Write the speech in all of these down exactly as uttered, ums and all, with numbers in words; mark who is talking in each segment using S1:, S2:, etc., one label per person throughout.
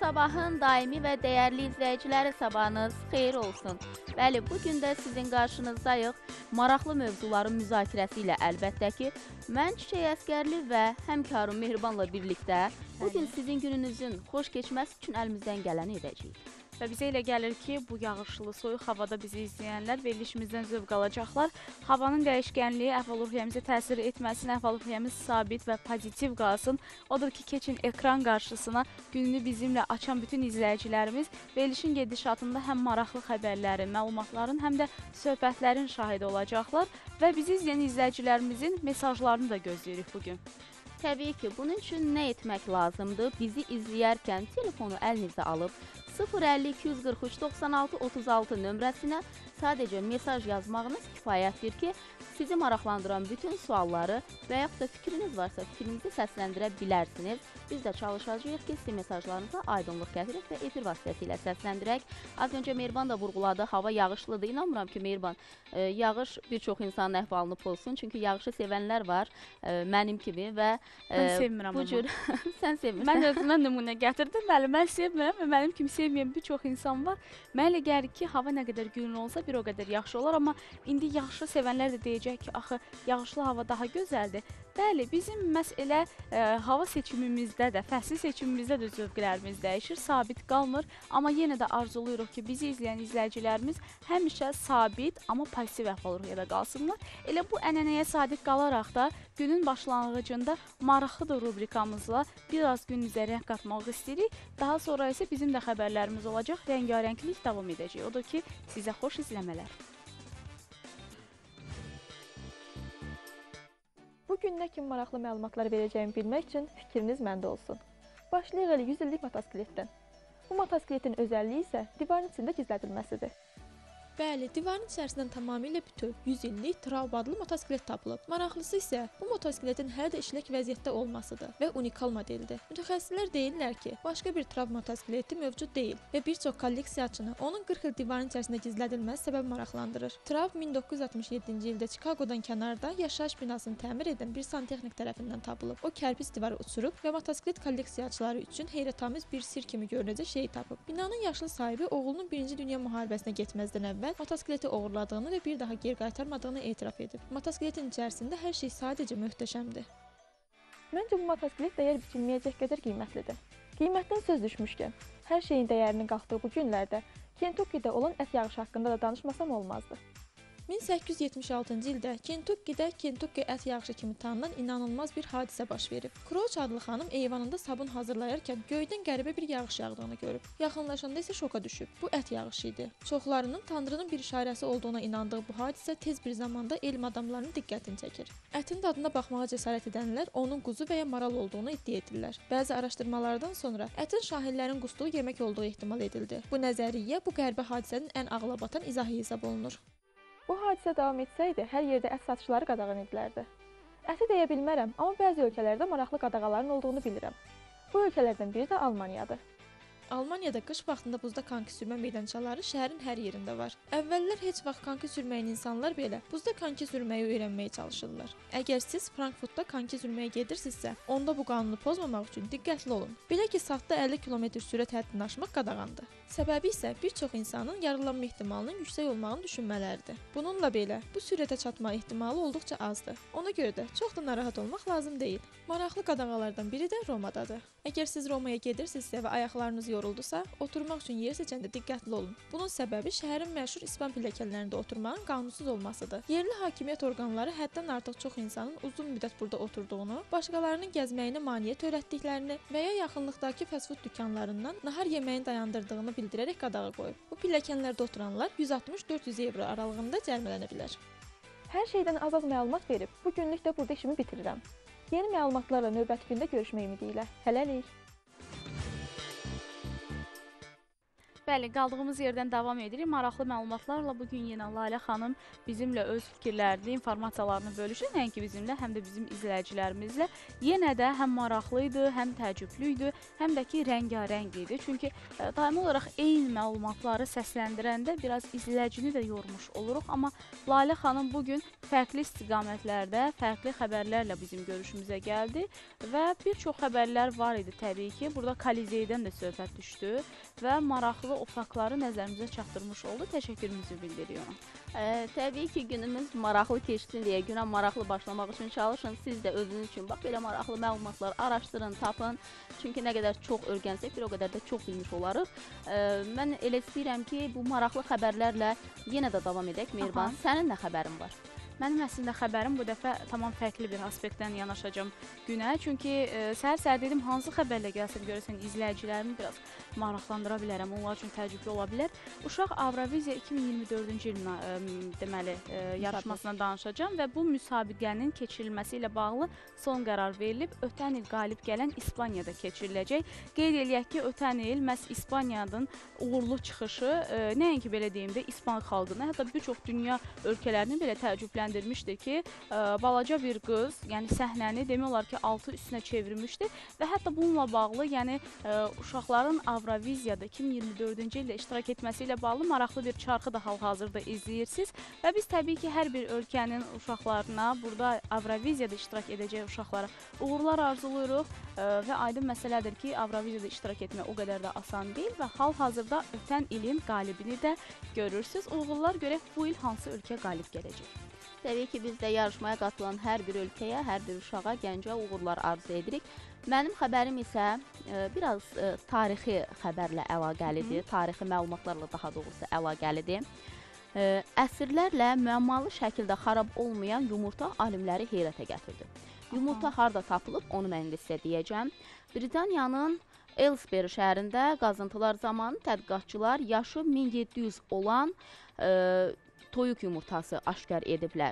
S1: Sabahın daimi və dəyərli izləyiciləri, sabahınız xeyir olsun. Bəli, bugün də sizin qarşınızdayıq. Maraqlı mövzuların müzakirəsi ilə əlbəttə ki, mən Çiçək Əskərli və həmkarım Mehribanla birlikdə bugün sizin gününüzün xoş keçməsi üçün əlimizdən gələni edəcəyik.
S2: Və bizə elə gəlir ki, bu yağışlı, soyuq havada bizi izləyənlər verilişimizdən zövq alacaqlar. Havanın dəyişkənliyi əhval-ruhiyyəmizə təsir etməsin, əhval-ruhiyyəmiz sabit və pozitiv qalsın. Odur ki, keçin ekran qarşısına gününü bizimlə açan bütün izləyicilərimiz verilişin gedişatında həm maraqlı xəbərlərin, məlumatların, həm də söhbətlərin şahidi olacaqlar və bizi izləyən izləyicilərimizin mesajlarını da gözləyirik bugün.
S1: Təbii ki, bunun üçün nə etmək lazımdır? Bizi izləyərkən telefonu əlinizə alıb sıfır əlli iki yüz qırx üç doxsan altı otuz altı nömrəsinə sadəcə mesaj yazmağınız kifayətdir ki, sizi maraqlandıran bütün sualları və yaxud da fikriniz varsa fikrinizi səsləndirə bilərsiniz. Biz də çalışacağıq ki, sizin mesajlarınıza aydınlıq gətirək və efir vasitəsilə səsləndirək. Az öncə Mehriban da vurğuladı, hava yağışlıdır. İnanmıram ki, Mehriban, e, yağış bir çox insanın əhvalını pozsun. Çünki yağışı sevənlər var, e, mənim kimi və e,
S2: mən sevmirəm
S1: bu cür sən sevmirsən.
S2: Mən özümdən nümunə gətirdim. Bəli, mən sevmirəm və mənim kimi sevməyən bir çox insan var. Mənə elə gəlir ki, hava nə qədər günlü olsa bir o qədər yaxşı olar, amma indi yağışlı sevənlər də deyəcək ki, axı yağışlı hava daha gözəldir. Bəli, bizim məhz elə e, hava seçimimizdə də, fəsil seçimimizdə də zövqlərimiz dəyişir, sabit qalmır. Amma yenə də arzuluyuruq ki, bizi izləyən izləyicilərimiz həmişə sabit, amma pozitiv əhval-ruhiyyədə qalsınlar. Elə bu ənənəyə sadiq qalaraq da günün başlanğıcında maraqlıdır rubrikamızla biraz gününüzə rəng qatmaq istəyirik. Daha sonra isə bizim də xəbərlərimiz olacaq, rəngarənglik davam edəcək. Odur ki, sizə xoş izləmələr.
S3: Bugün nə kimi maraqlı məlumatlar verəcəyimi bilmək üçün fikriniz məndə olsun. Başlayıq elə yüz illik motosikletdən. Bu motosikletin özəlliyi isə divarın içində gizlədilməsidir.
S4: Bəli, divarın içərisindən tamamilə bütöv yüz illik Traub adlı motosiklet tapılıb. Maraqlısı isə bu motosikletin hələ də işlək vəziyyətdə olmasıdır və unikal modeldir. Mütəxəssislər deyirlər ki, başqa bir Traub motosikleti mövcud deyil və bir çox kolleksiyaçını onun qırx il divarın içərisində gizlədilməsi səbəb maraqlandırır. Traub min doqquz yüz altmış yeddinci ildə Çikaqodan kənarda yaşayış binasını təmir edən bir santexnik tərəfindən tapılıb. O kərpic divarı uçurub və motosiklet kolleksiyaçıları üçün heyrətamiz bir sir kimi görünəcək şey tapıb. Binanın yaşlı sahibi oğlunun birinci Dünya müharibəsinə getməzdən əvvəl motosikleti oğurladığını və bir daha geri qaytarmadığını etiraf edib. Motosikletin içərisində hər şey sadəcə möhtəşəmdir.
S3: Məncə bu motosiklet dəyər biçilməyəcək qədər qiymətlidir. Qiymətdən söz düşmüşkən, hər şeyin dəyərinin qalxdığı bu günlərdə Kentukkidə olan ət yağışı haqqında da danışmasam olmazdı.
S4: min səkkiz yüz yetmiş altıncı ildə Kentukkidə Kentukki ət yağışı kimi tanınan inanılmaz bir hadisə baş verib. Crouch adlı xanım eyvanında sabun hazırlayarkən göydən qəribə bir yağış yağdığını görüb. Yaxınlaşanda isə şoka düşüb. Bu ət yağışı idi. Çoxlarının Tanrının bir işarəsi olduğuna inandığı bu hadisə tez bir zamanda elm adamlarının diqqətini çəkir. Ətin dadına baxmağa cəsarət edənlər onun quzu və ya maral olduğunu iddia edirlər. Bəzi araşdırmalardan sonra ətin şahillərin qusduğu yemək olduğu ehtimal edildi. Bu nəzəriyyə bu qəribə hadisənin ən ağlabatan izahı hesab olunur.
S3: Bu hadisə davam etsəydi, hər yerdə ət satışları qadağan edilərdi. Əti deyə bilmərəm, amma bəzi ölkələrdə maraqlı qadağaların olduğunu bilirəm. Bu ölkələrdən biri də Almaniyadır.
S4: Almaniyada qış vaxtında buzda konki sürmə meydançaları şəhərin hər yerində var. Əvvəllər heç vaxt konki sürməyən insanlar belə buzda konki sürməyi öyrənməyə çalışırlar. Əgər siz Frankfurtda konki sürməyə gedirsinizsə, onda bu qanunu pozmamaq üçün diqqətli olun. Belə ki, saatda əlli kilometr sürət həddini aşmaq qadağandır. Səbəbi isə bir çox insanın yaralanma ehtimalının yüksək olmağını düşünmələridir. Bununla belə, bu sürətə çatma ehtimalı olduqca azdır. Ona görə də çox da narahat olmaq lazım deyil. Maraqlı qadağalardan biri də Romadadır. Əgər siz Romaya gedirsinizsə və ayaqlarınız yoruldusa, oturmaq üçün yer seçəndə diqqətli olun. Bunun səbəbi şəhərin məşhur İspan pilləkənlərində oturmağın qanunsuz olmasıdır. Yerli hakimiyyət orqanları həddən artıq çox insanın uzun müddət burada oturduğunu, başqalarının gəzməyinə maneə törətdiklərini və ya yaxınlıqdakı fast-food dükanlarından nahar yeməyin dayandırdığını bildirərək qadağa qoyub. Bu pilləkənlərdə oturanlar yüz altmış dörd yüz evro aralığında cərimələnə bilər.
S3: Hər şeydən az-az məlumat verib, bu günlük də burada işimi bitirirəm. Yeni məlumatlarla növbəti gündə görüşmək ümidi ilə. Hələlik.
S2: Bəli, qaldığımız yerdən davam edirik. Maraqlı məlumatlarla bugün yenə Lalə xanım bizimlə öz fikirlərini, informasiyalarını bölüşür. Nəinki bizimlə, həm də bizim izləyicilərimizlə. Yenə də həm maraqlı idi, həm təəccüblü idi, həm də ki, rəngarəng idi. Çünki ə, daimi olaraq eyni məlumatları səsləndirəndə biraz izləyicini də yormuş oluruq. Amma Lalə xanım bugün fərqli istiqamətlərdə, fərqli xəbərlərlə bizim görüşümüzə gəldi və bir çox xəbərlər var idi təbii ki. Burada Kolizeydən də söhbət düşdü və maraqlı o faktları nəzərimizə çatdırmış oldu. Təşəkkürümüzü bildiriyorum.
S1: Ə, təbii ki, günümüz maraqlı keçsin deyə, günə maraqlı başlamaq üçün çalışın. Siz də özünüz üçün bax belə maraqlı məlumatlar araşdırın, tapın. Çünki nə qədər çox öyrənsək, bir o qədər də çox bilmiş olarıq. Ə, mən elə istəyirəm ki, bu maraqlı xəbərlərlə yenə də davam edək. Mehriban, sənin nə xəbərin var?
S2: Mənim əslində xəbərim bu dəfə tamam fərqli bir aspektdən yanaşacağım günə. Çünki e, səhər-səhər dedim, hansı xəbərlə gəlsəm görəsən izləyicilərimi biraz maraqlandıra bilərəm, onlar üçün təəccüblü ola bilər. Uşaq Avroviziya iki min iyirmi dördüncü ilin e, deməli e, yarışmasına danışacağam və bu müsabiqənin keçirilməsi ilə bağlı son qərar verilib. Ötən il qalib gələn İspaniyada keçiriləcək. Qeyd eləyək ki, ötən il məhz İspaniyanın uğurlu çıxışı e, nəinki belə deyim də İspan xalqını, hətta bir çox dünya ölkələrini belə təəccübləndirmişdir ki, ə, balaca bir qız, yəni səhnəni demək olar ki, altı üstünə çevirmişdi və hətta bununla bağlı, yəni ə, uşaqların Avroviziyada iki min iyirmi dördüncü ildə iştirak etməsi ilə bağlı maraqlı bir çarxı da hal-hazırda izləyirsiniz və biz təbii ki, hər bir ölkənin uşaqlarına, burada Avroviziyada iştirak edəcək uşaqlara uğurlar arzuluyuruq ə, və aydın məsələdir ki, Avroviziyada iştirak etmək o qədər də asan deyil və hal-hazırda ötən ilin qalibini də görürsünüz. Uğurlar görək bu il hansı ölkə qalib gələcək.
S1: Təbii ki, biz də yarışmaya qatılan hər bir ölkəyə, hər bir uşağa, gəncə uğurlar arzu edirik. Mənim xəbərim isə e, biraz e, tarixi xəbərlə əlaqəlidir, Hı -hı. tarixi məlumatlarla daha doğrusu əlaqəlidir. E, əsrlərlə müəmmalı şəkildə xarab olmayan yumurta alimləri heyrətə gətirdi. Yumurta Aha. harda tapılıb, onu mən indi sizə deyəcəm. Britaniyanın Aylesbury şəhərində qazıntılar zamanı tədqiqatçılar yaşı min yeddi yüz olan e, toyuq yumurtası aşkar ediblər.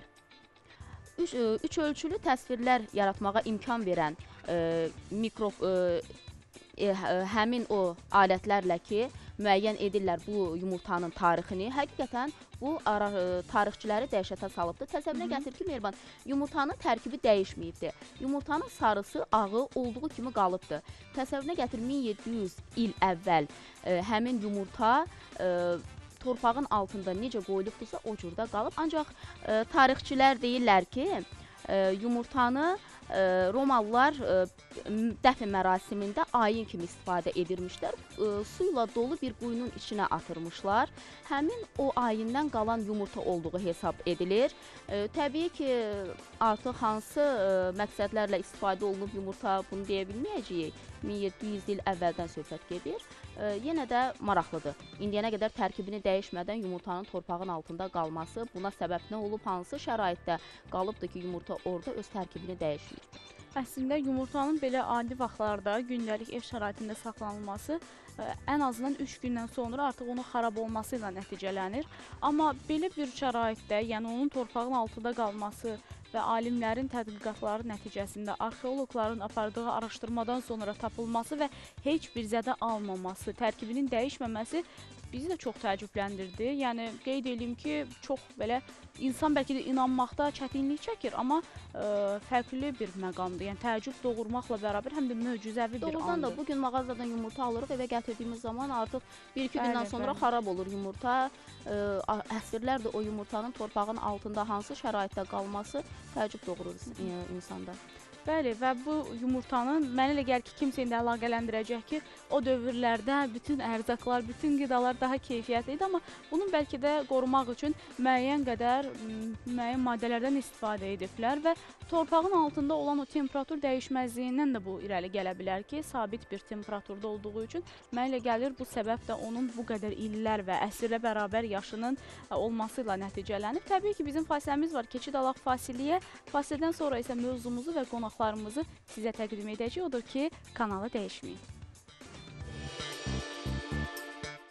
S1: Üç, üç ölçülü təsvirlər yaratmağa imkan verən e, mikrop e, e, həmin o alətlərlə ki, müəyyən edirlər bu yumurtanın tarixini. Həqiqətən bu ara, e, tarixçiləri dəhşətə salıbdır. Təsəvvürə gətir ki, Mehriban, yumurtanın tərkibi dəyişməyibdir. Yumurtanın sarısı, ağı olduğu kimi qalıbdır. Təsəvvürə gətir min yeddi yüz il əvvəl e, həmin yumurta e, torpağın altında necə qoyulubdursa o cürdə qalıb. Ancaq e, tarixçilər deyirlər ki, e, yumurtanı e, Romalılar e, dəfn mərasimində ayin kimi istifadə edirmişlər. E, su ilə dolu bir quyunun içinə atırmışlar. Həmin o ayindən qalan yumurta olduğu hesab edilir. E, təbii ki, artıq hansı e, məqsədlərlə istifadə olunub yumurta, bunu deyə bilməyəcəyik. min yeddi yüz il əvvəldən söhbət gedir. E, yenə də maraqlıdır. İndiyənə qədər tərkibini dəyişmədən yumurtanın torpağın altında qalması, buna səbəb nə olub, hansı şəraitdə qalıbdır ki, yumurta orada öz tərkibini dəyişmir.
S2: Əslində yumurtanın belə adi vaxtlarda gündəlik ev şəraitində saxlanılması ə, ən azından üç gündən sonra artıq onun xarab olması ilə nəticələnir. Amma belə bir şəraitdə, yəni onun torpağın altında qalması və alimlərin tədqiqatları nəticəsində arxeoloqların apardığı araşdırmadan sonra tapılması və heç bir zədə almaması, tərkibinin dəyişməməsi bizi də çox təəccübləndirdi. Yəni qeyd edeyim ki, çox belə insan bəlkə də inanmaqda çətinlik çəkir, amma ə, fərqli bir məqamdır. Yəni təəccüb doğurmaqla bərabər həm də möcüzəvi bir andır.
S1: Doğrudan da bugün mağazadan yumurta alırıq, evə gətirdiyimiz zaman artıq bir iki gündən sonra bəli. xarab olur yumurta. Ə, əsrlərdir o yumurtanın torpağın altında hansı şəraitdə qalması təəccüb doğurur insanda.
S2: Bəli, və bu yumurtanın mənə elə gəlir ki, kimsə indi əlaqələndirəcək ki, o dövrlərdə bütün ərzaqlar, bütün qidalar daha keyfiyyətli idi, amma bunun bəlkə də qorumaq üçün müəyyən qədər müəyyən maddələrdən istifadə ediblər və torpağın altında olan o temperatur dəyişməzliyindən də bu irəli gələ bilər ki, sabit bir temperaturda olduğu üçün mənə elə gəlir bu səbəb də onun bu qədər illər və əsrlə bərabər yaşının olması ilə nəticələnib. Təbii ki, bizim fasiləmiz var, keçid alaq fasiliyə, fasilədən sonra isə mövzumuzu və qonaq larımızı sizə təqdim edəcək, odur ki, kanalı dəyişməyin.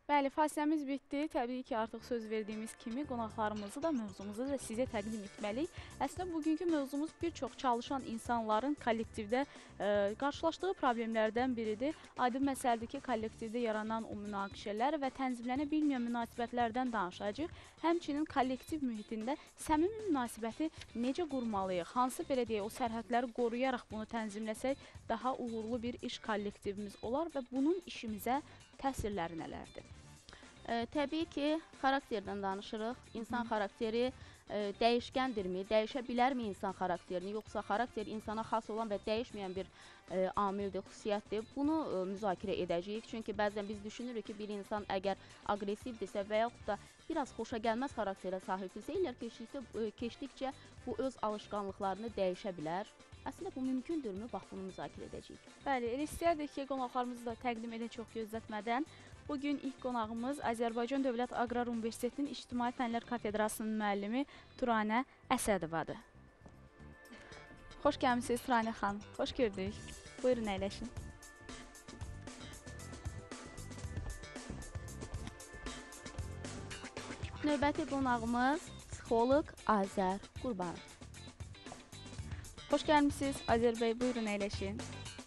S2: Bəli, fasiləmiz bitdi. Təbii ki, artıq söz verdiyimiz kimi qonaqlarımızı da, mövzumuzu da sizə təqdim etməliyik. Əslində, bugünkü mövzumuz bir çox çalışan insanların kollektivdə e, qarşılaşdığı problemlərdən biridir. Aydın məsələdir ki, kollektivdə yaranan o münaqişələr və tənzimlənə bilməyən münasibətlərdən danışacağıq. Həmçinin kollektiv mühitində səmimi münasibəti necə qurmalıyıq? Hansı belə deyək, o sərhədləri qoruyaraq bunu tənzimləsək daha uğurlu bir iş kollektivimiz olar və bunun işimizə təsirləri nələrdir?
S1: E, təbii ki, xarakterdən danışırıq. İnsan xarakteri e, dəyişkəndirmi? Dəyişə bilərmi insan xarakterini? Yoxsa xarakter insana xas olan və dəyişməyən bir e, amildir, xüsusiyyətdir? Bunu e, müzakirə edəcəyik. Çünki bəzən biz düşünürük ki, bir insan əgər aqressivdirsə və yaxud da biraz xoşagəlməz xarakterə sahibdirsə, illər keçdikcə, e, keçdikcə bu öz alışqanlıqlarını dəyişə bilər. Əslində bu mümkündürmü? Bax, bunu müzakirə edəcəyik.
S2: Bəli, elə istəyərdik ki, qonaqlarımızı da təqdim edə çox gözlətmədən. Bugün ilk qonağımız Azərbaycan Dövlət Aqrar Universitetinin İctimai Fənlər Kafedrasının müəllimi Turanə Əsədovadır. Xoş gəlmisiniz Turanə xanım. Xoş gördük. Buyurun, əyləşin.
S1: Növbəti qonağımız psixoloq Azər Qurbanov.
S2: Xoş gəlmisiniz Azər bəy. Buyurun, əyləşin.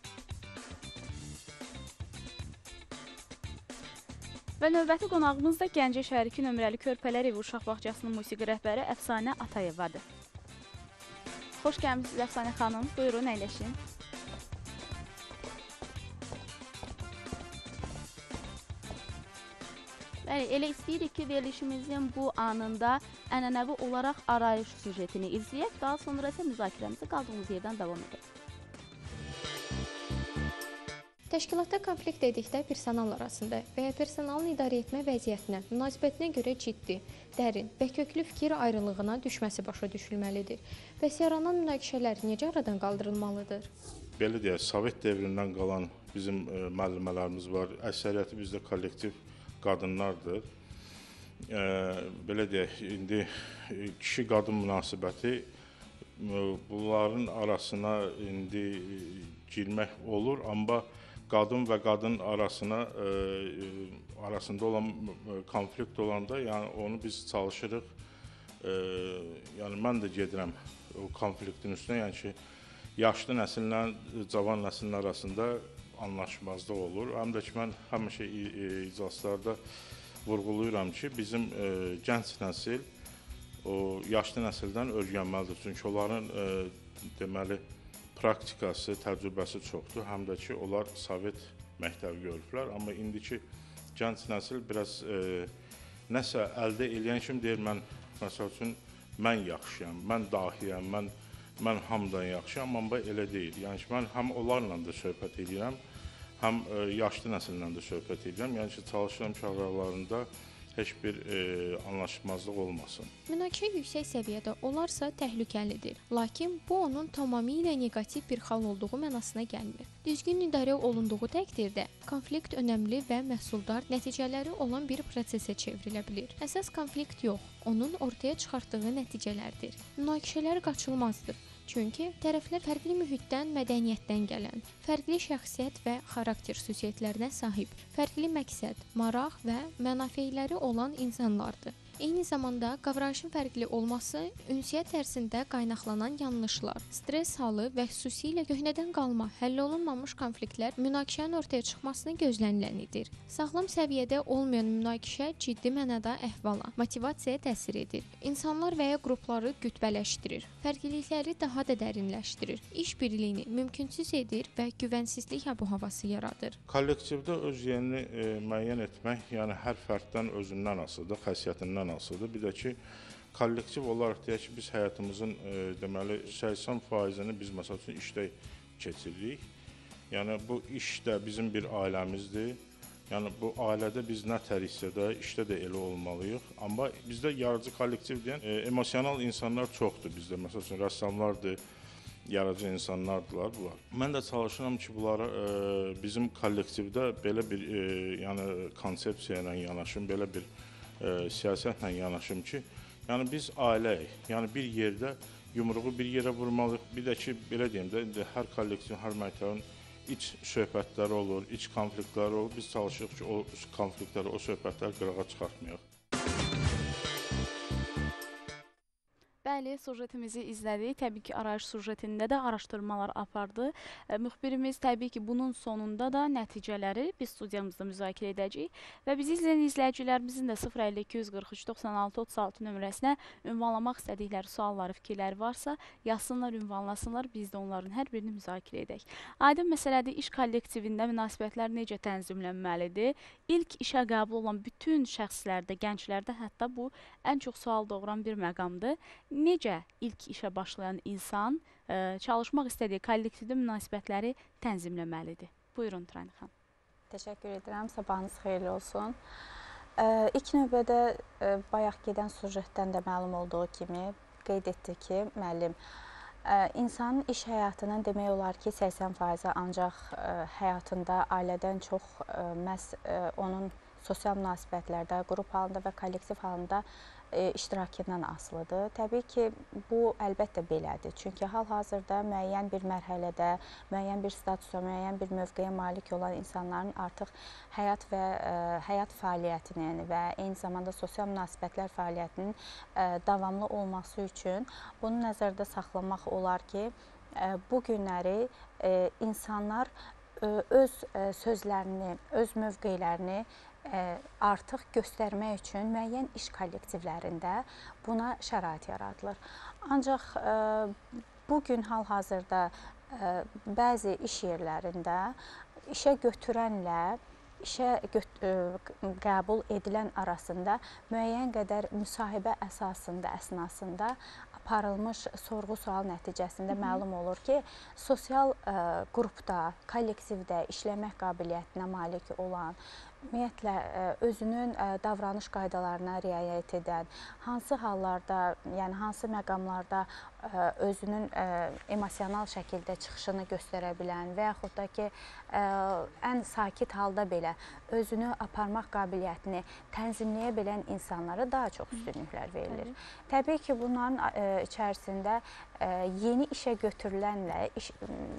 S2: Və növbəti qonağımız da Gəncə şəhəri iki nömrəli Körpələr Evi Uşaq Bağçasının musiqi rəhbəri Əfsanə Atayevadır. Xoş gəlmisiniz Əfsanə xanım. Buyurun, əyləşin.
S1: Bəli, elə istəyirik ki, verilişimizin bu anında ənənəvi olaraq arayış süjetini izləyək, daha sonra isə müzakirəmizi qaldığımız yerdən davam edək.
S5: Təşkilatda konflikt dedikdə personal arasında və ya personalın idarə etmə vəziyyətinə, münasibətinə görə ciddi, dərin və köklü fikir ayrılığına düşməsi başa düşülməlidir. Bəs yaranan münaqişələr necə aradan qaldırılmalıdır?
S6: Belə deyək, Sovet devrindən qalan bizim e, müəllimələrimiz var. Əksəriyyəti bizdə kollektiv qadınlardır. E, belə deyək, indi kişi-qadın münasibəti e, bunların arasına indi girmək olur, amma qadın və qadın arasına e, arasında olan e, konflikt olanda, yəni onu biz çalışırıq. E, yəni mən də gedirəm o konfliktin üstünə, yəni ki, yaşlı nəsillə cavan nəslin arasında anlaşmazlıq olur. Həm də ki, mən həmişə iclaslarda vurğulayıram ki, bizim e, gənc nəsil o yaşlı nəsildən öyrənməlidir. Çünki onların e, deməli praktikası, təcrübəsi çoxdur. Həm də ki, onlar Sovet məktəbi görüblər. Amma indiki gənc nəsil biraz e, nəsə əldə eləyən kimi deyir, mən, məsəl üçün, mən yaxşıyam, mən dahiyəm, mən, mən hamıdan yaxşıyam, amma elə deyil. Yəni ki, mən həm onlarla da söhbət edirəm, həm e, yaşlı nəsillə də söhbət edirəm. Yəni ki, çalışıram ki, aralarında heç bir e, anlaşmazlıq olmasın.
S5: Münaqişə yüksək səviyyədə olarsa təhlükəlidir. Lakin bu onun tamamilə neqativ bir xal olduğu mənasına gəlmir. Düzgün idarə olunduğu təqdirdə konflikt önəmli və məhsuldar nəticələri olan bir prosesə çevrilə bilər. Əsas konflikt yox, onun ortaya çıxartdığı nəticələrdir. Münaqişələr qaçılmazdır. Çünki tərəflər fərqli mühitdən, mədəniyyətdən gələn, fərqli şəxsiyyət və xarakter xüsusiyyətlərinə sahib, fərqli məqsəd, maraq və mənafeyləri olan insanlardır. Eyni zamanda qavrayışın fərqli olması ünsiyyət ərzində qaynaqlanan yanlışlar, stres halı və xüsusilə köhnədən qalma, həll olunmamış konfliktlər münaqişənin ortaya çıxmasını gözlənilənidir. Sağlam səviyyədə olmayan münaqişə ciddi mənada əhvala, motivasiyaya təsir edir. İnsanlar və ya qrupları qütbələşdirir, fərqlilikləri daha da dərinləşdirir, iş birliyini mümkünsüz edir və güvənsizlik hava-havası yaradır.
S6: Kollektivdə öz yerini e, müəyyən etmək, yəni hər fərddən özündən asılıdır, xəssiyyətindən asılıdır. Bir də ki, kollektiv olaraq deyək ki, biz həyatımızın e, deməli səksən faizini biz məsəl üçün işdə keçiririk. Yəni bu iş də bizim bir ailəmizdir. Yəni bu ailədə biz nə təriksə də işdə də elə olmalıyıq. Amma bizdə yaradıcı kollektiv deyən e, emosional insanlar çoxdur bizdə. Məsəl üçün rəssamlardır, yaradıcı insanlardılar bunlar. Mən də çalışıram ki, bunları e, bizim kollektivdə belə bir e, yəni konsepsiya ilə yanaşım, belə bir e, siyasətlə yanaşım ki, yəni biz ailəyik. Yəni bir yerdə yumruğu bir yerə vurmalıyıq. Bir də ki, belə deyim də, hər kollektiv, hər məktəbin iç söhbətlər olur, iç konfliktlər olur. Biz çalışırıq ki, o konfliktləri, o söhbətləri qırağa çıxartmayaq.
S2: Bəli, sujetimizi izlədik. Təbii ki, arayış sujetində də araşdırmalar apardı. E, müxbirimiz təbii ki, bunun sonunda da nəticələri biz studiyamızda müzakirə edəcəyik. Və bizi izləyən izləyicilərimizin də sıfır əlli iki yüz qırx üç doxsan altı otuz altı nömrəsinə ünvanlamaq istədikləri sualları, fikirləri varsa, yazsınlar, ünvanlasınlar. Biz də onların hər birini müzakirə edək. Aydın məsələdir, iş kollektivində münasibətlər necə tənzimlənməlidir? İlk işə qəbul olan bütün şəxslərdə, gənclərdə hətta bu ən çox sual doğuran bir məqamdır. Necə ilk işə başlayan insan ə, çalışmaq istədiyi kollektivdə münasibətləri tənzimləməlidir? Buyurun Turan xanım.
S7: Təşəkkür edirəm. Sabahınız xeyirli olsun. Ə, ilk növbədə ə, bayaq gedən sujetdən də məlum olduğu kimi qeyd etdi ki, müəllim, ə, insanın iş həyatının demək olar ki, səksən faizi ancaq ə, həyatında ailədən çox ə, məhz ə, onun sosial münasibətlərdə, qrup halında və kollektiv halında E, iştirakından asılıdır. Təbii ki, bu əlbəttə belədir. Çünki hal-hazırda müəyyən bir mərhələdə, müəyyən bir statusa, müəyyən bir mövqeyə malik olan insanların artıq həyat və ə, həyat fəaliyyətinin və eyni zamanda sosial münasibətlər fəaliyyətinin ə, davamlı olması üçün bunu nəzərdə saxlamaq olar ki, ə, bu günləri ə, insanlar ə, öz ə, sözlərini, öz mövqelərini artıq göstərmək üçün müəyyən iş kollektivlərində buna şərait yaradılır. Ancaq bugün hal-hazırda bəzi iş yerlərində işə götürənlə işə qəbul edilən arasında müəyyən qədər müsahibə əsasında, əsnasında aparılmış sorğu-sual nəticəsində Hı -hı. məlum olur ki, sosial qrupda, kollektivdə işləmək qabiliyyətinə malik olan, ümumiyyətlə özünün davranış qaydalarına riayət edən, hansı hallarda, yəni hansı məqamlarda özünün emosional şəkildə çıxışını göstərə bilən və yaxud da ki, ən sakit halda belə özünü aparmaq qabiliyyətini tənzimləyə bilən insanlara daha çox üstünlüklər verilir. Təbii ki, bunların içərisində yeni işə götürülənlə iş,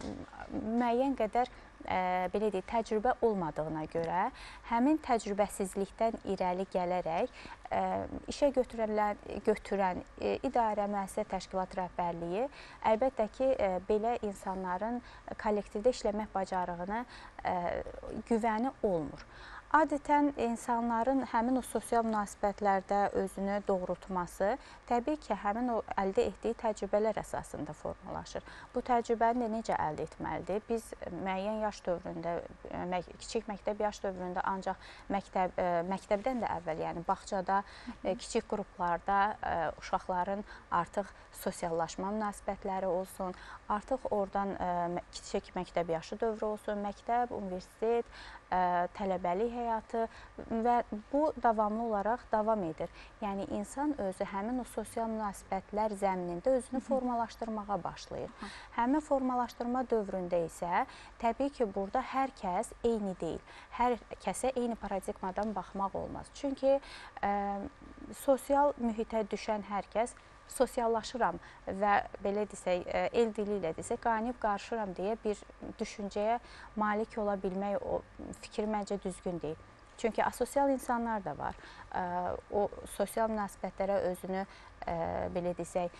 S7: müəyyən qədər ə, belə deyək, təcrübə olmadığına görə həmin təcrübəsizlikdən irəli gələrək ə, işə götürülən, götürən ə, idarə, müəssisə, təşkilat rəhbərliyi əlbəttə ki, ə, belə insanların kollektivdə işləmək bacarığına ə, güvəni olmur. Adətən insanların həmin o sosial münasibətlərdə özünü doğrultması təbii ki, həmin o əldə etdiyi təcrübələr əsasında formalaşır. Bu təcrübəni də necə əldə etməlidir? Biz müəyyən yaş dövründə, kiçik məktəb yaş dövründə ancaq məktəb, məktəbdən də əvvəl, yəni bağçada, kiçik qruplarda uşaqların artıq sosiallaşma münasibətləri olsun, artıq oradan kiçik məktəb yaşı dövrü olsun, məktəb, universitet, tələbəlik həyatı və bu davamlı olaraq davam edir. Yəni, insan özü həmin o sosial münasibətlər zəminində özünü formalaşdırmağa başlayır. Həmin formalaşdırma dövründə isə təbii ki, burada hər kəs eyni deyil. Hər kəsə eyni paradigmadan baxmaq olmaz. Çünki ə, sosial mühitə düşən hər kəs sosiallaşıram və belə desək, el dili ilə desək, qaynayıb qarışıram deyə bir düşüncəyə malik ola bilmək o fikir məncə düzgün deyil. Çünki asosial insanlar da var. O sosial münasibətlərə özünü belə desək,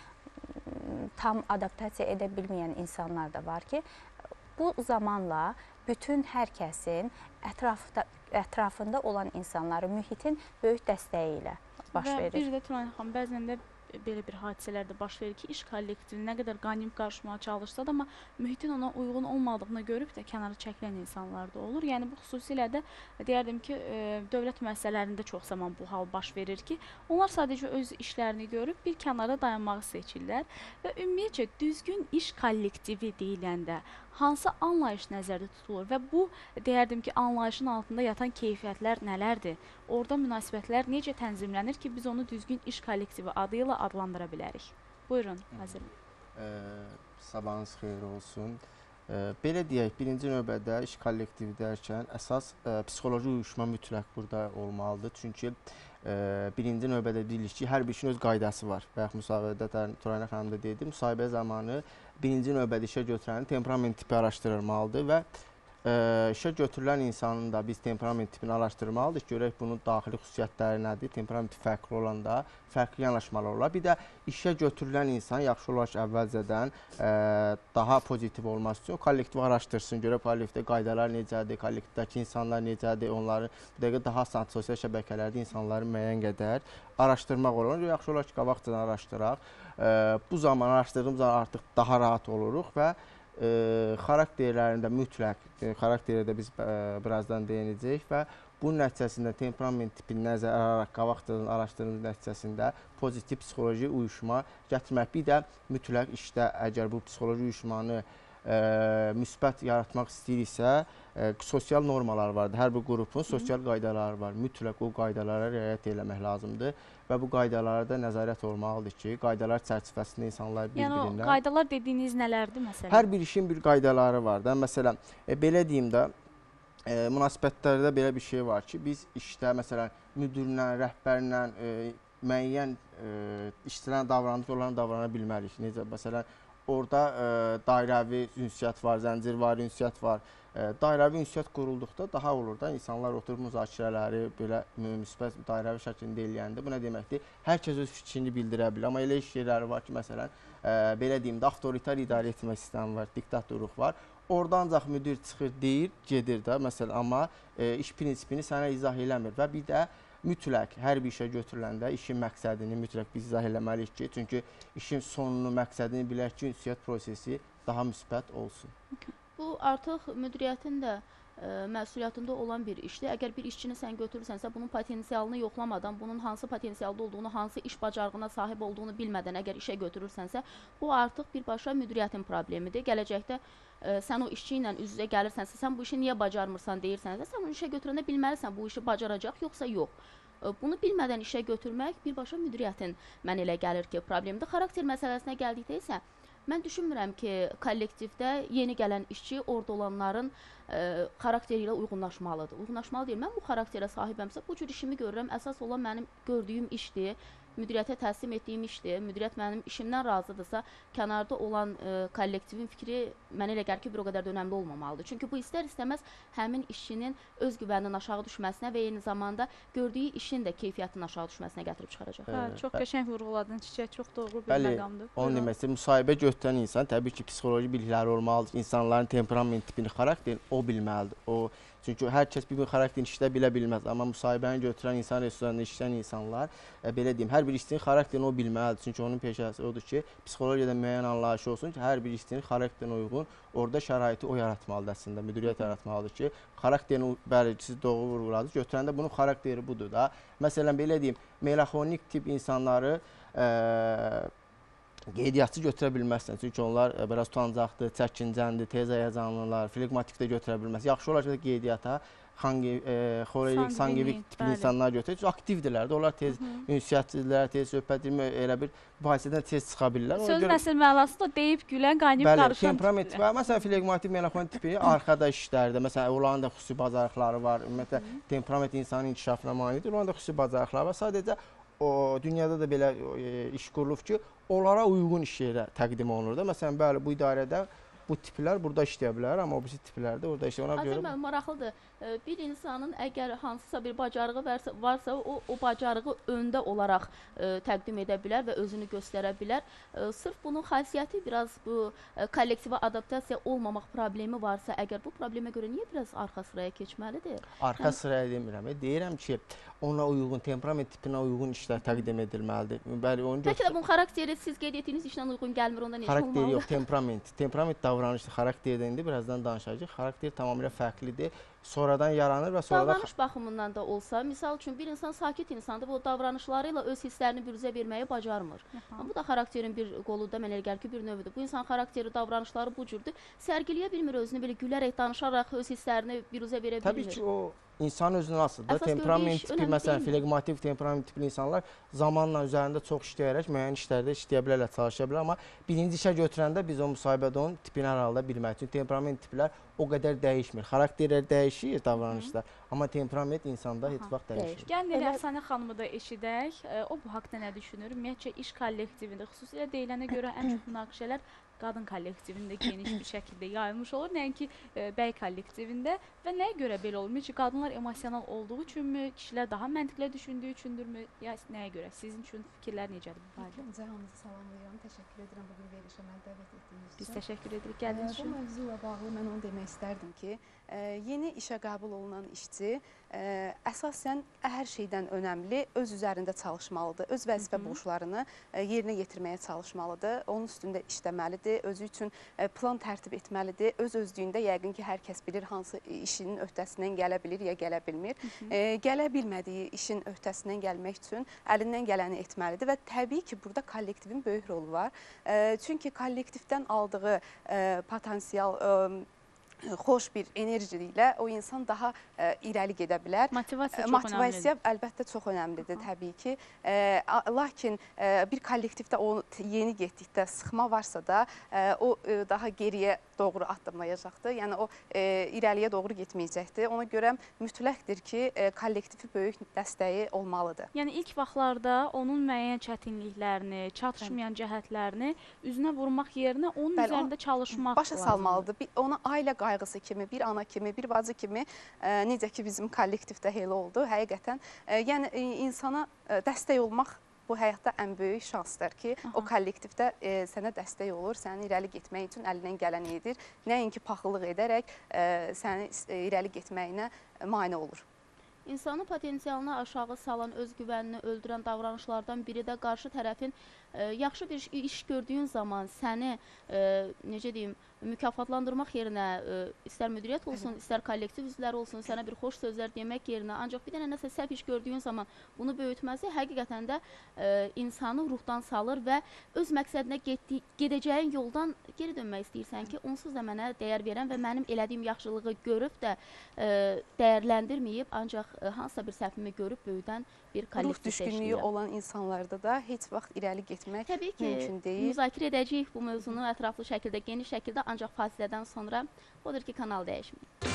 S7: tam adaptasiya edə bilməyən insanlar da var ki, bu zamanla bütün hər kəsin ətrafda, ətrafında olan insanları mühitin böyük dəstəyi ilə baş verir.
S2: Və bir də Turan xanım, bəzən də belə bir hadisələr də baş verir ki, iş kollektivi nə qədər qaynayıb qarışmağa çalışsa da, amma mühitin ona uyğun olmadığını görüb də kənara çəkilən insanlar da olur. Yəni, bu xüsusilə də deyərdim ki, dövlət müəssisələrində çox zaman bu hal baş verir ki, onlar sadəcə öz işlərini görüb bir kənara dayanmağı seçirlər və ümumiyyətcə düzgün iş kollektivi deyiləndə hansı anlayış nəzərdə tutulur və bu, deyərdim ki, anlayışın altında yatan keyfiyyətlər nələrdir? Orada münasibətlər necə tənzimlənir ki, biz onu düzgün iş kollektivi adı ilə adlandıra bilərik? Buyurun, Vəzir.
S8: Sabahınız xeyir olsun. E, belə deyək, birinci növbədə iş kollektivi dərkən əsas e, psixoloji uyuşma mütləq burada olmalıdır. Çünki e, birinci növbədə deyirik ki, hər bir işin öz qaydası var. Bayaq müsahibədə Turanə xanım da dedi, müsahibə zamanı birinci növbədə işə götürənin temperament tipi araşdırılmalıdır və ə, işə götürülən insanın da biz temperament tipini araşdırmalıyıq. Görək bunun daxili xüsusiyyətləri nədir? Temperament fərqli olanda fərqli yanaşmalar olar. Bir də işə götürülən insan yaxşı olar ki, əvvəlcədən ə, daha pozitiv olması üçün kollektiv araşdırsın, görə kollektivdə qaydalar necədir, kollektivdəki insanlar necədir, onları bu dəqiqə daha asan sosial şəbəkələrdə insanları müəyyən qədər araşdırmaq olur. Yaxşı olar ki, qabaqcadan araşdıraq. Ə, bu zaman araşdırdığımız zaman artıq daha rahat oluruq və ə, xarakterlərində mütləq, ə, xarakterdə biz ə, birazdan deyəcəyik və bunun nəticəsində temperament tipini nəzərə alaraq qabaqcadan araşdırdığımız nəticəsində pozitiv psixoloji uyuşma gətirmək. Bir də mütləq işdə əgər bu psixoloji uyuşmanı ə, müsbət yaratmaq istəyiriksə, ə, sosial normalar vardır. Hər bir qrupun sosial qaydaları var. Mütləq o qaydalara riayət eləmək lazımdır və bu qaydalara da nəzarət olmalıdır ki, qaydalar çərçivəsində insanlar bir-birindən...
S2: Yəni o qaydalar dediyiniz nələrdir məsələn?
S8: Hər bir işin bir qaydaları var da. Məsələn, e, belə deyim də, e, münasibətlərdə belə bir şey var ki, biz işdə məsələn müdirlə, rəhbərlə e, müəyyən e, işçilərin davranışı onların davrana bilmərik. Necə məsələn, orada e, dairəvi ünsiyyət var, zəncirvari ünsiyyət var. E, dairəvi ünsiyyət qurulduqda daha olur da, insanlar oturub müzakirələri belə müsbət dairəvi şəklində eləyəndə. Bu nə deməkdir? Hər kəs öz fikrini bildirə bilər. Amma elə iş yerləri var ki, məsələn, e, belə deyim də, avtoritar idarə etmə sistemi var, diktatorluq var. Orada ancaq müdir çıxır, deyir, gedir də, məsələn, amma e, iş prinsipini sənə izah eləmir və bir də mütləq hər bir işə götürüləndə işin məqsədini mütləq biz izah eləməliyik ki, çünki işin sonunu, məqsədini bilək ki, ünsiyyət prosesi daha müsbət olsun.
S1: Bu artıq müdiriyyətin də ə, məsuliyyətində olan bir işdir. Əgər bir işçini sən götürürsənsə, bunun potensialını yoxlamadan, bunun hansı potensialda olduğunu, hansı iş bacarığına sahib olduğunu bilmədən əgər işə götürürsənsə, bu artıq birbaşa müdiriyyətin problemidir. Gələcəkdə ə, sən o işçi ilə üz-üzə gəlirsənsə, sən bu işi niyə bacarmırsan deyirsənsə, sən onu işə götürəndə bilməlisən bu işi bacaracaq yoxsa yox. Ə, bunu bilmədən işə götürmək birbaşa müdiriyyətin mən elə gəlir ki, problemdir. Xarakter məsələsinə gəldikdə isə mən düşünmürəm ki, kollektivdə yeni gələn işçi orada olanların ə, xarakteri ilə uyğunlaşmalıdır. Uyğunlaşmalı deyil. Mən bu xarakterə sahibəmsə, bu cür işimi görürəm. Əsas olan mənim gördüyüm işdir. Müdiriyyətə təslim etdiyim işdir. Müdiriyyət mənim işimdən razıdırsa, kənarda olan ə, kollektivin fikri mənə elə gəlir ki, bir o qədər də önəmli olmamalıdır. Çünki bu istər-istəməz həmin işçinin öz güvəninin aşağı düşməsinə və eyni zamanda gördüyü işin də keyfiyyətinin aşağı düşməsinə gətirib çıxaracaq.
S2: Hə, çox qəşəng vurğuladın, Çiçək, çox doğru bir
S8: Bəli,
S2: məqamdır.
S8: onun deməsi, müsahibə götürən insan təbii ki, psixoloji bilikləri olmalıdır. İnsanların temperament tipini, xarakterini o bilməlidir. O, çünki hər kəs bir-bir xarakterini işlə bilə bilməz. Amma müsahibəni götürən insan, restoranında işləyən insanlar, e, belə deyim, hər bir işçinin xarakterini o bilməlidir. Çünki onun peşəsi odur ki, psixologiyada müəyyən anlayışı olsun ki, hər bir işçinin xarakterinə uyğun orada şəraiti o yaratmalıdır əslində, müdiriyyət yaratmalıdır ki, xarakterini, bəli, siz doğru vurguladınız, götürəndə bunun xarakteri budur da. Məsələn, belə deyim, melanxolik tip insanları e, qeydiyyatçı götürə bilməzsən. Çünki onlar e, biraz utancaqdır, çəkincəndir, tez həyəcanlılar, flegmatik də götürə bilməz. Yaxşı olar ki, qeydiyyata xolerik, sangvik tipli insanlar götürür. Çünki aktivdirlər də, onlar tez ünsiyyətçidirlər, tez söhbət edilmir, elə bir mübahisədən tez çıxa bilirlər.
S2: Sözün əsl mənası da deyib gülən, qaynayıb
S8: bəli,
S2: qarışan
S8: temperament tipi. Məsələn, flegmatik, melanxolik tipi arxada işlərdə, məsələn, onların da xüsusi bacarıqları var. Ümumiyyətlə, temperament insanın inkişafına manedir, onların da xüsusi bacarıqları var. Sadəcə, o, dünyada da belə e, iş qurulub ki, onlara uyğun iş yerə təqdim olunur da. Məsələn, bəli, bu idarədə bu tiplər burada işləyə bilər, amma o birisi tiplər də orada işləyə ona görə...
S1: Azər, maraqlıdır. Bir insanın əgər hansısa bir bacarığı varsa, varsa o, o bacarığı öndə olaraq ə, təqdim edə bilər və özünü göstərə bilər. Ə, sırf bunun xasiyyəti biraz bu ə, kollektivə adaptasiya olmamaq problemi varsa, əgər bu problemə görə niyə biraz arxa sıraya keçməlidir?
S8: Arxa sıraya demirəm. Deyirəm ki, ona uyğun, temperament tipinə uyğun işlər təqdim edilməlidir. Bəli, onu
S1: Bəlkə də bunun xarakteri siz qeyd etdiyiniz işlə uyğun gəlmir, onda necə olmalıdır?
S8: Xarakteri yox, temperament. Temperament davranışdır. Xarakterdə indi birazdan danışacağıq. Xarakter tamamilə fərqlidir. Sonradan yaranır və sonradan...
S1: Davranış baxımından da olsa, misal üçün bir insan sakit insandır, bu davranışları ilə öz hisslərini büruzə verməyi bacarmır. Bu da xarakterin bir qoludur, mən elə gəlir ki, bir növüdür. Bu insan xarakteri, davranışları bu cürdür. Sərgiləyə bilmir özünü, belə gülərək, danışaraq öz hisslərini büruzə verə bilmir.
S8: Təbii ki, o insan özünün asılıdır. Temperament tipi, məsələn, flegmatik, temperament tipli insanlar zamanla üzərində çox işləyərək müəyyən işlərdə işləyə bilərlər, çalışa bilər. Amma birinci işə götürəndə biz o müsahibədə onun tipini hər halda bilməliyik. Çünki temperament tiplər o qədər dəyişmir. Xarakterlər dəyişir, davranışlar. Amma temperament insanda heç vaxt dəyişmir.
S2: Gəlin elə Əfsanə xanımı da eşidək. O bu haqda nə düşünür? Ümumiyyətcə iş kollektivində, xüsusilə deyilənə görə ən çox münaqişələr qadın kollektivində geniş bir şəkildə yayılmış olur, nəinki e, bəy kollektivində və nəyə görə belə olmuyor? Çünki qadınlar emosional olduğu üçünmü, kişilər daha məntiqlə düşündüyü üçündürmü, ya nəyə görə? Sizin üçün fikirlər necədir bu barədə?
S9: Öncə hamınızı salamlayıram, təşəkkür edirəm bu gün verilişə məni dəvət etdiyiniz üçün.
S2: Biz təşəkkür edirik gəldiyiniz
S9: Bu
S2: üçün.
S9: mövzu ilə bağlı mən onu demək istərdim ki, e, yeni işə qəbul olunan işçi e, əsasən hər şeydən önəmli öz üzərində çalışmalıdır, öz vəzifə borclarını e, yerinə yetirməyə çalışmalıdır, onun üstündə işləməlidir, özü üçün e, plan tərtib etməlidir, öz özlüyündə yəqin ki, hər kəs bilir hansı işinin öhdəsindən gələ bilir ya gələ bilmir. E, gələ bilmədiyi işin öhdəsindən gəlmək üçün əlindən gələni etməlidir və təbii ki, burada kollektivin böyük rolu var. E, çünki kollektivdən aldığı e, potensial e, xoş bir enerji ilə o insan daha ə, irəli gedə bilər.
S2: Motivasiya çox
S9: Motivasiya
S2: önəmlidir.
S9: əlbəttə çox önəmlidir Aha. təbii ki. Ə, lakin ə, bir kollektivdə o yeni getdikdə sıxma varsa da ə, o ə, daha geriyə doğru addımlayacaqdır. Yəni o ə, irəliyə doğru getməyəcəkdir. Ona görə mütləqdir ki, ə, kollektivi böyük dəstəyi olmalıdır.
S2: Yəni ilk vaxtlarda onun müəyyən çətinliklərini, çatışmayan Bəli. cəhətlərini üzünə vurmaq yerinə onun
S9: Bəli,
S2: üzərində çalışmaq
S9: başa
S2: lazımdır.
S9: salmalıdır. Bir, ona ailə qayğısı kimi, bir ana kimi, bir bacı kimi, ə, necə ki bizim kollektivdə elə oldu, həqiqətən. Ə, yəni ə, insana ə, dəstək olmaq bu həyatda ən böyük şansdır ki, Aha. o kollektivdə e, sənə dəstək olur, sənin irəli getmək üçün əlindən gələni edir. Nəinki paxıllıq edərək e, səni e, irəli getməyinə mane olur.
S1: İnsanın potensialını aşağı salan, özgüvənini öldürən davranışlardan biri də qarşı tərəfin e, yaxşı bir iş gördüyün zaman səni e, necə deyim, mükafatlandırmaq yerinə e, istər müdiriyyət olsun, Hı. istər kollektiv üzvləri olsun, sənə bir xoş sözlər demək yerinə, ancaq bir dənə nəsə səhv iş gördüyün zaman bunu böyütməsi həqiqətən də e, insanı ruhdan salır və öz məqsədinə getdi, gedəcəyin yoldan geri dönmək istəyirsən ki, onsuz da mənə dəyər verən və mənim elədiyim yaxşılığı görüb də e, dəyərləndirməyib, ancaq e, hansısa bir səhvimi görüb böyüdən bir kollektiv
S9: Ruh düşkünlüyü olan insanlarda da heç vaxt irəli getmək
S1: Təbii ki,
S9: mümkün deyil.
S1: müzakirə edəcəyik bu mövzunu ətraflı şəkildə, geniş şəkildə, ancaq fasilədən sonra odur ki, kanal dəyişməyik.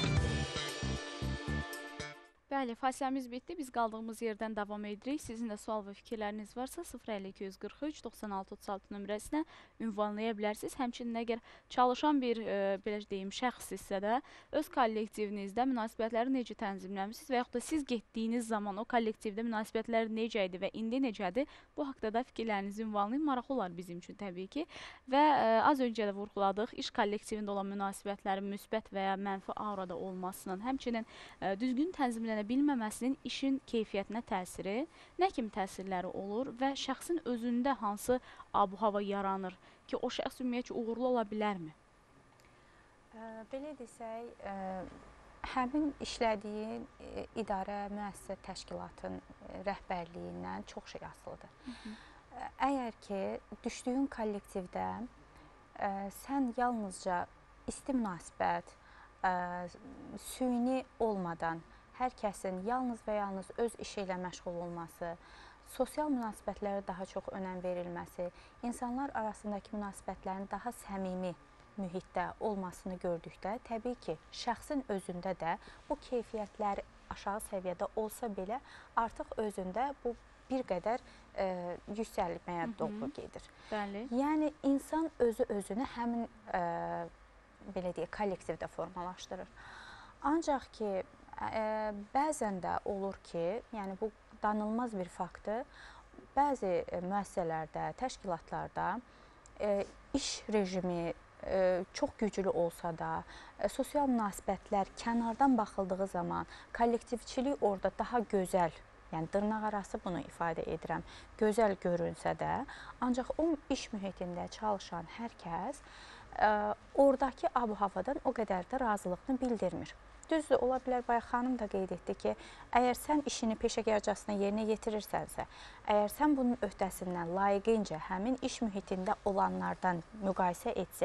S2: Bəli, fasiləmiz bitdi. Biz qaldığımız yerdən davam edirik. Sizin də sual və fikirləriniz varsa sıfır əlli iki yüz qırx üç doxsan altı otuz altı nömrəsinə ünvanlaya bilərsiniz. Həmçinin əgər çalışan bir e, belə deyim şəxsizsə də öz kollektivinizdə münasibətləri necə tənzimləmisiniz və yaxud da siz getdiyiniz zaman o kollektivdə münasibətlər necə idi və indi necədir? Bu haqqda da fikirlərinizi ünvanlayın. Maraqlı olar bizim üçün təbii ki. Və e, az öncə də vurğuladıq, iş kollektivində olan münasibətlərin müsbət və ya mənfi aurada olmasının, həmçinin e, düzgün tənzimlənə bilməməsinin işin keyfiyyətinə təsiri, nə kimi təsirləri olur və şəxsin özündə hansı abu-hava yaranır ki, o şəxs ümumiyyətcə uğurlu ola bilərmi?
S7: Ə, belə desək, ə, həmin işlədiyi ə, idarə, müəssisə, təşkilatın ə, rəhbərliyindən çox şey asılıdır. Hı -hı. Ə, əgər ki, düşdüyün kollektivdə ə, sən yalnızca isti münasibət, ə, süni olmadan, hər kəsin yalnız və yalnız öz işi ilə məşğul olması, sosial münasibətlərə daha çox önəm verilməsi, insanlar arasındakı münasibətlərin daha səmimi mühitdə olmasını gördükdə, təbii ki, şəxsin özündə də bu keyfiyyətlər aşağı səviyyədə olsa belə, artıq özündə bu bir qədər e, yüksəlməyə doğru gedir.
S2: Bəli.
S7: Yəni, insan özü özünü həmin e, belə deyək, kollektivdə formalaşdırır. Ancaq ki, Ə, bəzən də olur ki, yəni bu danılmaz bir faktdır, bəzi ə, müəssisələrdə, təşkilatlarda ə, iş rejimi ə, çox güclü olsa da, ə, sosial münasibətlər kənardan baxıldığı zaman kollektivçilik orada daha gözəl, yəni dırnaq arası bunu ifadə edirəm, gözəl görünsə də, ancaq o iş mühitində çalışan hər kəs ə, oradakı abu-havadan o qədər də razılığını bildirmir. Düzdür, ola bilər, bayaq xanım da qeyd etdi ki, əgər sən işini peşəkarcasına yerinə yetirirsənsə, əgər sən bunun öhdəsindən layiqincə həmin iş mühitində olanlardan müqayisə etsək,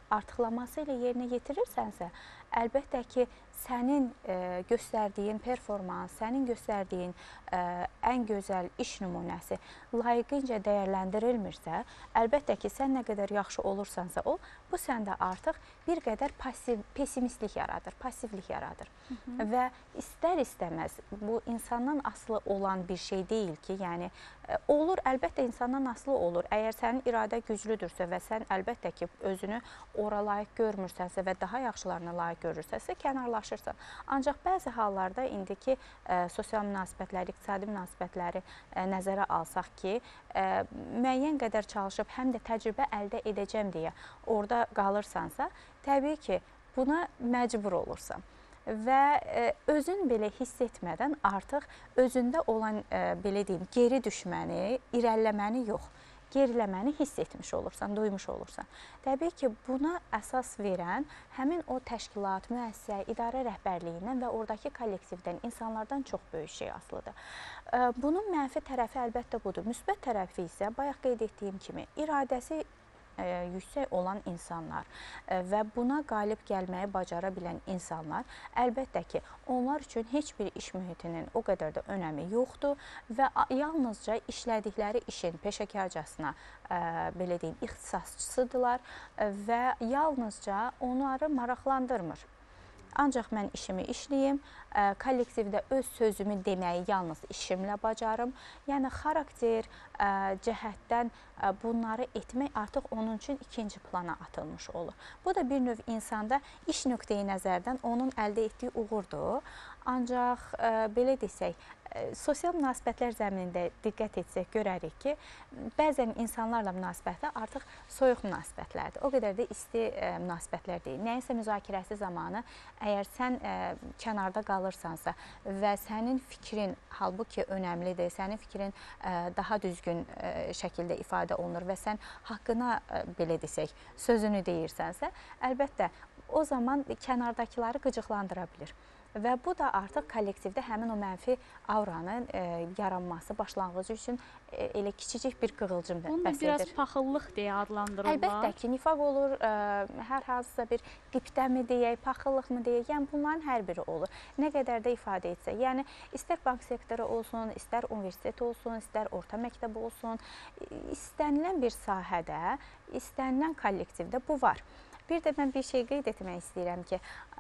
S7: artıqlaması ilə yerinə yetirirsənsə, əlbəttə ki, sənin ə, göstərdiyin performans, sənin göstərdiyin ə, ən gözəl iş nümunəsi layiqincə dəyərləndirilmirsə, əlbəttə ki, sən nə qədər yaxşı olursansa ol, bu səndə artıq bir qədər pasiv, pessimistlik yaradır, passivlik yaradır. Hı -hı. Və istər-istəməz bu insandan asılı olan bir şey deyil ki, yəni ə, olur, əlbəttə insandan asılı olur. Əgər sənin iradə güclüdürsə və sən əlbəttə ki, özünü ora layiq görmürsənsə və daha yaxşılarına layiq görürsənsə, kənarlaşırsan. Ancaq bəzi hallarda indiki ə, sosial münasibətləri, iqtisadi münasibətləri ə, nəzərə alsaq ki, ə, müəyyən qədər çalışıb həm də təcrübə əldə edəcəm deyə orada qalırsansa, təbii ki, buna məcbur olursan. Və ə, özün belə hiss etmədən artıq özündə olan ə, belə deyim, geri düşməni, irəliləməni yox, geriləməni hiss etmiş olursan, duymuş olursan. Təbii ki, buna əsas verən həmin o təşkilat, müəssisə, idarə rəhbərliyindən və oradakı kollektivdən, insanlardan çox böyük şey asılıdır. Bunun mənfi tərəfi əlbəttə budur. Müsbət tərəfi isə bayaq qeyd etdiyim kimi iradəsi ə, yüksək olan insanlar ə, və buna qalib gəlməyi bacara bilən insanlar, əlbəttə ki, onlar üçün heç bir iş mühitinin o qədər də önəmi yoxdur və yalnızca işlədikləri işin peşəkarcasına ə, belə deyim, ixtisasçısıdırlar və yalnızca onları maraqlandırmır. Ancaq mən işimi işləyim, ə, kollektivdə öz sözümü deməyi yalnız işimlə bacarım. Yəni, xarakter ə, cəhətdən ə, bunları etmək artıq onun üçün ikinci plana atılmış olur. Bu da bir növ insanda iş nöqteyi nəzərdən onun əldə etdiyi uğurdur. Ancaq ə, belə desək, ə, sosial münasibətlər zəminində diqqət etsək görərik ki, bəzən insanlarla münasibətlər artıq soyuq münasibətlərdir. O qədər də isti ə, münasibətlər deyil. Nəyinsə müzakirəsi zamanı əgər sən ə, kənarda qalırsansa və sənin fikrin halbuki önəmlidir, sənin fikrin ə, daha düzgün ə, şəkildə ifadə olunur və sən haqqına ə, belə desək, sözünü deyirsənsə, əlbəttə o zaman kənardakıları qıcıqlandıra bilir. Və bu da artıq kollektivdə həmin o mənfi auranın e, yaranması başlanğıcı üçün e, elə kiçicik bir qığılcım bəs edir.
S2: Bunu biraz paxıllıq deyə adlandırırlar.
S7: Əlbəttə ki, nifaq olur, e, hər hansısa bir qibtə mi deyək, paxıllıq mı deyək, yəni bunların hər biri olur. Nə qədər də ifadə etsə, yəni istər bank sektoru olsun, istər universitet olsun, istər orta məktəb olsun, istənilən bir sahədə, istənilən kollektivdə bu var. Bir də mən bir şey qeyd etmək istəyirəm ki,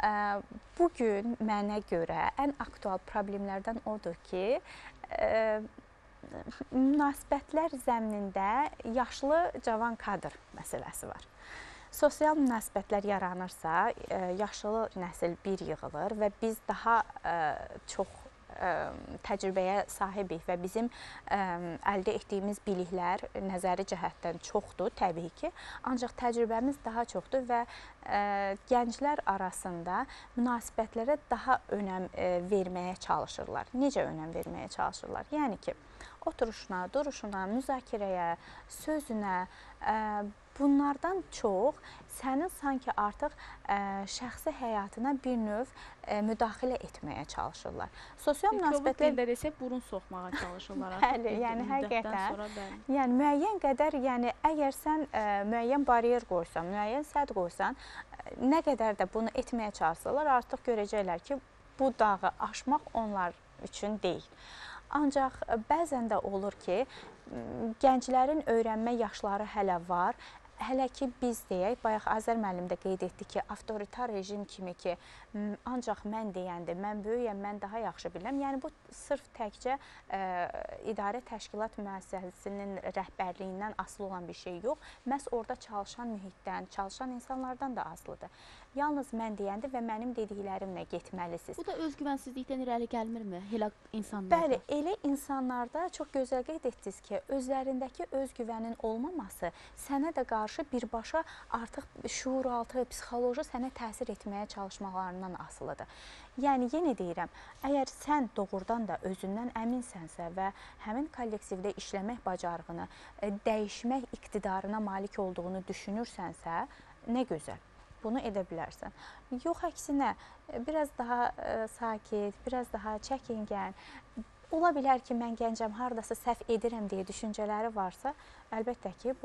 S7: bugün mənə görə ən aktual problemlərdən odur ki, münasibətlər zəminində yaşlı cavan kadr məsələsi var. Sosial münasibətlər yaranırsa, yaşlı nəsil bir yığılır və biz daha çox ə, təcrübəyə sahibik və bizim ə, əldə etdiyimiz biliklər nəzəri cəhətdən çoxdur təbii ki, ancaq təcrübəmiz daha çoxdur və ə, gənclər arasında münasibətlərə daha önəm ə, verməyə çalışırlar. Necə önəm verməyə çalışırlar? Yəni ki, oturuşuna, duruşuna, müzakirəyə, sözünə, ə, bunlardan çox sənin sanki artıq ə, şəxsi həyatına bir növ ə, müdaxilə etməyə çalışırlar. Sosial münasibətlər
S2: dildə desək burun soxmağa çalışırlar.
S7: Bəli, yəni həqiqətən. Yəni müəyyən qədər, yəni əgər sən ə, müəyyən baryer qoysan, müəyyən sədd qoysan, ə, nə qədər də bunu etməyə çalışsalar, artıq görəcəklər ki, bu dağı aşmaq onlar üçün deyil. Ancaq bəzən də olur ki, gənclərin öyrənmə yaşları hələ var. Hələ ki biz deyək, bayaq Azər müəllim də qeyd etdi ki, avtoritar rejim kimi ki, ancaq mən deyəndə, mən böyüyəm, mən daha yaxşı bilirəm. Yəni bu sırf təkcə ə, idarə təşkilat müəssisəsinin rəhbərliyindən asılı olan bir şey yox. Məhz orada çalışan mühitdən, çalışan insanlardan da asılıdır. Yalnız mən deyəndə və mənim dediklərimlə getməlisiniz.
S1: Bu da özgüvənsizlikdən irəli gəlmirmi elə insanlarda?
S7: Bəli, elə insanlarda çox gözəl qeyd etdiniz ki, özlərindəki özgüvənin olmaması sənə də qarşı birbaşa artıq şuuraltı, psixoloji sənə təsir etməyə çalışmalarından asılıdır. Yəni, yenə deyirəm, əgər sən doğrudan da özündən əminsənsə və həmin kollektivdə işləmək bacarığını, dəyişmək iqtidarına malik olduğunu düşünürsənsə, nə gözəl. Bunu edə bilərsən. Yox, əksinə, biraz daha ə, sakit, biraz daha çəkingən, ola bilər ki, mən gəncəm, haradasa səhv edirəm deyə düşüncələri varsa, əlbəttə ki, bu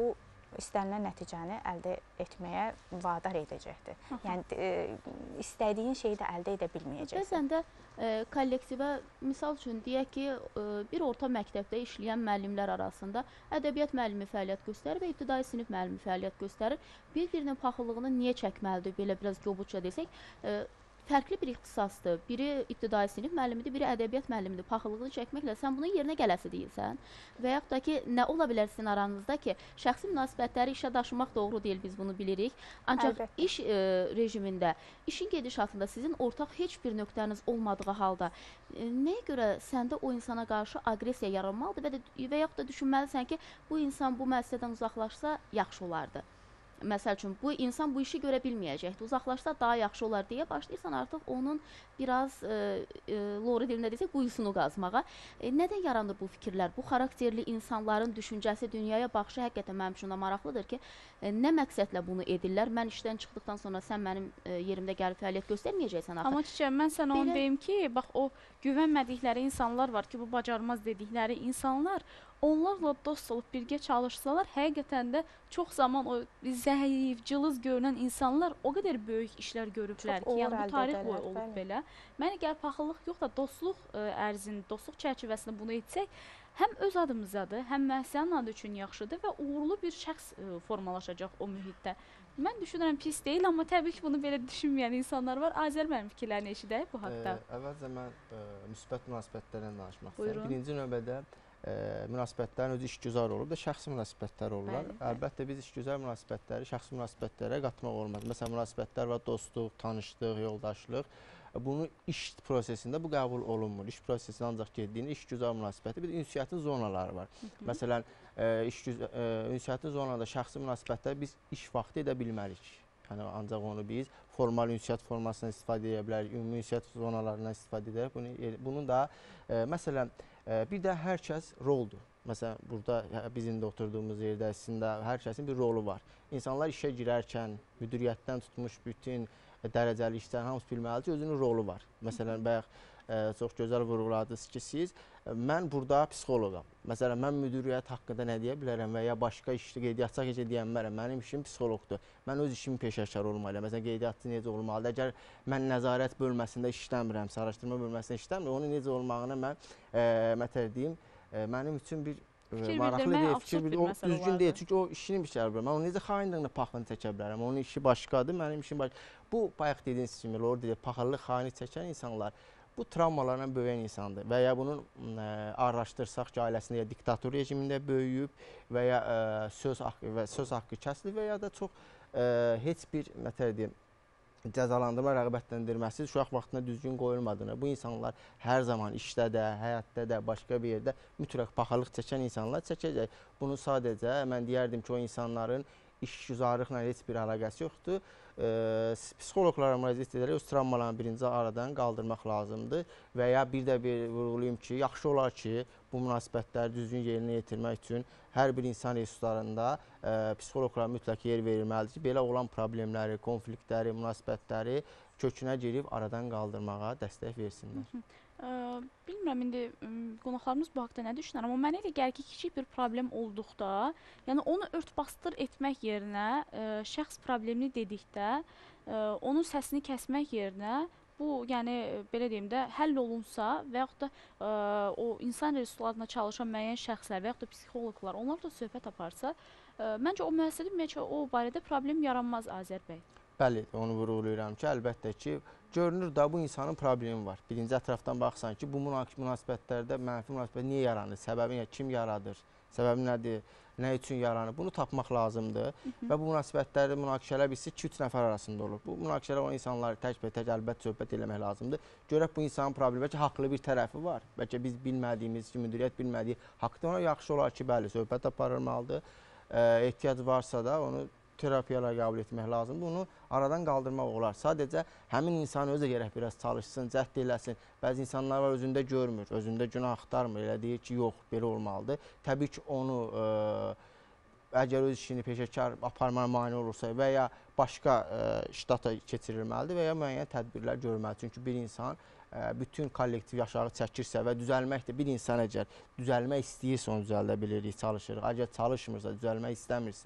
S7: istənilən nəticəni əldə etməyə vadar edəcəkdir. Yəni e, istədiyin şeyi də əldə edə bilməyəcəksən.
S1: Bəzən də e, kollektivə, misal üçün deyək ki, e, bir orta məktəbdə işləyən müəllimlər arasında ədəbiyyat müəllimi fəaliyyət göstərir və ibtidai sinif müəllimi fəaliyyət göstərir. Bir-birinin paxıllığını niyə çəkməlidir, belə biraz qobuçca desək, e, fərqli bir ixtisasdır. Biri ibtidai sinif müəllimidir, biri ədəbiyyat müəllimidir. Paxıllığını çəkməklə sən bunun yerinə gələsi deyilsən. Və yaxud da ki, nə ola bilər sizin aranızda ki, şəxsi münasibətləri işə daşımaq doğru deyil, biz bunu bilirik. Ancaq Əlbəttə. iş e, rejimində, işin gedişatında sizin ortaq heç bir nöqtəniz olmadığı halda e, nəyə görə səndə o insana qarşı aqressiya yaranmalıdır və, də, və yaxud da düşünməlisən ki, bu insan bu müəssisədən uzaqlaşsa yaxşı olardı. Məsəl üçün, bu insan bu işi görə bilməyəcəkdir, uzaqlaşsa daha yaxşı olar deyə başlayırsan artıq onun biraz e, e, lori dilində desək, quyusunu qazmağa. E, nədən yaranır bu fikirlər? Bu xarakterli insanların düşüncəsi, dünyaya baxışı həqiqətən mənim üçün də maraqlıdır ki, e, nə məqsədlə bunu edirlər? Mən işdən çıxdıqdan sonra sən mənim e, yerimdə gəlib fəaliyyət göstərməyəcəksən axı.
S2: Amma çiçək, mən sənə onu
S1: Belə... deyim
S2: ki, bax o güvənmədikləri insanlar var ki, bu bacarmaz dedikləri insanlar, onlarla dost olub birgə çalışsalar, həqiqətən də çox zaman o zəif, cılız görünən insanlar o qədər böyük işlər görüblər ki, yəni bu tarix boyu olub bəli. Belə. Mənə gəl paxıllıq yox da dostluq ə, ərzində, dostluq çərçivəsində bunu etsək, həm öz adımızadır, həm müəssisənin adı üçün yaxşıdır və uğurlu bir şəxs ə, formalaşacaq o mühitdə. Mən düşünürəm pis deyil, amma təbii ki, bunu belə düşünməyən insanlar var. Azər mənim fikirlərini eşidək bu haqda.
S8: Ə, əvvəlcə mən ə, müsbət münasibətlərdən danışmaq
S2: Buyurun.
S8: istəyirəm. Birinci növbədə ə, münasibətlərin özü işgüzar olur da şəxsi münasibətlər olurlar. Bəli, bəli. Əlbəttə biz işgüzar münasibətləri şəxsi münasibətlərə qatmaq olmaz. Məsələn, münasibətlər var, dostluq, tanışlıq, yoldaşlıq. Bunu iş prosesində bu qəbul olunmur. İş prosesində ancaq getdiyində işgüzar münasibəti, bir də ünsiyyətin zonaları var. Hı -hı. Məsələn, ə, işgüz, ə, ünsiyyətin zonada şəxsi münasibətləri biz iş vaxtı edə bilmərik. Yəni ancaq onu biz formal ünsiyyət formasından istifadə edə bilərik, ümumi ünsiyyət zonalarından istifadə edərək. Bunu, bunun da ə, məsələn, ə, bir də hər kəs roldur. Məsələn, burada bizim də oturduğumuz yerdə əslində hər kəsin bir rolu var. İnsanlar işə girərkən müdiriyyətdən tutmuş bütün dərəcəli işlərin hamısı bilməlidir ki, özünün rolu var. Məsələn, bayaq ə, çox gözəl vurğuladınız ki, siz, ə, mən burada psixoloqam. Məsələn, mən müdiriyyət haqqında nə deyə bilərəm və ya başqa işdə qeydiyyatçı necə deyən bərəm, mənim işim psixoloqdur. Mən öz işimi peşəkar olmalıyam. Məsələn, qeydiyyatçı necə olmalıdır? Əgər mən nəzarət bölməsində işləmirəmsə, araşdırma bölməsində işləmirəm, onun necə olmağını mən ə, mətər deyim, ə, mənim üçün bir
S2: Fikir
S8: maraqlı deyil, fikir
S2: bir
S8: o düzgün deyil. Çünki o işini biçər bilərəm. Mən onun necə xainliyini paxılını çəkə bilərəm. Onun işi başqadır, mənim işim başqa. Bu bayaq dediyiniz kimi, orada deyək, paxıllıq, xainlik çəkən insanlar bu travmalarla böyüyən insandır və ya bunun ə, araşdırsaq ki, ailəsində ya diktator rejimində böyüyüb və ya ə, söz haqqı və söz haqqı kəsilib və ya da çox ə, heç bir nətər deyim, cəzalandırma rəğbətləndirməsi uşaq vaxtında düzgün qoyulmadığını, bu insanlar hər zaman işdə də, həyatda da, başqa bir yerdə mütləq paxıllıq çəkən insanlar çəkəcək. Bunu sadəcə mən deyərdim ki, o insanların işgüzarlıqla heç bir əlaqəsi yoxdur. E, psixoloqlara müraciət edərək öz travmalarını birinci aradan qaldırmaq lazımdır və ya bir də bir vurğulayım ki, yaxşı olar ki, bu münasibətləri düzgün yerinə yetirmək üçün hər bir insan resurslarında e, psixoloqlara mütləq yer verilməlidir ki, belə olan problemləri, konfliktləri, münasibətləri kökünə girib aradan qaldırmağa dəstək versinlər.
S2: Hı -hı. Ə, bilmirəm, indi qonaqlarımız bu haqda nə düşünür, amma mənə elə gəlir ki, kiçik bir problem olduqda, yəni onu ört-basdır etmək yerinə, ə, şəxs problemini dedikdə, ə, onun səsini kəsmək yerinə, bu, yəni belə deyim də, həll olunsa və yaxud da ə, o insan resurslarında çalışan müəyyən şəxslər və yaxud da psixoloqlar, onlar da söhbət aparsa, ə, məncə o müəssisədə ümumiyyətcə o barədə problem yaranmaz Azər bəy.
S8: Bəli, onu vurğulayıram ki, əlbəttə ki, görünür da bu insanın problemi var. Birinci ətrafdan baxsan ki, bu münasibətlərdə mənfi münasibət niyə yaranır, səbəbi kim yaradır, səbəbi nədir, nə üçün yaranır, bunu tapmaq lazımdır. Hı -hı. Və bu münasibətlərdə münaqişələr bilsin iki üç nəfər arasında olur. Bu münaqişələr o insanları tək-bətək əlbət söhbət eləmək lazımdır. Görək bu insanın problemi, bəlkə haqlı bir tərəfi var, bəlkə biz bilmədiyimiz, ki, müdiriyyət bilmədiyi haqda ona yaxşı olar ki, bəli, söhbət aparılmalıdır. E, ehtiyac varsa da onu terapiyalar qəbul etmək lazımdır. Bunu aradan qaldırmaq olar. Sadəcə həmin insan özü gərək biraz çalışsın, cəhd eləsin. Bəzi insanlar var özündə görmür, özündə günah axtarmır. Elə deyir ki, yox, belə olmalıdır. Təbii ki, onu ə, əgər öz işini peşəkar aparmaya mane olursa və ya başqa ə, ştata keçirilməlidir və ya müəyyən tədbirlər görməlidir. Çünki bir insan ə, bütün kollektiv aşağı çəkirsə və düzəlmək də bir insan əgər düzəlmək istəyirsə onu düzəldə bilirik, çalışırıq. Əgər çalışmırsa, düzəlmək istəmirsə,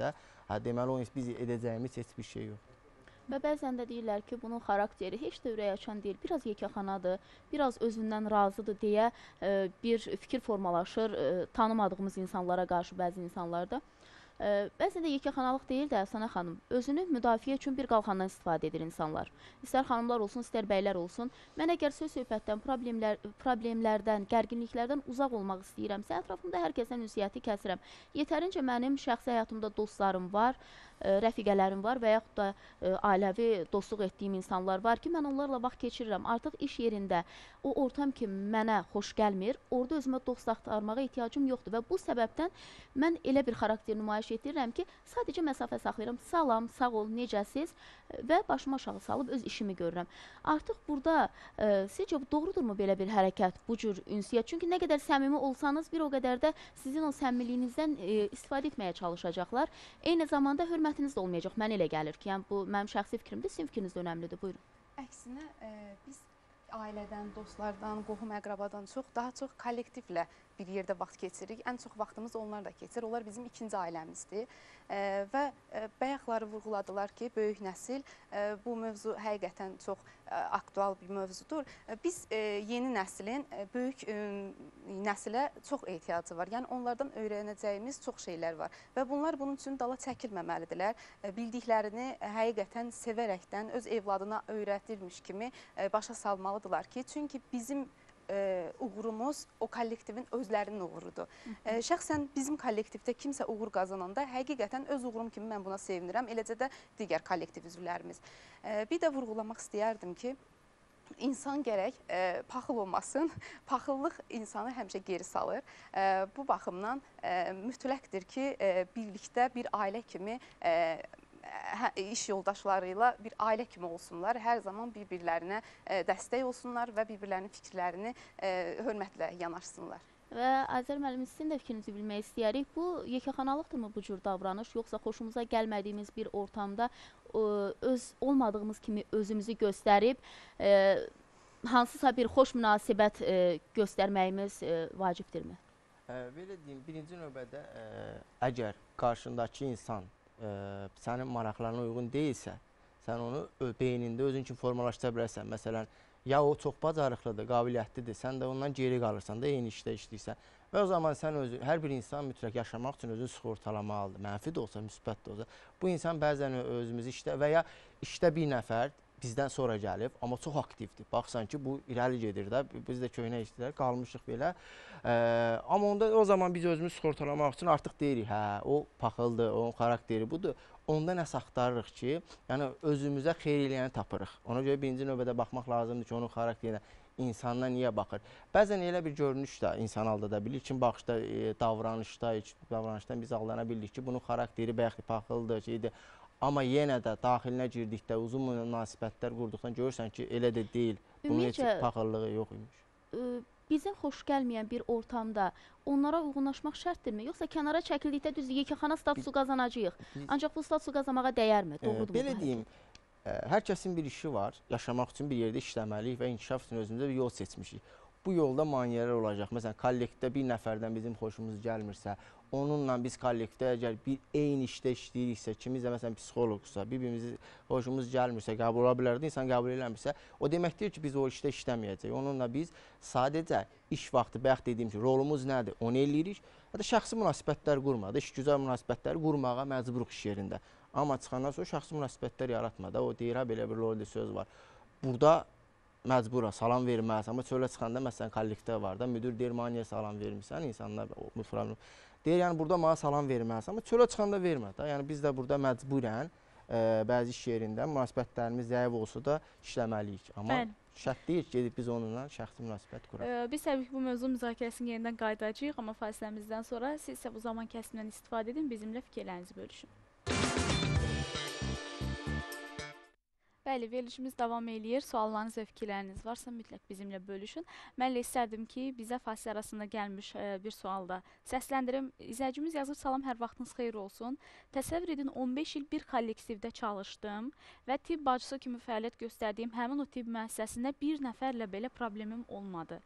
S8: Hə, deməli o biz edəcəyimiz heç bir şey yoxdur.
S1: Və bəzən də deyirlər ki, bunun xarakteri heç də ürək açan deyil, biraz yekəxanadır, biraz özündən razıdır deyə e, bir fikir formalaşır e, tanımadığımız insanlara qarşı bəzi insanlarda. E, bəzən də yekəxanalıq deyil də Əfsanə xanım, özünü müdafiə üçün bir qalxandan istifadə edir insanlar. İstər xanımlar olsun, istər bəylər olsun. Mən əgər söz-söhbətdən, problemlər, problemlərdən, gərginliklərdən uzaq olmaq istəyirəmsə, ətrafımda hər kəsdən ünsiyyəti kəsirəm. Yetərincə mənim şəxsi həyatımda dostlarım var, rəfiqələrim var və yaxud da ə, ailəvi dostluq etdiyim insanlar var ki, mən onlarla vaxt keçirirəm. Artıq iş yerində o ortam ki, mənə xoş gəlmir, orada özümə dost axtarmağa ehtiyacım yoxdur və bu səbəbdən mən elə bir xarakter nümayiş etdirirəm ki, sadəcə məsafə saxlayıram, salam, sağ ol, necəsiz və başımı aşağı salıb öz işimi görürəm. Artıq burada ə, sizcə doğrudurmu belə bir hərəkət, bu cür ünsiyyət? Çünki nə qədər səmimi olsanız, bir o qədər də sizin o səmimiliyinizdən ə, istifadə etməyə çalışacaqlar. Eyni zamanda hörmətiniz də olmayacaq. Mənə elə gəlir ki, yəni bu mənim şəxsi fikrimdir, sizin fikriniz də önəmlidir. Buyurun.
S9: Əksinə e, biz ailədən, dostlardan, qohum-əqrabadan çox, daha çox kollektivlə bir yerdə vaxt keçiririk. Ən çox vaxtımız onlarla keçir. Onlar bizim ikinci ailəmizdir. E, və e, bayaqları vurğuladılar ki, böyük nəsil e, bu mövzu həqiqətən çox e, aktual bir mövzudur. E, biz e, yeni nəslin e, böyük e, nəsilə çox ehtiyacı var. Yəni onlardan öyrənəcəyimiz çox şeylər var və bunlar bunun üçün dala çəkilməməlidirlər. E, bildiklərini e, həqiqətən sevərəkdən öz evladına öyrətilmiş kimi e, başa salmalıdırlar ki, çünki bizim E, uğurumuz o kollektivin özlərinin uğurudur. E, şəxsən bizim kollektivdə kimsə uğur qazananda həqiqətən öz uğurum kimi mən buna sevinirəm, eləcə də digər kollektiv üzvlərimiz. E, bir də vurğulamaq istəyərdim ki, İnsan gərək e, paxıl olmasın. Paxıllıq insanı həmişə geri salır. E, bu baxımdan e, mütləqdir ki, e, birlikdə bir ailə kimi e, iş yoldaşları ilə bir ailə kimi olsunlar. Hər zaman bir-birlərinə e, dəstək olsunlar və bir-birlərinin fikirlərini e, hörmətlə yanaşsınlar.
S1: Və Azər müəllim, sizin də fikrinizi bilmək istəyərik. Bu yekəxanalıqdırmı bu cür davranış, yoxsa xoşumuza gəlmədiyimiz bir ortamda öz olmadığımız kimi özümüzü göstərib e, hansısa bir xoş münasibət e, göstərməyimiz e, vacibdirmi?
S8: E, belə deyim, birinci növbədə e, əgər qarşındakı insan e, sənin maraqlarına uyğun deyilsə, sən onu beynində özün üçün formalaşdıra bilərsən. Məsələn, ya o çox bacarıqlıdır, qabiliyyətlidir, sən də ondan geri qalırsan da eyni işdə işləyirsən. Və o zaman sən özü, hər bir insan mütləq yaşamaq üçün özünü sığortalamalıdır. Mənfi də olsa, müsbət də olsa. Bu insan bəzən özümüz işdə və ya işdə bir nəfər bizdən sonra gəlib, amma çox aktivdir. Baxsan ki, bu irəli gedir də, biz də köhnə işçilər qalmışıq belə. Ee, amma onda o zaman biz özümüz sığortalamaq üçün artıq deyirik, hə, o paxıldır, onun xarakteri budur. Onda nəsə axtarırıq ki, yəni özümüzə xeyir eləyəni tapırıq. Ona görə birinci növbədə baxmaq lazımdır ki, onun xarakterinə, insandan niyə baxır. Bəzən elə bir görünüş də insan aldada bilir ki, baxışda, e, davranışda, davranışdan biz aldana bildik ki, bunun xarakteri bəlkə paxıldır, şeydir. Amma yenə də daxilinə girdikdə, uzun münasibətlər qurduqdan görürsən ki, elə də deyil. Bunun heç paxıllığı yox imiş.
S1: Bizə xoş gəlməyən bir ortamda onlara uyğunlaşmaq şərtdirmi? Yoxsa kənara çəkildikdə düzdür, yekəxana statusu qazanacağıq. Ancaq bu statusu qazanmağa dəyərmi? Doğrudur mu?
S8: Belə deyim, hər kəsin bir işi var. Yaşamaq üçün bir yerdə işləməliyik və inkişaf üçün özümüzə bir yol seçmişik. Bu yolda maneələr olacaq. Məsələn, kollektivdə bir nəfərdən bizim xoşumuz gəlmirsə, onunla biz kollektivdə əgər bir eyni işdə işləyiriksə, kimiz də məsələn psixoloqsa, bir-birimizi xoşumuz gəlmirsə, qəbul ola bilərdi, insan qəbul eləmirsə, o demək deyir ki, biz o işdə işləməyəcəyik. Onunla biz sadəcə iş vaxtı, bayaq dediyim ki, rolumuz nədir, onu eləyirik. Hətta şəxsi münasibətlər qurmada, işgüzar münasibətləri qurmağa məcburuq iş yerində. Amma çıxandan sonra şəxsi münasibətlər yaratmada, o deyir, ha, belə bir rolda söz var. Burada məcbura salam verməz, amma çölə çıxanda məsələn kollektivdə var da, müdür deyir, mənə niyə salam vermirsən, insanlar müfram deyir, yəni burada mənə salam verməz, amma çölə çıxanda vermə da. Yəni biz də burada məcburən e, bəzi iş yerində münasibətlərimiz zəif olsa da işləməliyik. Amma Bəli. Şərt deyil ki, biz onunla şəxsi münasibət quraq.
S2: Ee, biz təbii ki, bu mövzu müzakirəsini yenidən qayıdacağıq, amma fasiləmizdən sonra siz isə bu zaman kəsimindən istifadə edin, bizimlə fikirlərinizi bölüşün. Bəli, verilişimiz davam eləyir. Suallarınız və fikirləriniz varsa mütləq bizimlə bölüşün. Mən də istərdim ki, bizə fasilə arasında gəlmiş e, bir sualda səsləndirim. İzləyicimiz yazır, salam, hər vaxtınız xeyir olsun. Təsəvvür edin, on beş il bir kollektivdə çalışdım və tibb bacısı kimi fəaliyyət göstərdiyim həmin o tibb müəssisəsində bir nəfərlə belə problemim olmadı.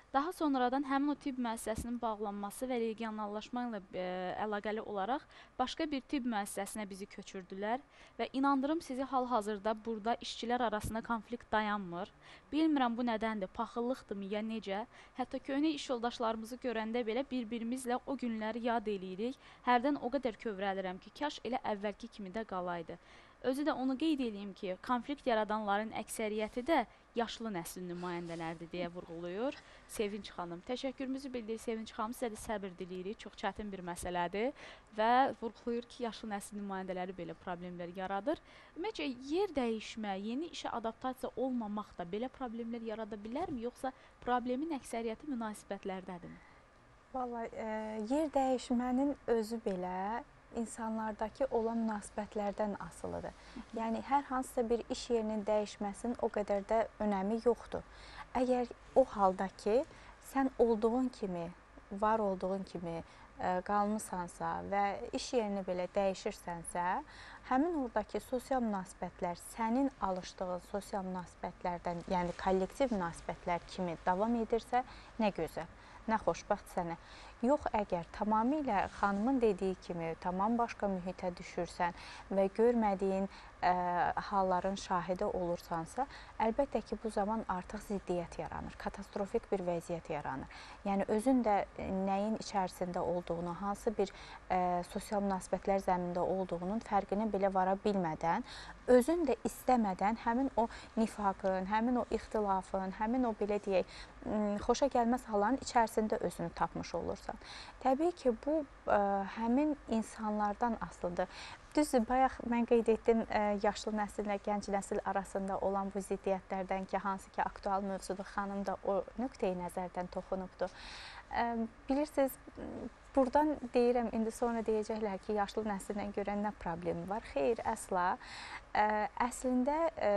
S2: Daha sonradan həmin o tibb müəssisəsinin bağlanması və regionallaşma ilə e, əlaqəli olaraq başqa bir tibb müəssisəsinə bizi köçürdülər və inandırım sizi hal-hazırda burada işçilər arasında konflikt dayanmır. Bilmirəm bu nədəndir, paxıllıqdırmı ya necə? Hətta köhnə iş yoldaşlarımızı görəndə belə bir-birimizlə o günləri yad eləyirik. Hərdən o qədər kövrəlirəm ki, kaş elə əvvəlki kimi də qalaydı. Özü də onu qeyd edeyim ki, konflikt yaradanların əksəriyyəti də yaşlı nəslin nümayəndələrdir deyə vurğuluyur Sevinç xanım. Təşəkkürümüzü bildirir Sevinç xanım, sizə də səbir diləyirik. Çox çətin bir məsələdir və vurğulayır ki, yaşlı nəslin nümayəndələri belə problemlər yaradır. Ümumiyyətcə, yer dəyişmə, yeni işə adaptasiya olmamaq da belə problemlər yarada bilərmi, yoxsa problemin əksəriyyəti münasibətlərdədirmi?
S7: Vallahi, e, yer dəyişmənin özü belə insanlardakı olan münasibətlərdən asılıdır. Yəni, hər hansısa bir iş yerinin dəyişməsinin o qədər də önəmi yoxdur. Əgər o halda ki, sən olduğun kimi, var olduğun kimi ə, qalmısansa və iş yerini belə dəyişirsənsə, həmin oradakı sosial münasibətlər sənin alışdığın sosial münasibətlərdən, yəni kollektiv münasibətlər kimi davam edirsə, nə gözəl, nə xoşbəxt sənə. Yox, əgər tamamilə xanımın dediyi kimi tamam başqa mühitə düşürsən və görmədiyin ə, halların şahidi olursansa, əlbəttə ki, bu zaman artıq ziddiyyət yaranır, katastrofik bir vəziyyət yaranır. Yəni, özün də nəyin içərisində olduğunu, hansı bir ə, sosial münasibətlər zəmində olduğunun fərqini belə vara bilmədən, özün də istəmədən həmin o nifaqın, həmin o ixtilafın, həmin o belə deyək, xoşa gəlməz halların içərisində özünü tapmış olursan. Təbii ki, bu ə, həmin insanlardan asılıdır. Düzdür, bayaq mən qeyd etdim ə, yaşlı nəsillə gənc nəsil arasında olan bu ziddiyyətlərdən ki, hansı ki, aktual mövzudur, xanım da o nöqteyi nəzərdən toxunubdur. Ə, bilirsiniz, buradan deyirəm, indi sonra deyəcəklər ki, yaşlı nəsillə görən nə problemi var? Xeyr, əsla. Ə, əslində, ə,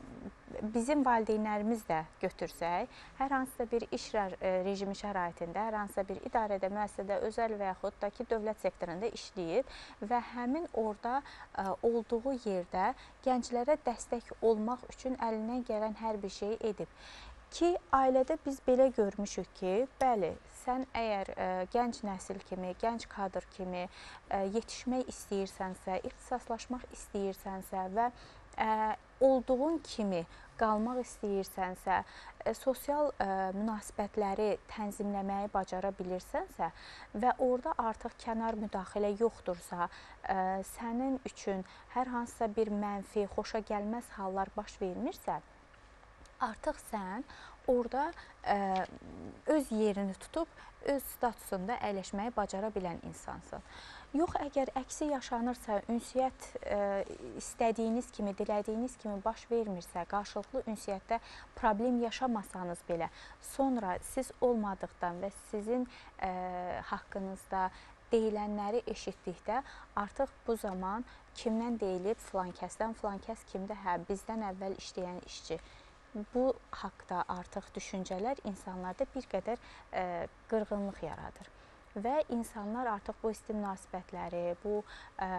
S7: bizim valideynlərimiz də götürsək, hər hansısa bir iş rejimi şəraitində, hər hansısa bir idarədə, müəssisədə, özəl və yaxud da ki, dövlət sektorunda işləyib və həmin orada ə, olduğu yerdə gənclərə dəstək olmaq üçün əlindən gələn hər bir şeyi edib. Ki, ailədə biz belə görmüşük ki, bəli, sən əgər ə, gənc nəsil kimi, gənc kadr kimi ə, yetişmək istəyirsənsə, ixtisaslaşmaq istəyirsənsə və ə, olduğun kimi qalmaq istəyirsənsə, ə, sosial ə, münasibətləri tənzimləməyi bacara bilirsənsə və orada artıq kənar müdaxilə yoxdursa, ə, sənin üçün hər hansısa bir mənfi, xoşa gəlməz hallar baş vermirsə, artıq sən orada ə, öz yerini tutub, öz statusunda əyləşməyi bacara bilən insansın. Yox, əgər əksi yaşanırsa, ünsiyyət ə, istədiyiniz kimi, dilədiyiniz kimi baş vermirsə, qarşılıqlı ünsiyyətdə problem yaşamasanız belə, sonra siz olmadıqdan və sizin ə, haqqınızda deyilənləri eşitdikdə artıq bu zaman kimdən deyilib, filan kəsdən, filan kəs kimdə, hə, bizdən əvvəl işləyən işçi. Bu haqda artıq düşüncələr insanlarda bir qədər ə, qırğınlıq yaradır. Və insanlar artıq bu isti münasibətləri, bu ə,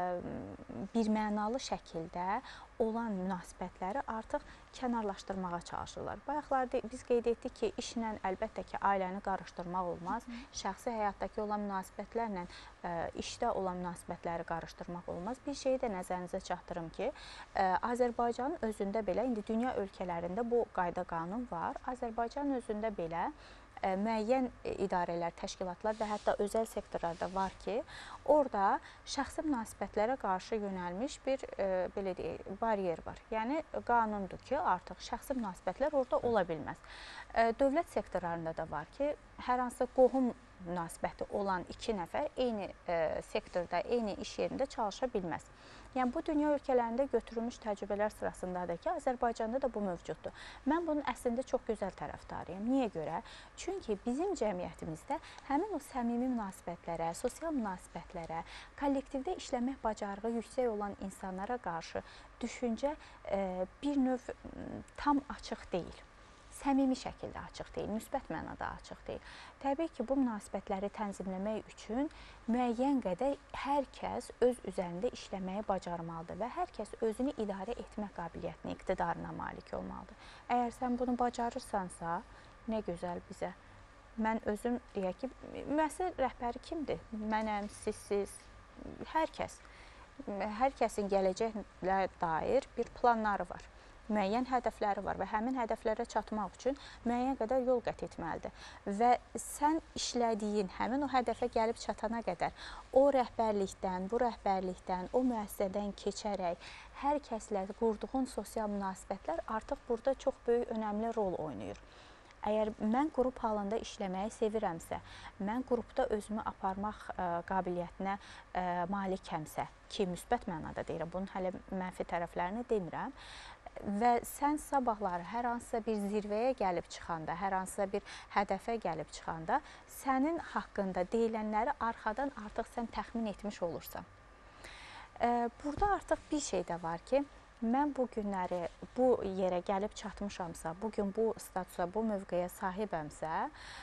S7: birmənalı şəkildə olan münasibətləri artıq kənarlaşdırmağa çalışırlar. Bayaqlarda biz qeyd etdik ki, işlə əlbəttə ki, ailəni qarışdırmaq olmaz. Şəxsi həyatdakı olan münasibətlərlə ə, işdə olan münasibətləri qarışdırmaq olmaz. Bir şeyi də nəzərinizə çatdırım ki, ə, Azərbaycanın özündə belə, indi dünya ölkələrində bu qayda qanun var. Azərbaycanın özündə belə ə, müəyyən idarələr, təşkilatlar və hətta özəl sektorlarda var ki, orada şəxsi münasibətlərə qarşı yönəlmiş bir ə, belə deyək, baryer var. Yəni qanundur ki, artıq şəxsi münasibətlər orada ola bilməz. Ə, dövlət sektorlarında da var ki, hər hansı qohum münasibəti olan iki nəfər eyni ə, sektorda, eyni iş yerində çalışa bilməz. Yəni, bu dünya ölkələrində götürülmüş təcrübələr sırasındadır ki, Azərbaycanda da bu mövcuddur. Mən bunun əslində çox gözəl tərəfdarıyam. Niyə görə? Çünki bizim cəmiyyətimizdə həmin o səmimi münasibətlərə, sosial münasibətlərə, kollektivdə işləmək bacarığı yüksək olan insanlara qarşı düşüncə ə, bir növ tam açıq deyil. Səmimi şəkildə açıq deyil, müsbət mənada açıq deyil. Təbii ki, bu münasibətləri tənzimləmək üçün müəyyən qədər hər kəs öz üzərində işləməyi bacarmalıdır və hər kəs özünü idarə etmək qabiliyyətinə, iqtidarına malik olmalıdır. Əgər sən bunu bacarırsansa, Nə gözəl bizə. Mən özüm deyək ki, müəssisə rəhbəri kimdir? Mənəm, sizsiz, hər kəs. Hər kəsin gələcəklə dair bir planları var. Müəyyən hədəfləri var və həmin hədəflərə çatmaq üçün müəyyən qədər yol qət etməlidir. Və sən işlədiyin, həmin o hədəfə gəlib çatana qədər o rəhbərlikdən, bu rəhbərlikdən, o müəssisədən keçərək hər kəslə qurduğun sosial münasibətlər artıq burada çox böyük, önəmli rol oynayır. Əgər mən qrup halında işləməyi sevirəmsə, mən qrupda özümü aparmaq ə, qabiliyyətinə ə, malikəmsə, ki, müsbət mənada deyirəm, bunun hələ mənfi tərəflərini demirəm, və sən sabahları hər hansısa bir zirvəyə gəlib çıxanda, hər hansısa bir hədəfə gəlib çıxanda, sənin haqqında deyilənləri arxadan artıq sən təxmin etmiş olursan. Ə, burada artıq bir şey də var ki, mən bu günləri bu yerə gəlib çatmışamsa, bugün bu statusa, bu mövqeyə sahibəmsə,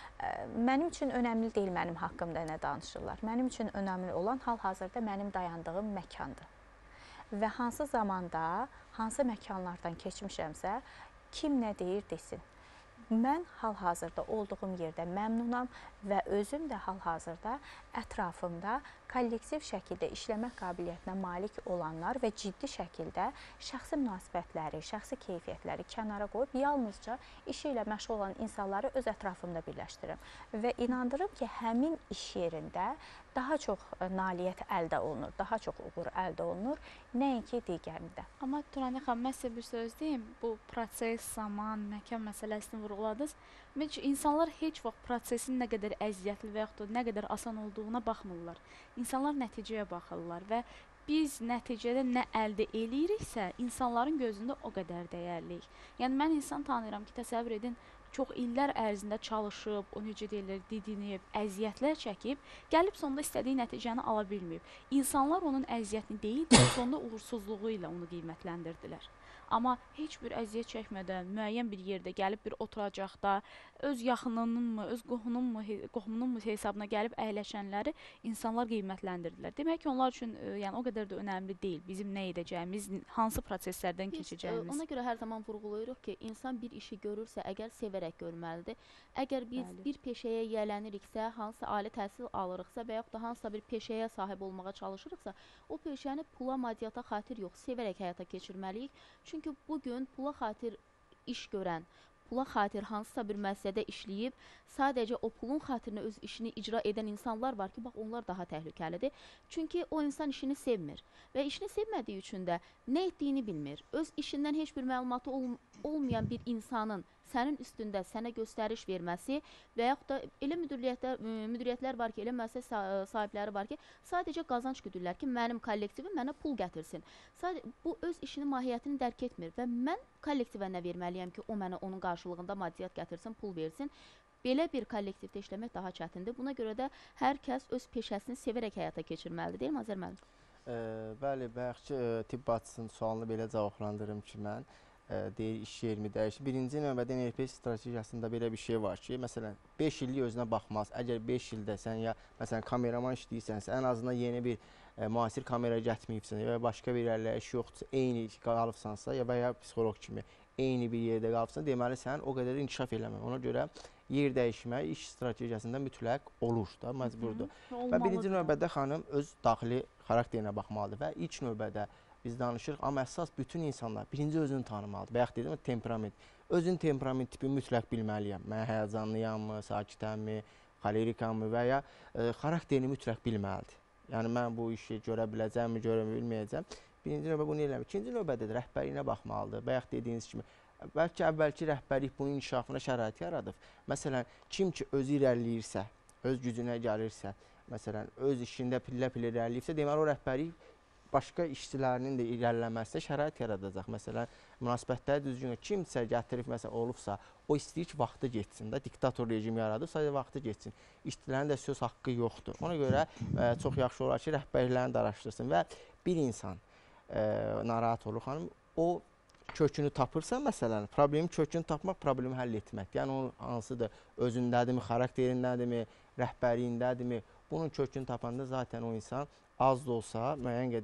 S7: mənim üçün önəmli deyil mənim haqqımda nə danışırlar. Mənim üçün önəmli olan hal-hazırda mənim dayandığım məkandır. Və hansı zamanda, hansı məkanlardan keçmişəmsə, kim nə deyir desin. Mən hal-hazırda olduğum yerdə məmnunam və özüm də hal-hazırda ətrafımda kollektiv şəkildə işləmək qabiliyyətinə malik olanlar və ciddi şəkildə şəxsi münasibətləri, şəxsi keyfiyyətləri kənara qoyub yalnızca işi ilə məşğul olan insanları öz ətrafımda birləşdirirəm. Və inandırım ki, həmin iş yerində daha çox nailiyyət əldə olunur, daha çox uğur əldə olunur, nəinki digərində.
S2: Amma Turani xanım, mən sizə bir söz deyim, bu proses, zaman, məkan məsələsini vurğuladınız. Məncə, insanlar heç vaxt prosesin nə qədər əziyyətli və yaxud da nə qədər asan olduğuna baxmırlar. İnsanlar nəticəyə baxırlar və biz nəticədə nə əldə eləyiriksə, insanların gözündə o qədər dəyərliyik. Yəni, mən insan tanıyıram ki, təsəvvür edin, çox illər ərzində çalışıb, o necə deyilir, didinib, əziyyətlər çəkib, gəlib sonunda istədiyi nəticəni ala bilməyib. İnsanlar onun əziyyətini deyil, sonunda uğursuzluğu ilə onu qiymətləndirdilər. Amma heç bir əziyyət çəkmədən, müəyyən bir yerdə gəlib bir oturacaqda, öz yaxınınınmı, öz qohumununmu, qohumununmu hesabına gəlib əyləşənləri insanlar qiymətləndirdilər. Demək ki, onlar üçün yəni, o qədər də önəmli deyil bizim nə edəcəyimiz, hansı proseslərdən
S1: Biz,
S2: keçəcəyimiz.
S1: Ona görə hər zaman vurğulayırıq ki, insan bir işi görürsə, əgər sevərək görməlidir. Əgər biz
S2: Bəli.
S1: bir peşəyə yiyələniriksə, hansı ali təhsil alırıqsa və yaxud da hansısa bir peşəyə sahib olmağa çalışırıqsa, o peşəni pula, maddiyata xatir yox, sevərək həyata keçirməliyik. Çünki bugün pula xatir iş görən, pula xatir hansısa bir müəssisədə işləyib, sadəcə o pulun xatirinə öz işini icra edən insanlar var ki, bax onlar daha təhlükəlidir. Çünki o insan işini sevmir və işini sevmədiyi üçün də nə etdiyini bilmir. Öz işindən heç bir məlumatı ol olmayan bir insanın sənin üstündə sənə göstəriş verməsi və yaxud da elə müdiriyyətlər, müdiriyyətlər var ki, elə müəssisə sahibləri var ki, sadəcə qazanc güdürlər ki, mənim kollektivim mənə pul gətirsin. Sadəcə, bu öz işinin mahiyyətini dərk etmir və mən kollektivə nə verməliyəm ki, o mənə onun qarşılığında maddiyyat gətirsin, pul versin. Belə bir kollektivdə işləmək daha çətindir. Buna görə də hər kəs öz peşəsini sevərək həyata keçirməlidir, deyil mi Azər müəllim?
S8: E, bəli, bayaqki e, tibb bacısının sualını belə cavablandırım ki, mən deyir, iş yerimi dəyişir. Birinci növbədə N R P strategiyasında belə bir şey var ki, məsələn, beş illik özünə baxmaz. Əgər beş ildə sən ya, məsələn, kameraman işləyirsənsə, ən azından yeni bir e, müasir kamera gətirməyibsən və ya başqa bir əllə iş yoxdursa, eyni qalıbsansa ya və ya psixoloq kimi eyni bir yerdə qalıbsan, deməli, sən o qədər inkişaf eləmə. Ona görə yer dəyişmə iş strategiyasında mütləq olur da, məcburdur. Və birinci növbədə xanım öz daxili xarakterinə baxmalıdır və ilk növbədə biz danışırıq, amma əsas bütün insanlar birinci özünü tanımalıdır. Bayaq dedim, temperament. Özün temperament tipi mütləq bilməliyəm. Mən həyəcanlıyammı, sakitəmmi, xolerikamı və ya e, xarakterini mütləq bilməlidir. Yəni, mən bu işi görə biləcəmmi, görə bilməyəcəm. Birinci növbə bunu eləmir. İkinci növbədə də rəhbərliyinə baxmalıdır. Bayaq dediyiniz kimi, bəlkə əvvəlki rəhbərlik bunun inkişafına şərait yaradıb. Məsələn, kim ki özü irəliləyirsə, öz gücünə gəlirsə, məsələn, öz işində pillə-pillə irəliləyirsə, deməli, o rəhbərlik başqa işçilərinin də irəliləməsinə şərait yaradacaq. Məsələn, münasibətləri düzgün, kimsə gətirib, məsələn, olubsa, o istəyir ki, vaxtı getsin də, diktator rejim yaradıb, sadəcə vaxtı getsin. İşçilərin də söz haqqı yoxdur. Ona görə e, çox yaxşı olar ki, rəhbərlərini də araşdırsın və bir insan e, narahat olur, xanım, o kökünü tapırsa, məsələn, problemi kökünü tapmaq, problemi həll etməkdir. Yəni, o hansıdır, özündədirmi, xarakterindədirmi, rəhbərliyindədirmi, bunun kökünü tapanda zaten o insan az da olsa müəyyən qədər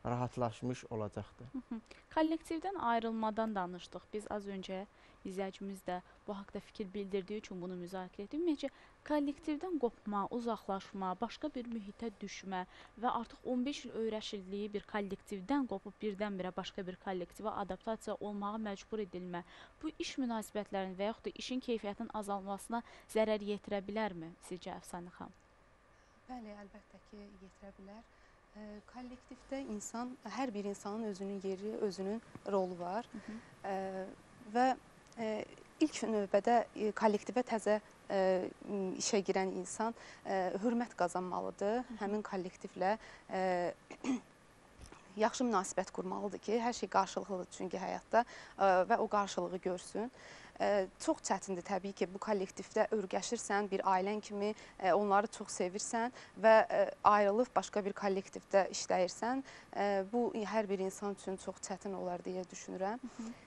S8: rahatlaşmış olacaqdır.
S2: Kollektivdən ayrılmadan danışdıq. Biz az öncə izləyicimiz də bu haqda fikir bildirdiyi üçün bunu müzakirə etdik. Ümumiyyətcə, kollektivdən qopma, uzaqlaşma, başqa bir mühitə düşmə və artıq on beş il öyrəşildiyi bir kollektivdən qopub birdən-birə başqa bir kollektivə adaptasiya olmağa məcbur edilmə, bu iş münasibətlərinin və yaxud da işin keyfiyyətinin azalmasına zərər yetirə bilərmi sizcə Əfsanə xanım?
S9: Bəli, əlbəttə ki, yetirə bilər. E, kollektivdə insan, hər bir insanın özünün yeri, özünün rolu var. Hı -hı. E, və e, ilk növbədə e, kollektivə təzə e, işə girən insan e, hörmət qazanmalıdır. Hı -hı. Həmin kollektivlə e, yaxşı münasibət qurmalıdır ki, hər şey qarşılıqlıdır çünki həyatda e, və o qarşılığı görsün. E, çox çətindir təbii ki, bu kollektivdə örgəşirsən, bir ailən kimi e, onları çox sevirsən və e, ayrılıb başqa bir kollektivdə işləyirsən, e, bu hər bir insan üçün çox çətin olar deyə düşünürəm.
S2: Hı -hı.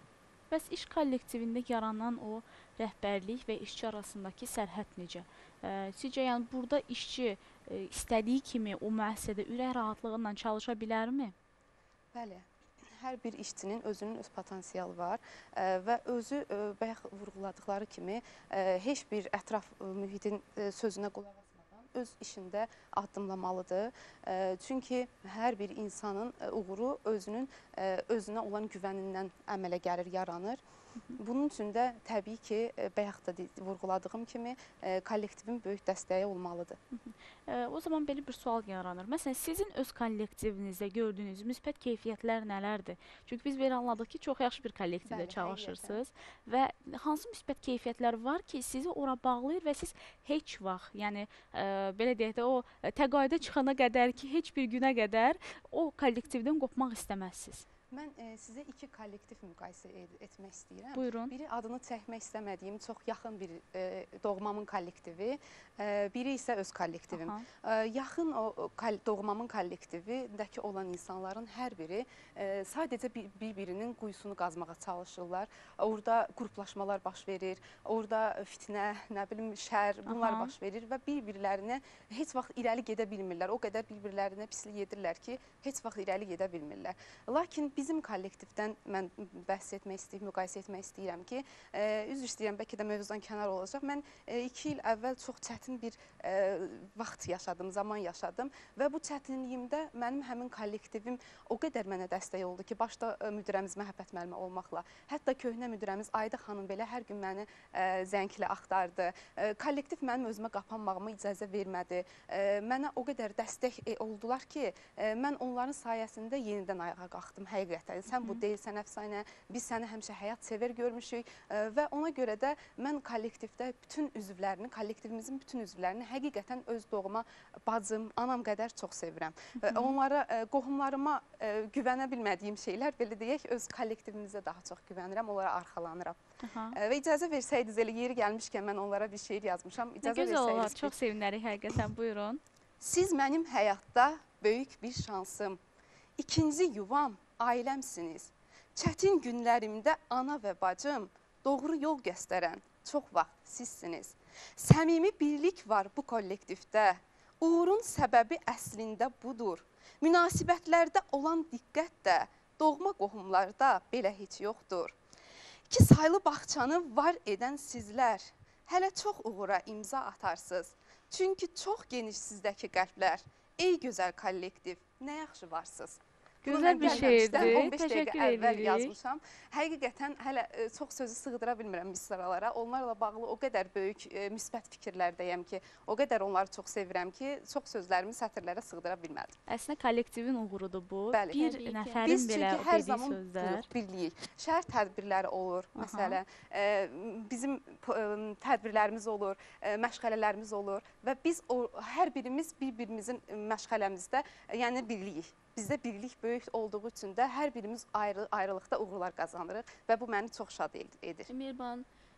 S2: Bəs iş kollektivində yaranan o rəhbərlik və işçi arasındakı sərhəd necə? E, sizcə, yəni burada işçi e, istədiyi kimi o müəssisədə ürək rahatlığı ilə çalışa bilərmi?
S9: Bəli. Hər bir işçinin özünün öz potensialı var e, və özü e, bayaq vurğuladıkları kimi e, heç bir ətraf e, mühitin e, sözünə qulaq asmadan öz işində addımlamalıdır. E, çünki hər bir insanın e, uğuru özünün e, özünə olan güvənindən əmələ gəlir, yaranır. Bunun üçün də təbii ki, e, bayaq da vurğuladığım kimi e, kollektivin böyük dəstəyi olmalıdır.
S2: E, o zaman belə bir sual yaranır. Məsələn, sizin öz kollektivinizdə gördüyünüz müsbət keyfiyyətlər nələrdir? Çünki biz belə anladıq ki, çox yaxşı bir kollektivdə çalışırsınız və hansı müsbət keyfiyyətlər var ki, sizi ora bağlayır və siz heç vaxt, yəni e, belə deyək də, o təqaüdə çıxana qədər ki, heç bir günə qədər o kollektivdən qopmaq istəməzsiniz.
S9: Mən e, sizə iki kollektiv müqayisə ed etmək istəyirəm.
S2: Buyurun.
S9: Biri adını çəkmək istəmədiyim çox yaxın bir e, doğmamın kollektivi, e, biri isə öz kollektivim. E, yaxın o doğmamın kollektivindəki olan insanların hər biri e, sadəcə bir-birinin quyusunu qazmağa çalışırlar. Orada qruplaşmalar baş verir, orada fitnə, nə bilim, şər, bunlar Aha. baş verir və bir-birlərinə heç vaxt irəli gedə bilmirlər. O qədər bir-birlərinə pislik edirlər ki, heç vaxt irəli gedə bilmirlər. Lakin bizim kollektivdən mən bəhs etmək istəyirəm, müqayisə etmək istəyirəm ki, e, üzr istəyirəm, bəlkə də mövzudan kənar olacaq. Mən e, iki il əvvəl çox çətin bir e, vaxt yaşadım, zaman yaşadım və bu çətinliyimdə mənim həmin kollektivim o qədər mənə dəstək oldu ki, başda e, müdirəmiz Məhəbbət müəllimə olmaqla, hətta köhnə müdirəmiz Ayda xanım belə hər gün məni e, zənglə axtardı. E, kollektiv mənim özümə qapanmağıma icazə vermədi. E, mənə o qədər dəstək e, oldular ki, e, mən onların sayəsində yenidən ayağa qalxdım. Həqiqətən, sən bu deyilsən Əfsanə, biz səni həmişə həyat sever görmüşük e, və ona görə də mən kollektivdə bütün üzvlərini, kollektivimizin bütün üzvlərini həqiqətən öz doğma bacım, anam qədər çox sevirəm. Hı -hı. Onlara, e, qohumlarıma e, güvənə bilmədiyim şeylər, belə deyək, öz kollektivimizə daha çox güvənirəm, onlara arxalanıram. E, və icazə versəydiniz, elə yeri gəlmişkən mən onlara bir şeir yazmışam. İcazə
S2: Nə gözəl olar, çox sevinərik həqiqətən, buyurun.
S9: Siz mənim həyatda böyük bir şansım, ikinci yuvam, ailəmsiniz. Çətin günlərimdə ana və bacım, doğru yol göstərən çox vaxt sizsiniz. Səmimi birlik var bu kollektivdə. Uğurun səbəbi əslində budur. Münasibətlərdə olan diqqət də doğma qohumlarda belə heç yoxdur. İki saylı bağçanı var edən sizlər hələ çox uğura imza atarsınız. Çünki çox geniş sizdəki qəlblər. Ey gözəl kollektiv, nə yaxşı varsınız.
S2: Gözəl bir şeydir.
S9: on beş dəqiqə əvvəl yazmışam. Həqiqətən hələ e, çox sözü sığdıra bilmirəm misralara. Onlarla bağlı o qədər böyük e, müsbət fikirlərdəyəm ki, o qədər onları çox sevirəm ki, çox sözlərimi sətirlərə sığdıra bilmədim.
S2: Əslində kollektivin uğurudur bu.
S9: Bəli.
S2: Bir nəfərin
S9: Biz
S2: belə
S9: çünki hər
S2: dediyi
S9: zaman
S2: sözlər.
S9: birliyik. Şəhər tədbirləri olur, Aha. məsələn, e, bizim e, tədbirlərimiz olur, e, məşğələlərimiz olur və biz o, hər birimiz bir-birimizin məşğələmizdə, e, yəni birliyik. Bizdə birlik böyük olduğu üçün də hər birimiz ayrı, ayrılıqda uğurlar qazanırıq və bu məni çox şad edir.
S1: Mehriban,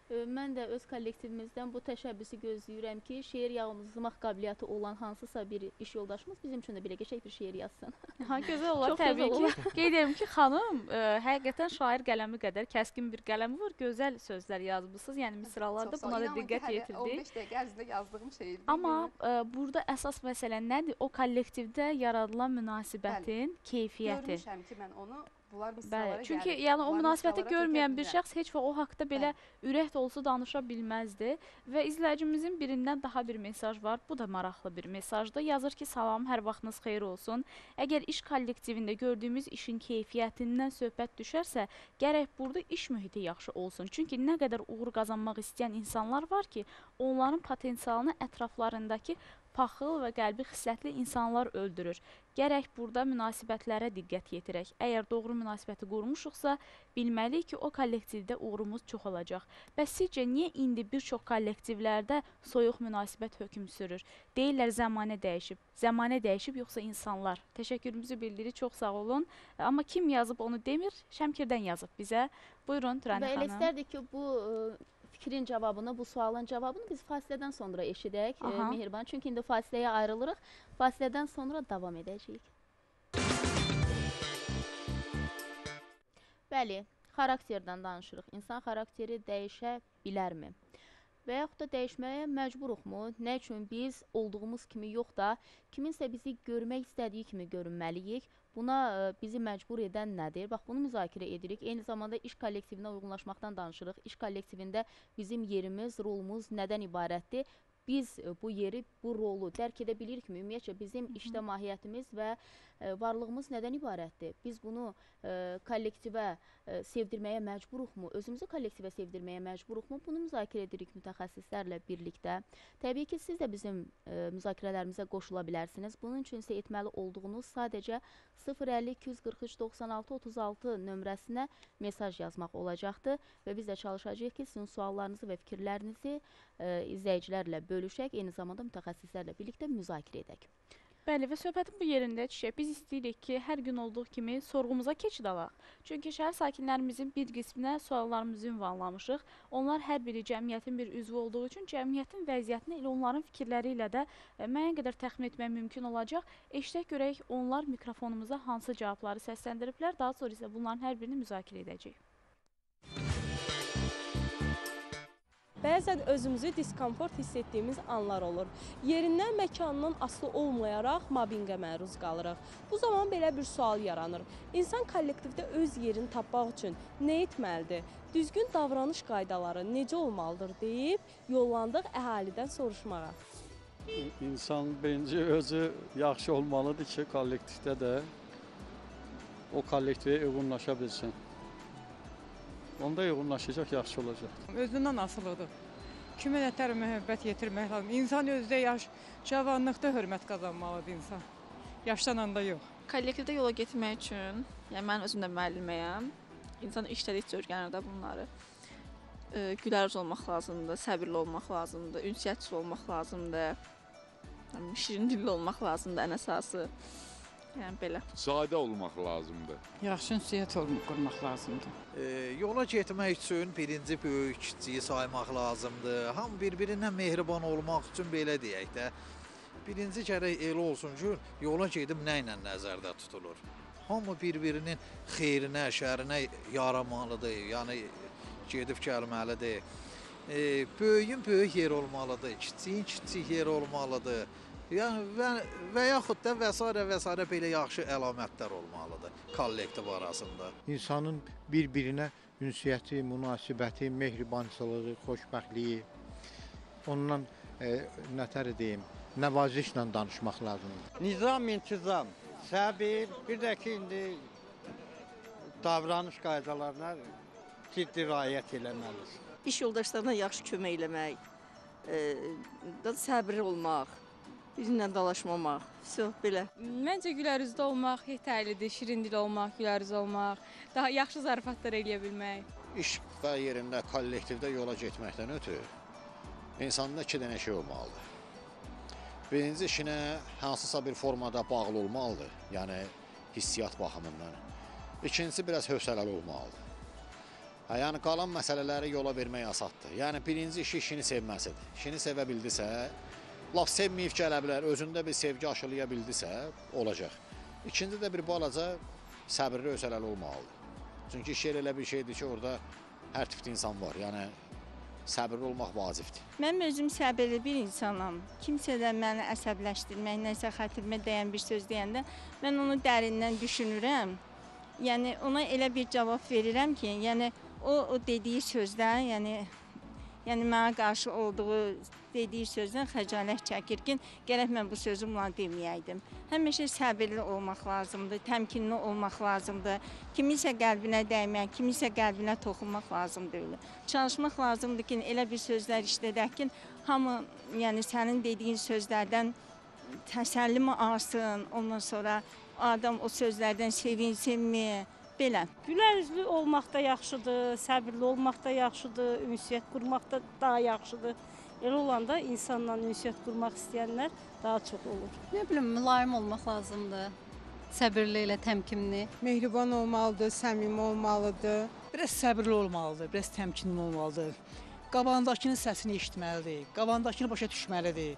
S1: E, Mən də öz kollektivimizdən bu təşəbbüsü gözləyirəm ki, şeir yazmaq qabiliyyəti olan hansısa bir iş yoldaşımız bizim üçün də belə qəşəng bir şeir yazsın.
S2: Ha, gözəl olar
S1: Çox
S2: təbii
S1: gözəl
S2: ki. Qeyd edirəm ki, xanım, ə, həqiqətən şair qələmi qədər kəskin bir qələmi var, gözəl sözlər yazmısınız. Yəni misralarda buna da diqqət yetirdik.
S9: on beş dəqiqə ərzində yazdığım şeirdir.
S2: Amma ə, burada əsas məsələ nədir? O kollektivdə yaradılan münasibətin keyfiyyəti.
S9: Görmüşəm ki, mən onu bunlar misralara
S2: Bəli, çünki
S9: gəlir.
S2: yəni o
S9: Bunlar
S2: münasibəti
S9: misralara
S2: görməyən
S9: tökə
S2: bir
S9: bilmirəm.
S2: şəxs heç vaxt o haqqda belə ürək dolusu danışa bilməzdi və izləyicimizin birindən daha bir mesaj var. Bu da maraqlı bir mesajdır. Yazır ki, salam, hər vaxtınız xeyir olsun. Əgər iş kollektivində gördüyümüz işin keyfiyyətindən söhbət düşərsə, gərək burada iş mühiti yaxşı olsun. Çünki nə qədər uğur qazanmaq istəyən insanlar var ki, onların potensialını ətraflarındakı paxıl və qəlbi xislətli insanlar öldürür. Gərək burada münasibətlərə diqqət yetirək. Əgər doğru münasibəti qurmuşuqsa, bilməliyik ki, o kollektivdə uğurumuz çox olacaq. Bəs sizcə niyə indi bir çox kollektivlərdə soyuq münasibət hökm sürür? Deyirlər zəmanə dəyişib. Zəmanə dəyişib yoxsa insanlar? Təşəkkürümüzü bildiririk, çox sağ olun. Amma kim yazıb onu demir, Şəmkirdən yazıb bizə. Buyurun Turani
S1: Və elə
S2: xanım.
S1: istərdik ki, bu ə, fikrin cavabını, bu sualın cavabını biz fasilədən sonra eşidək, ə,
S2: Aha.
S1: Mehriban. Çünki indi fasiləyə ayrılırıq. Fasilədən sonra davam edəcəyik. Bəli, xarakterdən danışırıq. İnsan xarakteri dəyişə bilərmi? Və yaxud da dəyişməyə məcburuqmu? Nə üçün biz olduğumuz kimi yox da, kiminsə bizi görmək istədiyi kimi görünməliyik? Buna ə, bizi məcbur edən nədir? Bax, bunu müzakirə edirik. Eyni zamanda iş kollektivinə uyğunlaşmaqdan danışırıq. İş kollektivində bizim yerimiz, rolumuz nədən ibarətdir? Biz ə, bu yeri, bu rolu dərk edə bilirikmi? Ümumiyyətcə bizim işdə mahiyyətimiz və ə, varlığımız nədən ibarətdir? Biz bunu ə, kollektivə ə, sevdirməyə məcburuqmu? Özümüzü kollektivə sevdirməyə məcburuqmu? Bunu müzakirə edirik mütəxəssislərlə birlikdə. Təbii ki, siz də bizim ə, müzakirələrimizə qoşula bilərsiniz. Bunun üçün isə etməli olduğunuz sadəcə sıfır əlli iki yüz qırx üç doxsan altı otuz altı nömrəsinə mesaj yazmaq olacaqdır və biz də çalışacağıq ki, sizin suallarınızı və fikirlərinizi ə, izləyicilərlə bölüşək, eyni zamanda mütəxəssislərlə birlikdə müzakirə edək.
S2: Bəli, və söhbətin bu yerində düşək. Biz istəyirik ki, hər gün olduğu kimi sorğumuza keçid alaq. Çünki şəhər sakinlərimizin bir qisminə suallarımızı ünvanlamışıq. Onlar hər biri cəmiyyətin bir üzvü olduğu üçün cəmiyyətin vəziyyətini elə onların fikirləri ilə də e, müəyyən qədər təxmin etmək mümkün olacaq. Eşidək görək onlar mikrofonumuza hansı cavabları səsləndiriblər. Daha sonra isə bunların hər birini müzakirə edəcəyik.
S10: Bəzən özümüzü diskomfort hiss etdiyimiz anlar olur. Yerindən, məkanından asılı olmayaraq mobbinqə məruz qalırıq. Bu zaman belə bir sual yaranır. İnsan kollektivdə öz yerini tapmaq üçün nə etməlidir? Düzgün davranış qaydaları necə olmalıdır deyib yollandıq əhalidən soruşmağa.
S11: İnsan birinci özü yaxşı olmalıdır ki, kollektivdə də o kollektivə uyğunlaşa bilsin. Onda uyğunlaşacaq, yaxşı olacaq.
S12: Özündən asılıdır. Kimə nətər mühəbbət yetirmək lazım. İnsan özdə yaş, cavanlıqda hörmət qazanmalıdır insan. Yaşlananda yox.
S13: Kollektivdə yola getmək üçün, yəni mən özüm də müəlliməyəm. İnsan işlədikcə öyrənir də bunları. E, gülərüz olmaq lazımdır, səbirli olmaq lazımdır, ünsiyyətçil olmaq lazımdır. Yəni, şirin dilli olmaq lazımdır ən əsası. Yəni belə.
S14: Sadə olmaq lazımdır.
S12: Yaxşı ünsiyyət qurmaq lazımdır.
S15: E, yola getmək üçün birinci böyük kiçiyi saymaq lazımdır. Hamı bir-birindən mehriban olmaq üçün belə deyək də. Birinci gərək elə olsun ki, yola gedib nə ilə nəzərdə tutulur. Hamı bir-birinin xeyrinə, şərinə yaramalıdır. Yəni gedib gəlməlidir. E, böyüyün böyük yer olmalıdır, kiçiyin kiçik yer olmalıdır. Yəni və, və yaxud da və s. və s. belə yaxşı əlamətlər olmalıdır kollektiv arasında.
S16: İnsanın bir-birinə ünsiyyəti, münasibəti, mehribançılığı, xoşbəxtliyi, ondan e, nətər deyim, nəvazişlə danışmaq lazımdır.
S17: Nizam, intizam, səbir, bir də ki, indi davranış qaydalarına ciddi riayət eləməlidir.
S18: İş yoldaşlarına yaxşı kömək eləmək, e, səbirli olmaq, bizimlə dalaşmamaq, все, belə.
S19: Məncə gülərüzlü olmaq yetərlidir, şirin dil olmaq, gülərüzlü olmaq, daha yaxşı zarafatlar eləyə bilmək.
S20: İş və yerində, kollektivdə yola getməkdən ötürü insanda iki dənə şey olmalıdır. Birinci işinə hansısa bir formada bağlı olmalıdır, yəni hissiyat baxımından. İkincisi biraz hövsələli olmalıdır. Hə, yəni qalan məsələləri yola vermək asaddır. Yəni birinci işi işini sevməsidir. İşini sevə bildisə, laf sevməyib gələ bilər, özündə bir sevgi aşılaya bildisə, olacaq. İkinci də bir balaca səbirli ösələli olmalıdır. Çünki şeir elə bir şeydir ki, orada hər tipdə insan var. Yəni səbirli olmaq vacibdir.
S21: Mən özüm səbirli bir insanam. Kimsə də məni əsəbləşdirmək, nəsə xatirimə dəyən bir söz deyəndə mən onu dərindən düşünürəm. Yəni ona elə bir cavab verirəm ki, yəni o, o dediyi sözdən, yəni yəni mənə qarşı olduğu dediyi sözdən xəcalət çəkir ki, gərək mən bu sözü buna deməyəydim. Həmişə səbirli olmaq lazımdır, təmkinli olmaq lazımdır. Kimisə qəlbinə dəymək, kimisə qəlbinə toxunmaq lazım deyil. Çalışmaq lazımdır ki, elə bir sözlər işlədək ki, hamı yəni sənin dediyin sözlərdən təsəlli mi alsın, ondan sonra adam o sözlərdən sevinsinmi? Belə.
S22: Gülər üzlü olmaq da yaxşıdır, səbirli olmaq da yaxşıdır, ünsiyyət qurmaq da daha yaxşıdır. Elə olanda insanla ünsiyyət qurmaq istəyənlər daha çox olur.
S23: Nə bilim, mülayim olmaq lazımdır. Səbirli ilə təmkinli.
S24: Mehriban olmalıdır, səmimi olmalıdır. Biraz səbirli olmalıdır, biraz təmkinli olmalıdır. Qabağındakının səsini eşitməlidir, qabağındakını başa düşməlidir.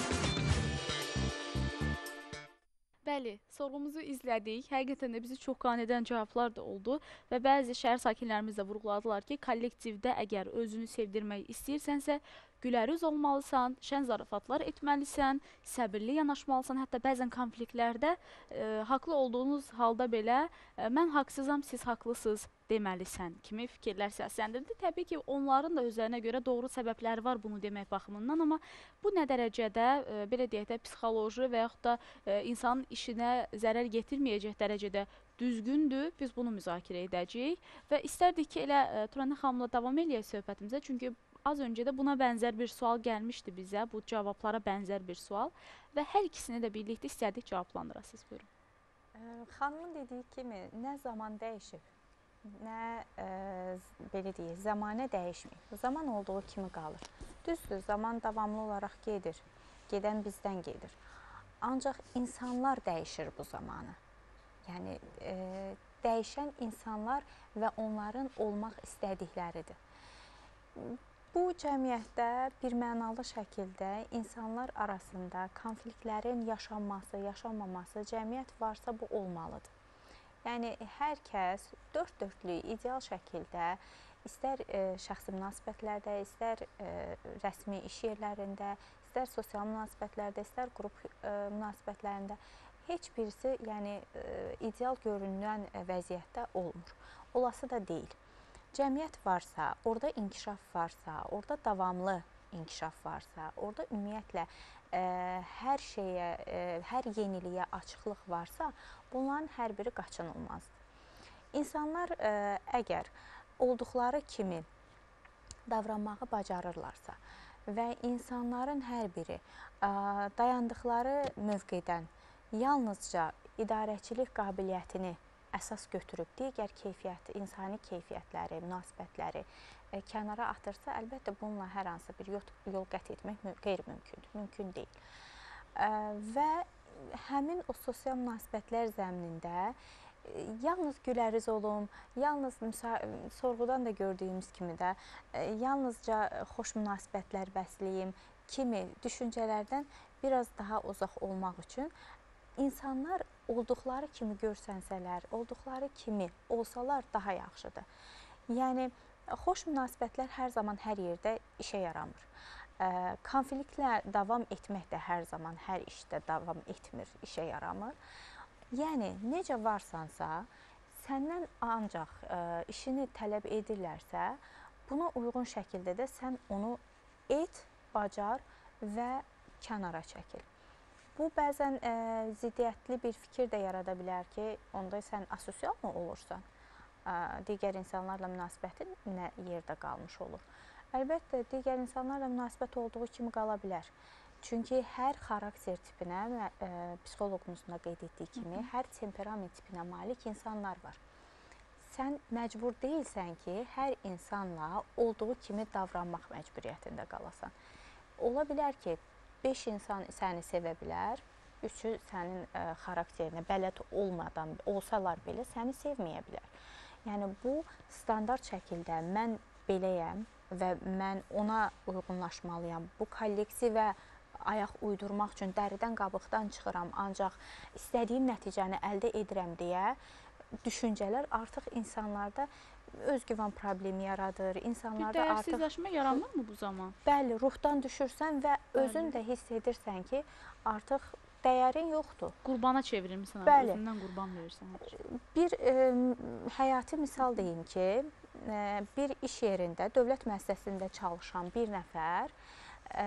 S2: Bəli, sorğumuzu izlədik. Həqiqətən də bizi çox qane edən cavablar da oldu və bəzi şəhər sakinlərimiz də vurğuladılar ki, kollektivdə əgər özünü sevdirmək istəyirsənsə, gülərüz olmalısan, şən zarafatlar etməlisən, səbirli yanaşmalısan. Hətta bəzən konfliktlərdə e, haqlı olduğunuz halda belə e, mən haqsızam, siz haqlısınız deməlisən kimi fikirlər səsləndirdi. Təbii ki, onların da özlərinə görə doğru səbəbləri var bunu demək baxımından, amma bu nə dərəcədə, e, belə deyək də, psixoloji və yaxud da e, insanın işinə zərər getirməyəcək dərəcədə düzgündür, biz bunu müzakirə edəcəyik və istərdik ki, elə e, Turanə xanımla davam eləyək söhbətimizə, çünki az öncə də buna bənzər bir sual gəlmişdi bizə, bu cavablara bənzər bir sual və hər ikisini də birlikdə istərdik cavablandırasınız. Buyurun.
S7: E, xanımın dediyi kimi, nə zaman dəyişib, nə e, belə deyək, zamanə dəyişməyib. Zaman olduğu kimi qalır. Düzdür, zaman davamlı olaraq gedir, gedən bizdən gedir. Ancaq insanlar dəyişir bu zamanı. Yəni, e, dəyişən insanlar və onların olmaq istədikləridir. Bu cəmiyyətdə bir mənalı şəkildə insanlar arasında konfliktlərin yaşanması, yaşanmaması, cəmiyyət varsa bu olmalıdır. Yəni, hər kəs dörd dörtlük ideal şəkildə istər e, şəxsi münasibətlərdə, istər e, rəsmi iş yerlərində, istər sosial münasibətlərdə, istər qrup e, münasibətlərində heç birisi yəni, e, ideal görünən vəziyyətdə olmur. Olası da deyil. Cəmiyyət varsa, orada inkişaf varsa, orada davamlı inkişaf varsa, orada ümumiyyətlə ə, hər şeyə, ə, hər yeniliyə açıqlıq varsa, bunların hər biri qaçınılmazdır. İnsanlar ə, əgər olduqları kimi davranmağı bacarırlarsa və insanların hər biri ə, dayandıqları mövqedən yalnızca idarəçilik qabiliyyətini əsas götürüb digər keyfiyyət, insani keyfiyyətləri, münasibətləri e, kənara atırsa, əlbəttə bununla hər hansı bir yol, yol qət etmək qeyri-mümkündür, mümkün deyil. E, və həmin o sosial münasibətlər zəminində e, yalnız güləriz olum, yalnız sorğudan da gördüyümüz kimi də e, yalnızca xoş münasibətlər bəsləyim kimi düşüncələrdən biraz daha uzaq olmaq üçün İnsanlar olduqları kimi görsənsələr, olduqları kimi olsalar daha yaxşıdır. Yəni, xoş münasibətlər hər zaman hər yerdə işə yaramır. E, konfliktlə davam etmək də hər zaman hər işdə davam etmir, işə yaramır. Yəni, necə varsansa, səndən ancaq e, işini tələb edirlərsə, buna uyğun şəkildə də sən onu et, bacar və kənara çəkil. Bu, bəzən e, ziddiyyətli bir fikir də yarada bilər ki, onda sən asosial mı olursan? E, digər insanlarla münasibətin nə yerdə qalmış olur? Əlbəttə, digər insanlarla münasibət olduğu kimi qala bilər. Çünki hər xarakter tipinə, e, psixoloqumuzun da qeyd etdiyi kimi, hər temperament tipinə malik insanlar var. Sən məcbur deyilsən ki, hər insanla olduğu kimi davranmaq məcburiyyətində qalasan. Ola bilər ki, beş insan səni sevə bilər, üçü sənin ə, xarakterinə bələd olmadan olsalar belə səni sevməyə bilər. Yəni bu standart şəkildə mən beləyəm və mən ona uyğunlaşmalıyam. Bu kollektivə ayaq uydurmaq üçün dəridən qabıqdan çıxıram, ancaq istədiyim nəticəni əldə edirəm deyə düşüncələr artıq insanlarda özgüvan problemi yaradır. İnsanlarda
S2: bir
S7: artıq
S2: dəyərsizləşmə yaranır mı bu zaman?
S7: Bəli, ruhdan düşürsən və özün də hiss edirsən ki, artıq dəyərin yoxdur.
S2: Qurbana çevrilmirsən,
S7: Bəli.
S2: özündən qurban verirsən.
S7: Bir e, həyati misal deyim ki, e, bir iş yerində, dövlət müəssisəsində çalışan bir nəfər e,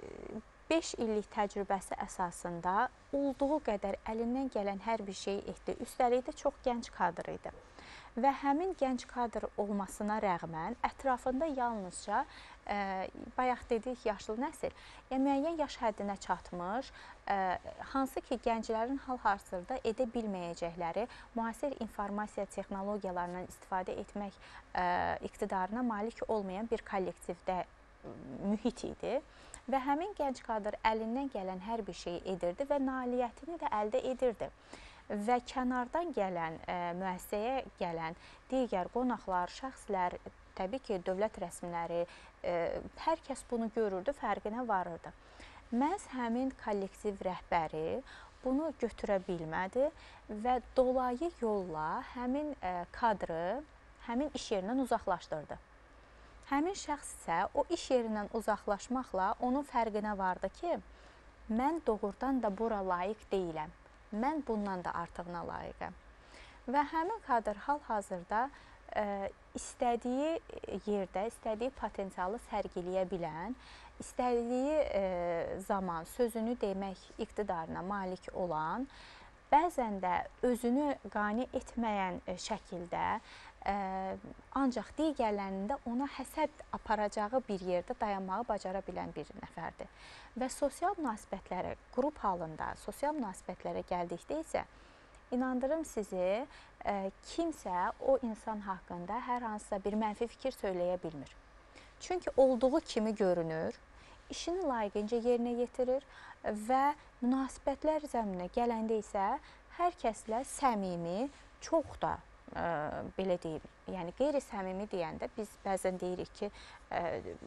S7: beş illik təcrübəsi əsasında olduğu qədər əlindən gələn hər bir şeyi etdi. Üstəlik də çox gənc kadr idi. Və həmin gənc kadr olmasına rəğmən ətrafında yalnızca e, bayaq dedik yaşlı nəsil, yəni müəyyən yaş həddinə çatmış, e, hansı ki gənclərin hal-hazırda edə bilməyəcəkləri müasir informasiya texnologiyalarından istifadə etmək e, iqtidarına malik olmayan bir kollektivdə mühit idi. Və həmin gənc kadr əlindən gələn hər bir şeyi edirdi və nailiyyətini də əldə edirdi. Və kənardan gələn, e, müəssisəyə gələn digər qonaqlar, şəxslər, təbii ki, dövlət rəsmiləri, e, hər kəs bunu görürdü, fərqinə varırdı. Məhz həmin kollektiv rəhbəri bunu götürə bilmədi və dolayı yolla həmin e, kadrı həmin iş yerindən uzaqlaşdırdı. Həmin şəxs isə o iş yerindən uzaqlaşmaqla onun fərqinə vardı ki, mən doğrudan da bura layiq deyiləm. Mən bundan da artığına layiqəm. Və həmin kadr hal-hazırda e, istədiyi yerdə, istədiyi potensialı sərgiləyə bilən, istədiyi e, zaman sözünü demək iqtidarına malik olan, bəzən də özünü qane etməyən şəkildə, e, ancaq digərlərində ona həsəd aparacağı bir yerdə dayanmağı bacara bilən bir nəfərdir. Və sosial münasibətlərə, qrup halında sosial münasibətlərə gəldikdə isə, inandırım sizi, e, kimsə o insan haqqında hər hansısa bir mənfi fikir söyləyə bilmir. Çünki olduğu kimi görünür, işini layiqincə yerinə yetirir və münasibətlər zəmininə gələndə isə hər kəslə səmimi, çox da e, belə deyim, yəni qeyri-səmimi deyəndə biz bəzən deyirik ki, e,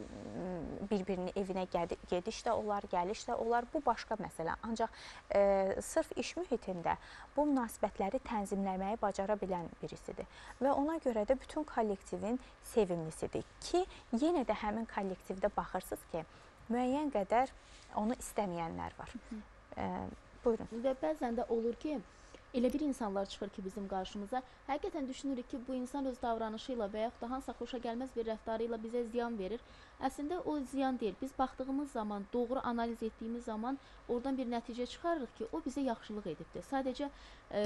S7: bir-birinin evinə gediş də olar, gəliş də olar, bu başqa məsələ. Ancaq e, sırf iş mühitində bu münasibətləri tənzimləməyi bacara bilən birisidir. Və ona görə də bütün kollektivin sevimlisidir ki, yenə də həmin kollektivdə baxırsınız ki, müəyyən qədər onu istəməyənlər var. E, buyurun.
S1: Və bəzən də olur ki, elə bir insanlar çıxır ki, bizim qarşımıza, həqiqətən düşünürük ki, bu insan öz davranışı ilə və yaxud da hansısa xoşa gəlməz bir rəftarı ilə bizə ziyan verir. Əslində o ziyan deyil. Biz baxdığımız zaman, doğru analiz etdiyimiz zaman oradan bir nəticə çıxarırıq ki, o bizə yaxşılıq edibdir. Sadəcə e,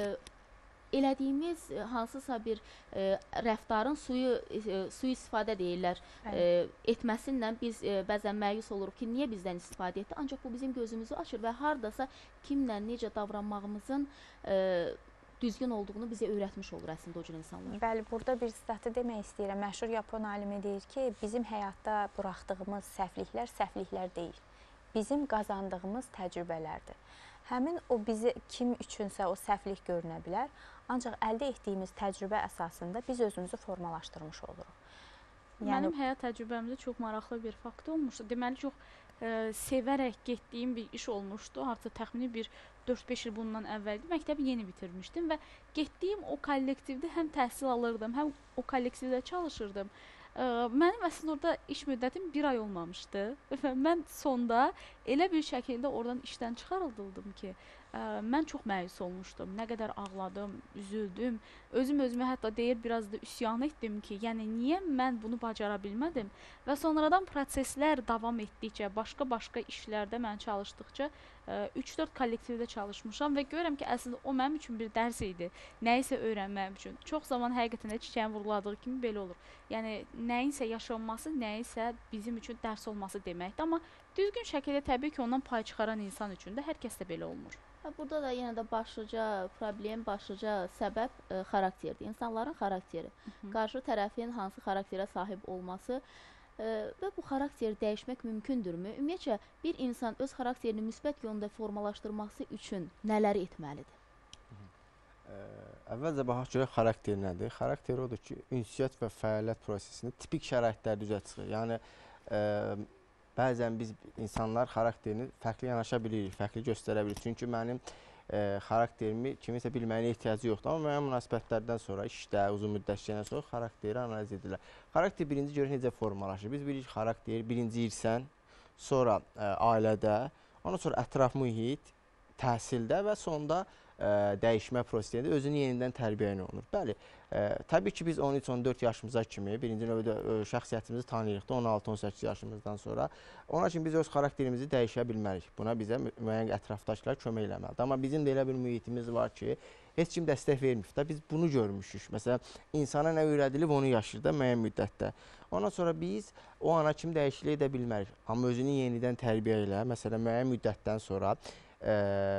S1: elədiyimiz hansısa bir e, rəftarın suyu, e, suyu istifadə deyirlər, e, etməsindən biz e, bəzən məyus oluruq ki, niyə bizdən istifadə etdi? Ancaq bu bizim gözümüzü açır və hardasa kimlə necə davranmağımızın e, düzgün olduğunu bizə öyrətmiş olur əslində o cür insanlar.
S7: Bəli, burada bir statı demək istəyirəm. Məşhur Yapon alimi deyir ki, bizim həyatda buraxdığımız səhvliklər səhvliklər deyil. Bizim qazandığımız təcrübələrdir. Həmin o bizi kim üçünsə o səhvlik görünə bilər, ancaq əldə etdiyimiz təcrübə əsasında biz özümüzü formalaşdırmış oluruq.
S2: Yəni, mənim həyat təcrübəmdə çox maraqlı bir fakt olmuşdu. Deməli, çox e, sevərək getdiyim bir iş olmuşdu. Artıq təxmini bir dörd-beş il bundan əvvəldir. Məktəbi yeni bitirmişdim və getdiyim o kollektivdə həm təhsil alırdım, həm o kollektivdə çalışırdım. E, mənim əslində orada iş müddətim bir ay olmamışdı və mən sonda elə bir şəkildə oradan işdən çıxarıldım ki, ə, mən çox məyus olmuşdum. Nə qədər ağladım, üzüldüm. Özüm özümə hətta deyir biraz da üsyan etdim ki, yəni niyə mən bunu bacara bilmədim? Və sonradan proseslər davam etdikcə, başqa-başqa işlərdə mən çalışdıqca üç-dörd kollektivdə çalışmışam və görürəm ki, əslində o mənim üçün bir dərs idi. Nəyisə öyrənməyim üçün. Çox zaman həqiqətən də çiçəyin vuruladığı kimi belə olur. Yəni nəyinsə yaşanması, nəyisə bizim üçün dərs olması deməkdir. Amma düzgün şəkildə təbii ki, ondan pay çıxaran insan üçün də hər kəs də belə olmur.
S1: Burada da yenə də başlıca problem, başlıca səbəb e, xarakterdir. İnsanların xarakteri. Hı -hı. Qarşı tərəfin hansı xarakterə sahib olması e, və bu xarakteri dəyişmək mümkündürmü? Ümumiyyətcə, bir insan öz xarakterini müsbət yolda formalaşdırması üçün nələri etməlidir?
S8: Hı -hı. E Əvvəlcə baxaq görək xarakter nədir? Xarakter odur ki, ünsiyyət və fəaliyyət prosesində tipik şəraitlərdə üzə çıxır. Yəni ə, bəzən biz insanlar xarakterini fərqli yanaşa bilirik, fərqli göstərə bilirik. Çünki mənim ə, xarakterimi kimisə bilməyə ehtiyacı yoxdur. Amma müəyyən münasibətlərdən sonra, işdə, uzun müddətçidən sonra xarakteri analiz edirlər. Xarakter birinci görək necə formalaşır. Biz bilirik xarakter birinci irsən, sonra ə, ailədə, ondan sonra ətraf mühit, təhsildə və sonda ə, dəyişmə prosesində özünü yenidən tərbiyə olunur. Bəli, ə, təbii ki, biz on üç on dörd yaşımıza kimi birinci növbədə ə, şəxsiyyətimizi tanıyırıq da on altı on səkkiz yaşımızdan sonra. Ona üçün biz öz xarakterimizi dəyişə bilmərik. Buna bizə müəyyən ətrafdaşlar kömək eləməlidir. Amma bizim də elə bir mühitimiz var ki, heç kim dəstək vermir də. Biz bunu görmüşük. Məsələn, insana nə öyrədilib onu yaşayır da müəyyən müddətdə. Ondan sonra biz o ana kimi dəyişiklik edə bilmərik. Amma özünü yenidən tərbiyə elə, məsələn, müəyyən müddətdən sonra Ə,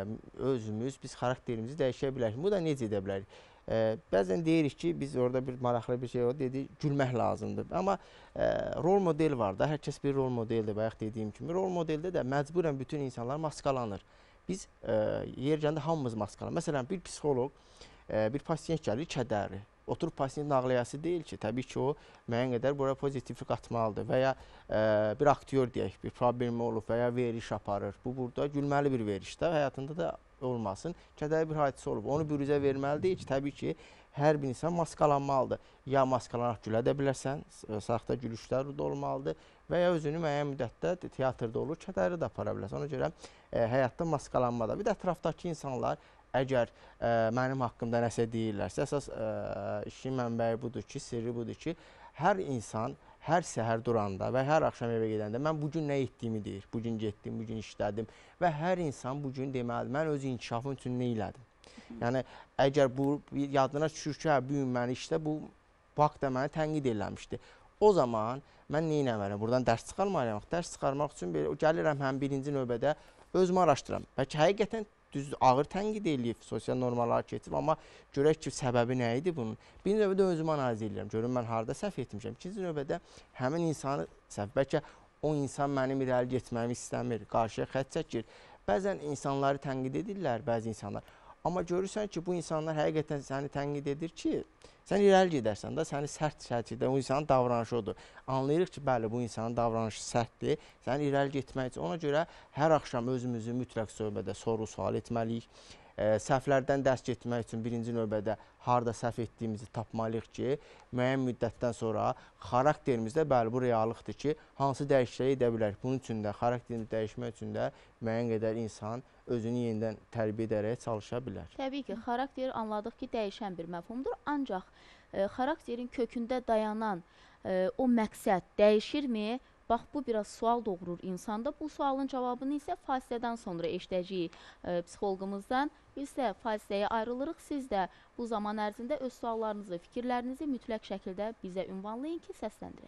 S8: özümüz, biz xarakterimizi dəyişə bilərik. Bu da necə edə bilərik? Ə, bəzən deyirik ki, biz orada bir maraqlı bir şey var, dedik, gülmək lazımdır. Amma ə, rol model var da, hər kəs bir rol modeldir, bayaq dediyim kimi. Rol modeldə də məcburən bütün insanlar maskalanır. Biz ə, yer gəndə hamımız maskalanır. Məsələn, bir psixoloq, ə, bir pasiyent gəlir, kədərli. Oturub pasiyent nağlayası deyil ki, təbii ki, o müəyyən qədər bura pozitivlik atmalıdır və ya ə, bir aktyor deyək, bir problemi olub və ya veriş aparır. Bu, burada gülməli bir verişdə həyatında da olmasın. Kədərli bir hadisə olub, onu bürüzə verməli deyil ki, təbii ki, hər bir insan maskalanmalıdır. Ya maskalanaraq gülə də bilərsən, saxta gülüşlər də olmalıdır və ya özünü müəyyən müddətdə teatrda olur, kədərli də apara bilərsən. Ona görə ə, həyatda maskalanmadır. Bir də ətrafdakı insanlar əgər ə, mənim haqqımda nəsə deyirlərsə, əsas ə, işin mənbəyi budur ki, sirri budur ki, hər insan hər səhər duranda və hər axşam evə gedəndə mən bugün nə etdiyimi deyir. Bugün getdim, bugün işlədim və hər insan bugün deməli, mən öz inkişafım üçün nə elədim. Yəni, əgər bu yadına düşür ki, hə, bu gün məni işdə bu haqda məni tənqid eləmişdi. O zaman mən nə eləməliyəm? Buradan dərs çıxarmalıyam. Dərs çıxarmaq üçün belə, gəlirəm həm birinci növbədə özümü araşdıram. Bəlkə həqiqətən düz ağır tənqid eləyib, sosial normalar keçib, amma görək ki, səbəbi nə idi bunun? Birinci növbədə özümü analiz edirəm, görüm mən harada səhv etmişəm. İkinci növbədə həmin insanı səhv, bəlkə o insan mənim irəli getməyimi istəmir, qarşıya xətt çəkir. Bəzən insanları tənqid edirlər, bəzi insanlar. Amma görürsən ki, bu insanlar həqiqətən səni tənqid edir ki, sən irəli gedərsən də, səni sərt şəkildə, o insanın davranışı odur. Anlayırıq ki, bəli, bu insanın davranışı sərtdir, səni irəli getmək üçün. Ona görə hər axşam özümüzü mütləq söhbədə soru-sual etməliyik. E, səhvlərdən dərs getmək üçün birinci növbədə harda səhv etdiyimizi tapmalıyıq ki, müəyyən müddətdən sonra xarakterimizdə bəli, bu reallıqdır ki, hansı dəyişikliyi edə bilərik. Bunun üçün də, xarakterimizi dəyişmək üçün də müəyyən qədər insan özünü yenidən tərbiyə edərək çalışa bilər.
S1: Təbii ki, xarakter anladıq ki, dəyişən bir məfhumdur. Ancaq e, xarakterin kökündə dayanan e, o məqsəd dəyişirmi? Bax, bu biraz sual doğurur insanda. Bu sualın cavabını isə fasilədən sonra eşidəcəyik e, psixologumuzdan. Biz də fasiləyə ayrılırıq. Siz də bu zaman ərzində öz suallarınızı, fikirlərinizi mütləq şəkildə bizə ünvanlayın ki, səsləndirək.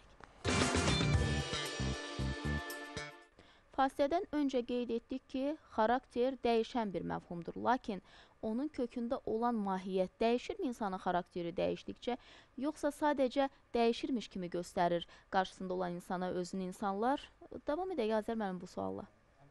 S1: Fasilədən öncə qeyd etdik ki, xarakter dəyişən bir məfhumdur. Lakin onun kökündə olan mahiyyət dəyişirmi insanın xarakteri dəyişdikcə, yoxsa sadəcə dəyişirmiş kimi göstərir qarşısında olan insana özünü insanlar? Davam edək Azər müəllim bu sualla.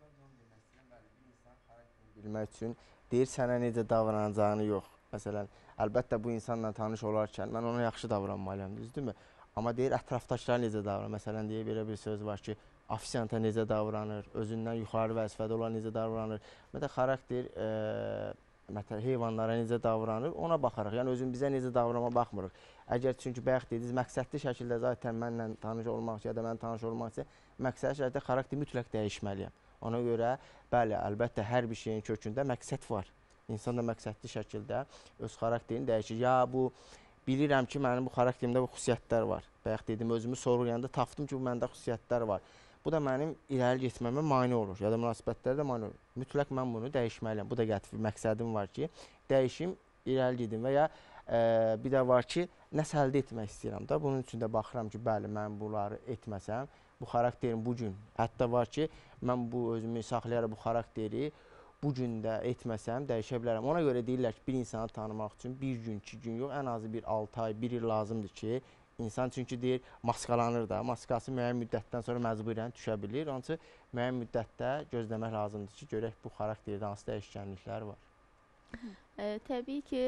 S8: Bilmək üçün deyir sənə necə davranacağını yox. Məsələn, əlbəttə bu insanla tanış olarkən mən ona yaxşı davranmalıyam, düzdürmü? Amma deyir ətrafdaşlar necə davranır. Məsələn, deyir belə bir söz var ki, afisanta necə davranır, özündən yuxarı vəzifədə olan necə davranır. Məsələn, xarakter e, məsələn, heyvanlara necə davranır, ona baxarıq. Yəni, özün bizə necə davranma baxmırıq. Əgər çünki bayaq dediniz, məqsədli şəkildə zaten mənlə tanış olmaq ya da mən tanış olmaq üçün məqsədli şəkildə xarakter mütləq dəyişməliyəm. Ona görə, bəli, əlbəttə, hər bir şeyin kökündə məqsəd var. İnsan da məqsədli şəkildə öz xarakterini dəyişir. Ya, bu, bilirəm ki, mənim bu xarakterimdə bu xüsusiyyətlər var. Bayaq dedim, özümü sorğulayanda tapdım ki, bu məndə xüsusiyyətlər var. Bu da mənim irəli getməmə mane olur, ya da münasibətlərdə mane olur. Mütləq mən bunu dəyişməliyəm. Bu da gətirir, məqsədim var ki, dəyişim, irəli gedim və ya e, bir də var ki, nəsə əldə etmək istəyirəm da. Bunun üçün də baxıram ki, bəli, mən bunları etməsəm, bu xarakterim bugün, hətta var ki, mən bu özümü saxlayaraq bu xarakteri bu gün də etməsəm dəyişə bilərəm. Ona görə deyirlər ki, bir insanı tanımaq üçün bir gün, iki gün yox, ən azı bir altı ay, bir il lazımdır ki, İnsan çünki deyir, maskalanır da, maskası müəyyən müddətdən sonra məcburən düşə bilir. Onun üçün müəyyən müddətdə gözləmək lazımdır ki, görək bu xarakterdə hansı dəyişkənliklər var.
S1: E, təbii ki,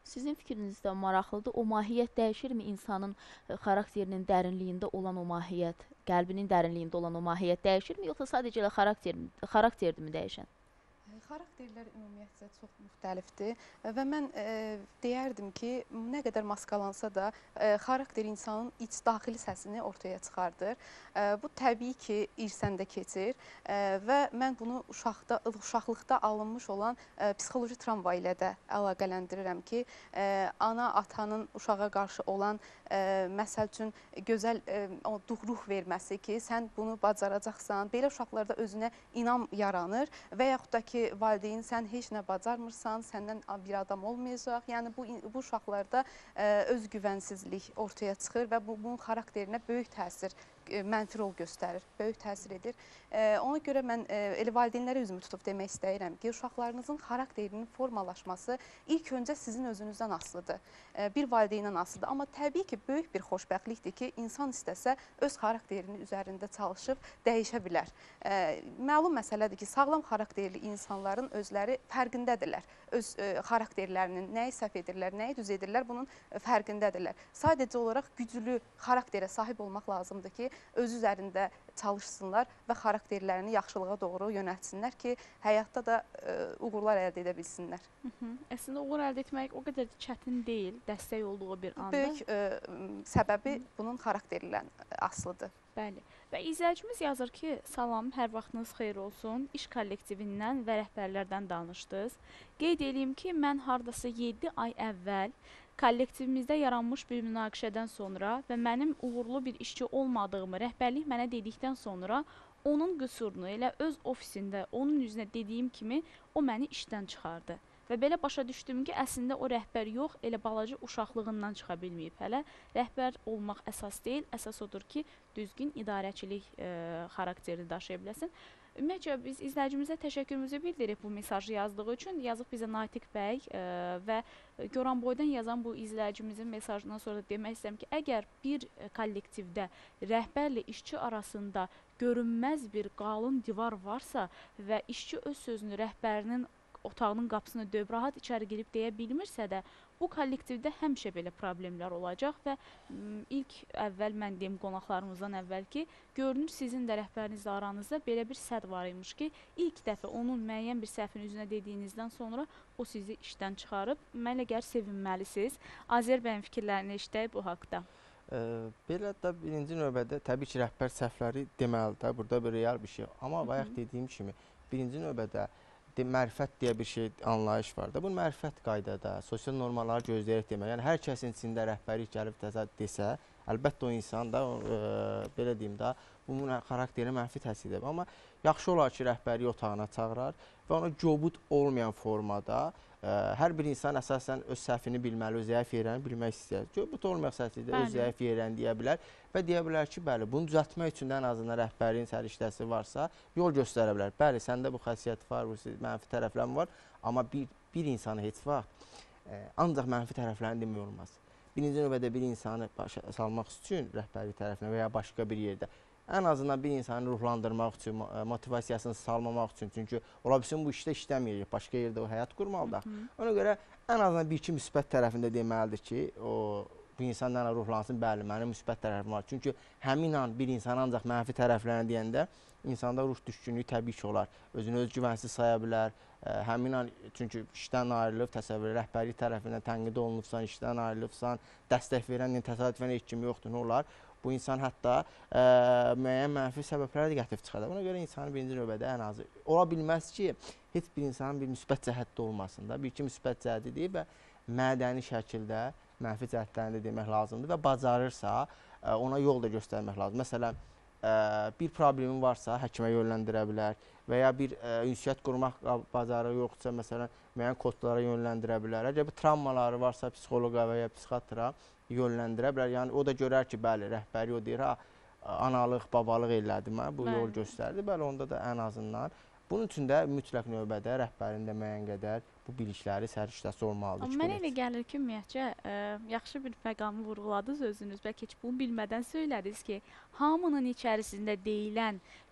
S1: Sizin fikriniz də maraqlıdır. O mahiyyət dəyişirmi insanın e, xarakterinin dərinliyində olan o mahiyyət, qəlbinin dərinliyində olan o mahiyyət dəyişirmi, yoxsa sadəcə elə xarakter, xarakterdirmi dəyişən?
S9: Xarakterlər ümumiyyətlə çox müxtəlifdir və mən e, deyərdim ki, nə qədər maskalansa da e, xarakter insanın iç daxili səsini ortaya çıxardır. E, bu təbii ki, irsəndə keçir e, və mən bunu uşaqda, uşaqlıqda alınmış olan e, psixoloji travma ilə də əlaqələndirirəm ki, e, ana, atanın uşağa qarşı olan e, məsəl üçün gözəl e, o ruh verməsi ki, sən bunu bacaracaqsan, belə uşaqlarda özünə inam yaranır və yaxud da ki, valideyn sən heç nə bacarmırsan, səndən bir adam olmayacaq. Yəni bu, bu uşaqlarda ə, özgüvənsizlik ortaya çıxır və bu, bunun xarakterinə böyük təsir, ə, mənfi rol göstərir, böyük təsir edir. Ə, ona görə mən ə, elə valideynlərə üzümü tutub demək istəyirəm ki, uşaqlarınızın xarakterinin formalaşması ilk öncə sizin özünüzdən asılıdır. Ə, bir valideyndən asılıdır. Amma təbii ki, böyük bir xoşbəxtlikdir ki, insan istəsə öz xarakterinin üzərində çalışıb dəyişə bilər. Ə, məlum məsələdir ki, sağlam xarakterli insanlar özləri fərqindədirlər. Öz ə, xarakterlərinin nəyi səhv edirlər, nəyi düz edirlər, bunun fərqindədirlər. Sadəcə olaraq güclü xarakterə sahib olmaq lazımdır ki, öz üzərində çalışsınlar və xarakterlərini yaxşılığa doğru yönəltsinlər ki, həyatda da ə, uğurlar əldə edə bilsinlər.
S2: Hı -hı. Əslində uğur əldə etmək o qədər də çətin deyil, dəstək olduğu bir anda.
S9: Böyük ə, səbəbi Hı. bunun xarakterilə asılıdır.
S2: Bəli. Və izləyicimiz yazır ki, salam, hər vaxtınız xeyir olsun. İş kollektivindən və rəhbərlərdən danışdınız. Qeyd edeyim ki, mən hardasa yeddi ay əvvəl kollektivimizdə yaranmış bir münaqişədən sonra və mənim uğurlu bir işçi olmadığımı rəhbərlik mənə dedikdən sonra onun qüsurunu elə öz ofisində onun üzünə dediyim kimi o məni işdən çıxardı. Və belə başa düşdüm ki, əslində o rəhbər yox, elə balaca uşaqlığından çıxa bilməyib hələ. Rəhbər olmaq əsas deyil, əsas odur ki, düzgün idarəçilik e, xarakterini daşıya biləsin. Ümumiyyətcə, biz izləyicimizə təşəkkürümüzü bildiririk bu mesajı yazdığı üçün. Yazıq bizə Natiq bəy e, və Goranboydan yazan bu izləyicimizin mesajından sonra demək istəyirəm ki, əgər bir kollektivdə rəhbərlə işçi arasında görünməz bir qalın divar varsa və işçi öz sözünü rəhbərinin otağının qapısını döyüb rahat içəri girib deyə bilmirsə də, bu kollektivdə həmişə belə problemlər olacaq və ilk əvvəl mən deyim qonaqlarımızdan əvvəl ki, görünür sizin də rəhbərinizlə aranızda belə bir səd var imiş ki, ilk dəfə onun müəyyən bir səhvin üzünə dediyinizdən sonra o sizi işdən çıxarıb. Mənə gəlir sevinməlisiniz. Azər bəyin fikirlərini eşidək bu haqda.
S8: Ə, belə də birinci növbədə təbii ki, rəhbər səhvləri deməlidir. Burada bir real bir şey. Amma bayaq dediyim kimi, birinci növbədə mərifət deyə bir şey, anlayış var da. Bu mərifət qaydada, sosial normalları gözləyərək demək. Yəni, hər kəsin içində rəhbərlik gəlib təzad desə, əlbəttə o insan da, e, belə deyim da, bunun xarakteri mənfi təsir edir. Amma yaxşı olar ki, rəhbərlik otağına çağırar və ona cobud olmayan formada e, hər bir insan əsasən öz səhvini bilməli, öz zəif yerlərini bilmək istəyir. Cobud olmayan səslikdə öz zəif yerlərini deyə bilər və deyə bilər ki, bəli, bunu düzəltmək üçün də ən azından rəhbərliyin səriştəsi varsa, yol göstərə bilər. Bəli, səndə bu xəsiyyət var, bu mənfi tərəflərin var, amma bir, bir insanı heç vaxt e, ancaq mənfi tərəflərini demək olmaz. Birinci növbədə bir insanı başa salmaq üçün rəhbərlik tərəfinə və ya başqa bir yerdə ən azından bir insanı ruhlandırmaq üçün, motivasiyasını salmamaq üçün, çünki ola bilsin bu işdə işləməyəcək, başqa yerdə o həyat qurmalıdır. Ona görə ən azından bir-iki müsbət tərəfində deməlidir ki, o bu insanlarla ruhlansın, bəli, mənim müsbət tərəfim var. Çünki həmin an bir insan ancaq mənfi tərəflərini deyəndə insanda ruh düşkünlüyü təbii ki olar. Özünü öz güvənsiz saya bilər. Ə, həmin an, çünki işdən ayrılıb, təsəvvür, rəhbərlik tərəfindən tənqid olunubsan, işdən ayrılıbsan, dəstək verən təsadüfən heç kim yoxdur, nə olar? Bu insan hətta ə, müəyyən mənfi səbəblərə də gətirib çıxardır. Ona görə insanın birinci növbədə ən azı ola bilməz ki, heç bir insanın bir müsbət cəhətdə olmasın da. Bir-iki müsbət cəhəti deyib və mədəni şəkildə mənfi cəhətlərini də demək lazımdır və bacarırsa ə, ona yol da göstərmək lazımdır. Məsələn, ə, bir problemi varsa həkimə yönləndirə bilər və ya bir ə, ünsiyyət qurmaq bacarığı yoxdursa, məsələn, müəyyən kodlara yönləndirə bilər. Əgər bir travmaları varsa, psixoloqa və ya psixiatra yönləndirə bilər. Yəni, o da görər ki, bəli, rəhbəri o deyir, ha, analıq, babalıq elədi mən, bu yol göstərdi. Bəli, onda da ən azından. Bunun üçün də mütləq növbədə rəhbərin də müəyyən qədər bu bilikləri səriştəsi olmalıdır.
S2: Amma mənə elə gəlir ki, ümumiyyətcə, ə, yaxşı bir məqamı vurğuladınız özünüz. Bəlkə heç bunu bilmədən söylədiniz ki, hamının içərisində deyilən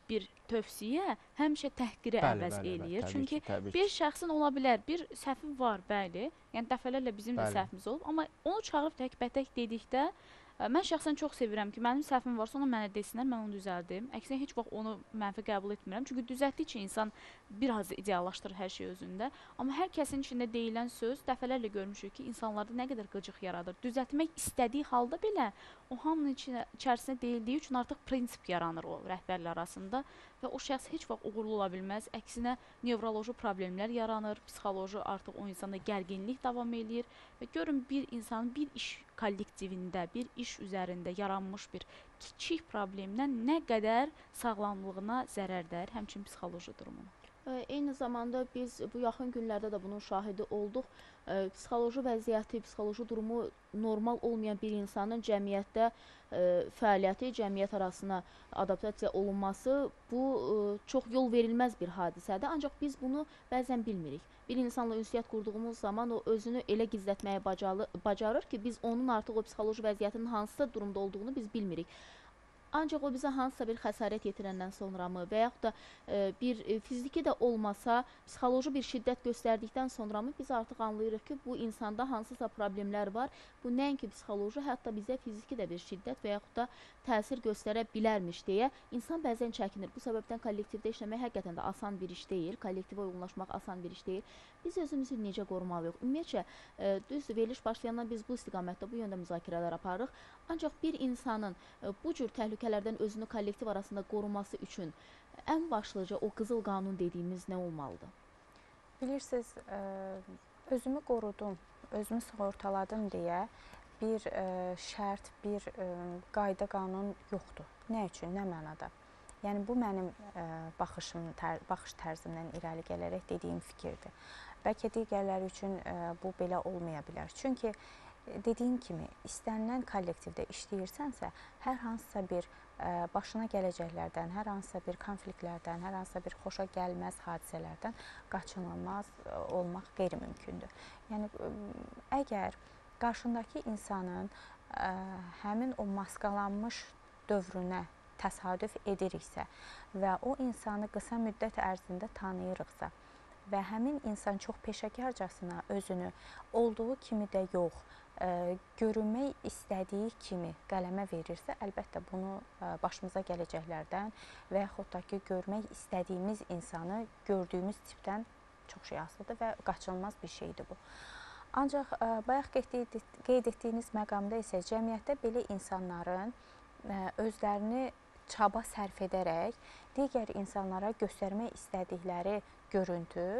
S2: bir tövsiyə həmişə təhqiri
S8: Bəli,
S2: əvəz
S8: bəli, bəli,
S2: eləyir.
S8: təbii
S2: Çünki
S8: ki, təbii
S2: bir
S8: ki.
S2: şəxsin ola bilər, bir səhvi var, bəli. Yəni dəfələrlə bizim də
S8: Bəli.
S2: səhvimiz olub, amma onu çağırıb təkbətək dedikdə ə, mən şəxsən çox sevirəm ki, mənim səhvim varsa onu mənə desinlər, mən onu düzəldim. Əksinə heç vaxt onu mənfi qəbul etmirəm. Çünki düzəltdikcə insan biraz ideallaşdırır hər şey özündə. Amma hər kəsin içində deyilən söz dəfələrlə görmüşük ki, insanlarda nə qədər qıcıq yaradır. Düzəltmək istədiyi halda belə o hamının içinə, içərisində deyildiyi üçün artıq prinsip yaranır o rəhbərlər arasında və o şəxs heç vaxt uğurlu ola bilməz. Əksinə nevroloji problemlər yaranır, psixoloji artıq o insanda gərginlik davam eləyir və görün bir insanın bir iş kollektivində, bir iş üzərində yaranmış bir kiçik problemdən nə qədər sağlamlığına zərər dəyir, həmçinin psixoloji durumuna.
S1: Ə, Eyni zamanda biz bu yaxın günlərdə də bunun şahidi olduq. Ə, Psixoloji vəziyyəti, psixoloji durumu normal olmayan bir insanın cəmiyyətdə ə, fəaliyyəti, cəmiyyət arasına adaptasiya olunması bu ə, çox yol verilməz bir hadisədir. Ancaq biz bunu bəzən bilmirik. Bir insanla ünsiyyət qurduğumuz zaman o özünü elə gizlətməyə bacarır, bacarır ki, biz onun artıq o psixoloji vəziyyətinin hansı durumda olduğunu biz bilmirik. Ancaq o bizə hansısa bir xəsarət yetirəndən sonra mı və yaxud da e, bir e, fiziki də olmasa, psixoloji bir şiddət göstərdikdən sonra mı biz artıq anlayırıq ki, bu insanda hansısa problemlər var. Bu nəinki psixoloji, hətta bizə fiziki də bir şiddət və yaxud da təsir göstərə bilərmiş deyə insan bəzən çəkinir. Bu səbəbdən kollektivdə işləmək həqiqətən də asan bir iş deyil. Kollektivə uyğunlaşmaq asan bir iş deyil. Biz özümüzü necə qorumalıyıq? Ümumiyyətcə, e, düzdür, veriliş başlayandan biz bu istiqamətdə, bu yöndə müzakirələr aparırıq. Ancaq bir insanın e, bu cür təhlükələrdən özünü kollektiv arasında qoruması üçün ən başlıca o qızıl qanun dediyimiz nə olmalıdır?
S7: Bilirsiniz, ə, özümü qorudum, özümü sığortaladım deyə bir ə, şərt, bir ə, qayda qanun yoxdur. Nə üçün, nə mənada? Yəni bu mənim ə, baxışım, tər, baxış tərzimdən irəli gələrək dediyim fikirdir. Bəlkə digərləri üçün ə, bu belə olmaya bilər. Çünki dediyim kimi, istənilən kollektivdə işləyirsənsə, hər hansısa bir ə, başına gələcəklərdən, hər hansısa bir konfliktlərdən, hər hansısa bir xoşa gəlməz hadisələrdən qaçınılmaz ə, olmaq qeyri-mümkündür. Yəni, ə, əgər qarşındakı insanın ə, həmin o maskalanmış dövrünə təsadüf ediriksə və o insanı qısa müddət ərzində tanıyırıqsa və həmin insan çox peşəkarcasına özünü olduğu kimi də yox, ə, görünmək istədiyi kimi qələmə verirsə, əlbəttə bunu ə, başımıza gələcəklərdən və yaxud da ki, görmək istədiyimiz insanı gördüyümüz tipdən çox şey asılıdır və qaçınılmaz bir şeydir bu. Ancaq ə, bayaq qeyd etdiyiniz məqamda isə cəmiyyətdə belə insanların ə, özlərini çaba sərf edərək digər insanlara göstərmək istədikləri görüntü ə,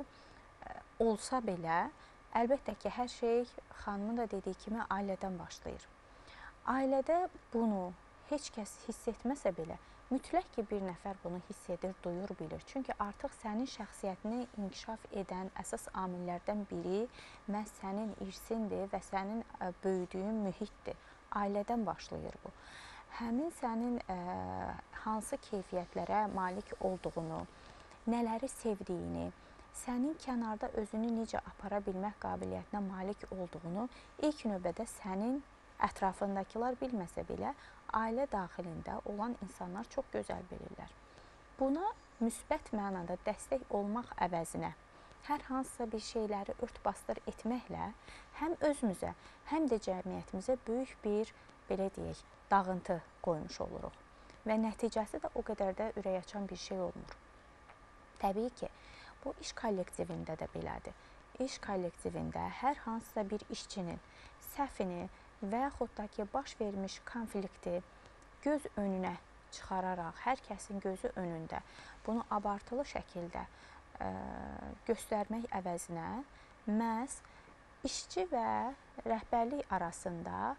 S7: olsa belə, əlbəttə ki, hər şey xanımın da dediyi kimi ailədən başlayır. Ailədə bunu heç kəs hiss etməsə belə, mütləq ki, bir nəfər bunu hiss edir, duyur, bilir. Çünki artıq sənin şəxsiyyətini inkişaf edən əsas amillərdən biri məhz sənin irsindir və sənin ə, böyüdüyün mühitdir. Ailədən başlayır bu. Həmin sənin ə, hansı keyfiyyətlərə malik olduğunu, nələri sevdiyini, sənin kənarda özünü necə apara bilmək qabiliyyətinə malik olduğunu ilk növbədə sənin ətrafındakılar bilməsə belə, ailə daxilində olan insanlar çox gözəl bilirlər. Buna müsbət mənada dəstək olmaq əvəzinə hər hansısa bir şeyləri ört-basdır etməklə həm özümüzə, həm də cəmiyyətimizə böyük bir, belə deyək, dağıntı qoymuş oluruq və nəticəsi də o qədər də ürəkaçan bir şey olmur. Təbii ki, bu iş kollektivində də belədir. İş kollektivində hər hansısa bir işçinin səhvini və yaxud da ki, baş vermiş konflikti göz önünə çıxararaq, hər kəsin gözü önündə bunu abartılı şəkildə ə, göstərmək əvəzinə məhz işçi və rəhbərlik arasında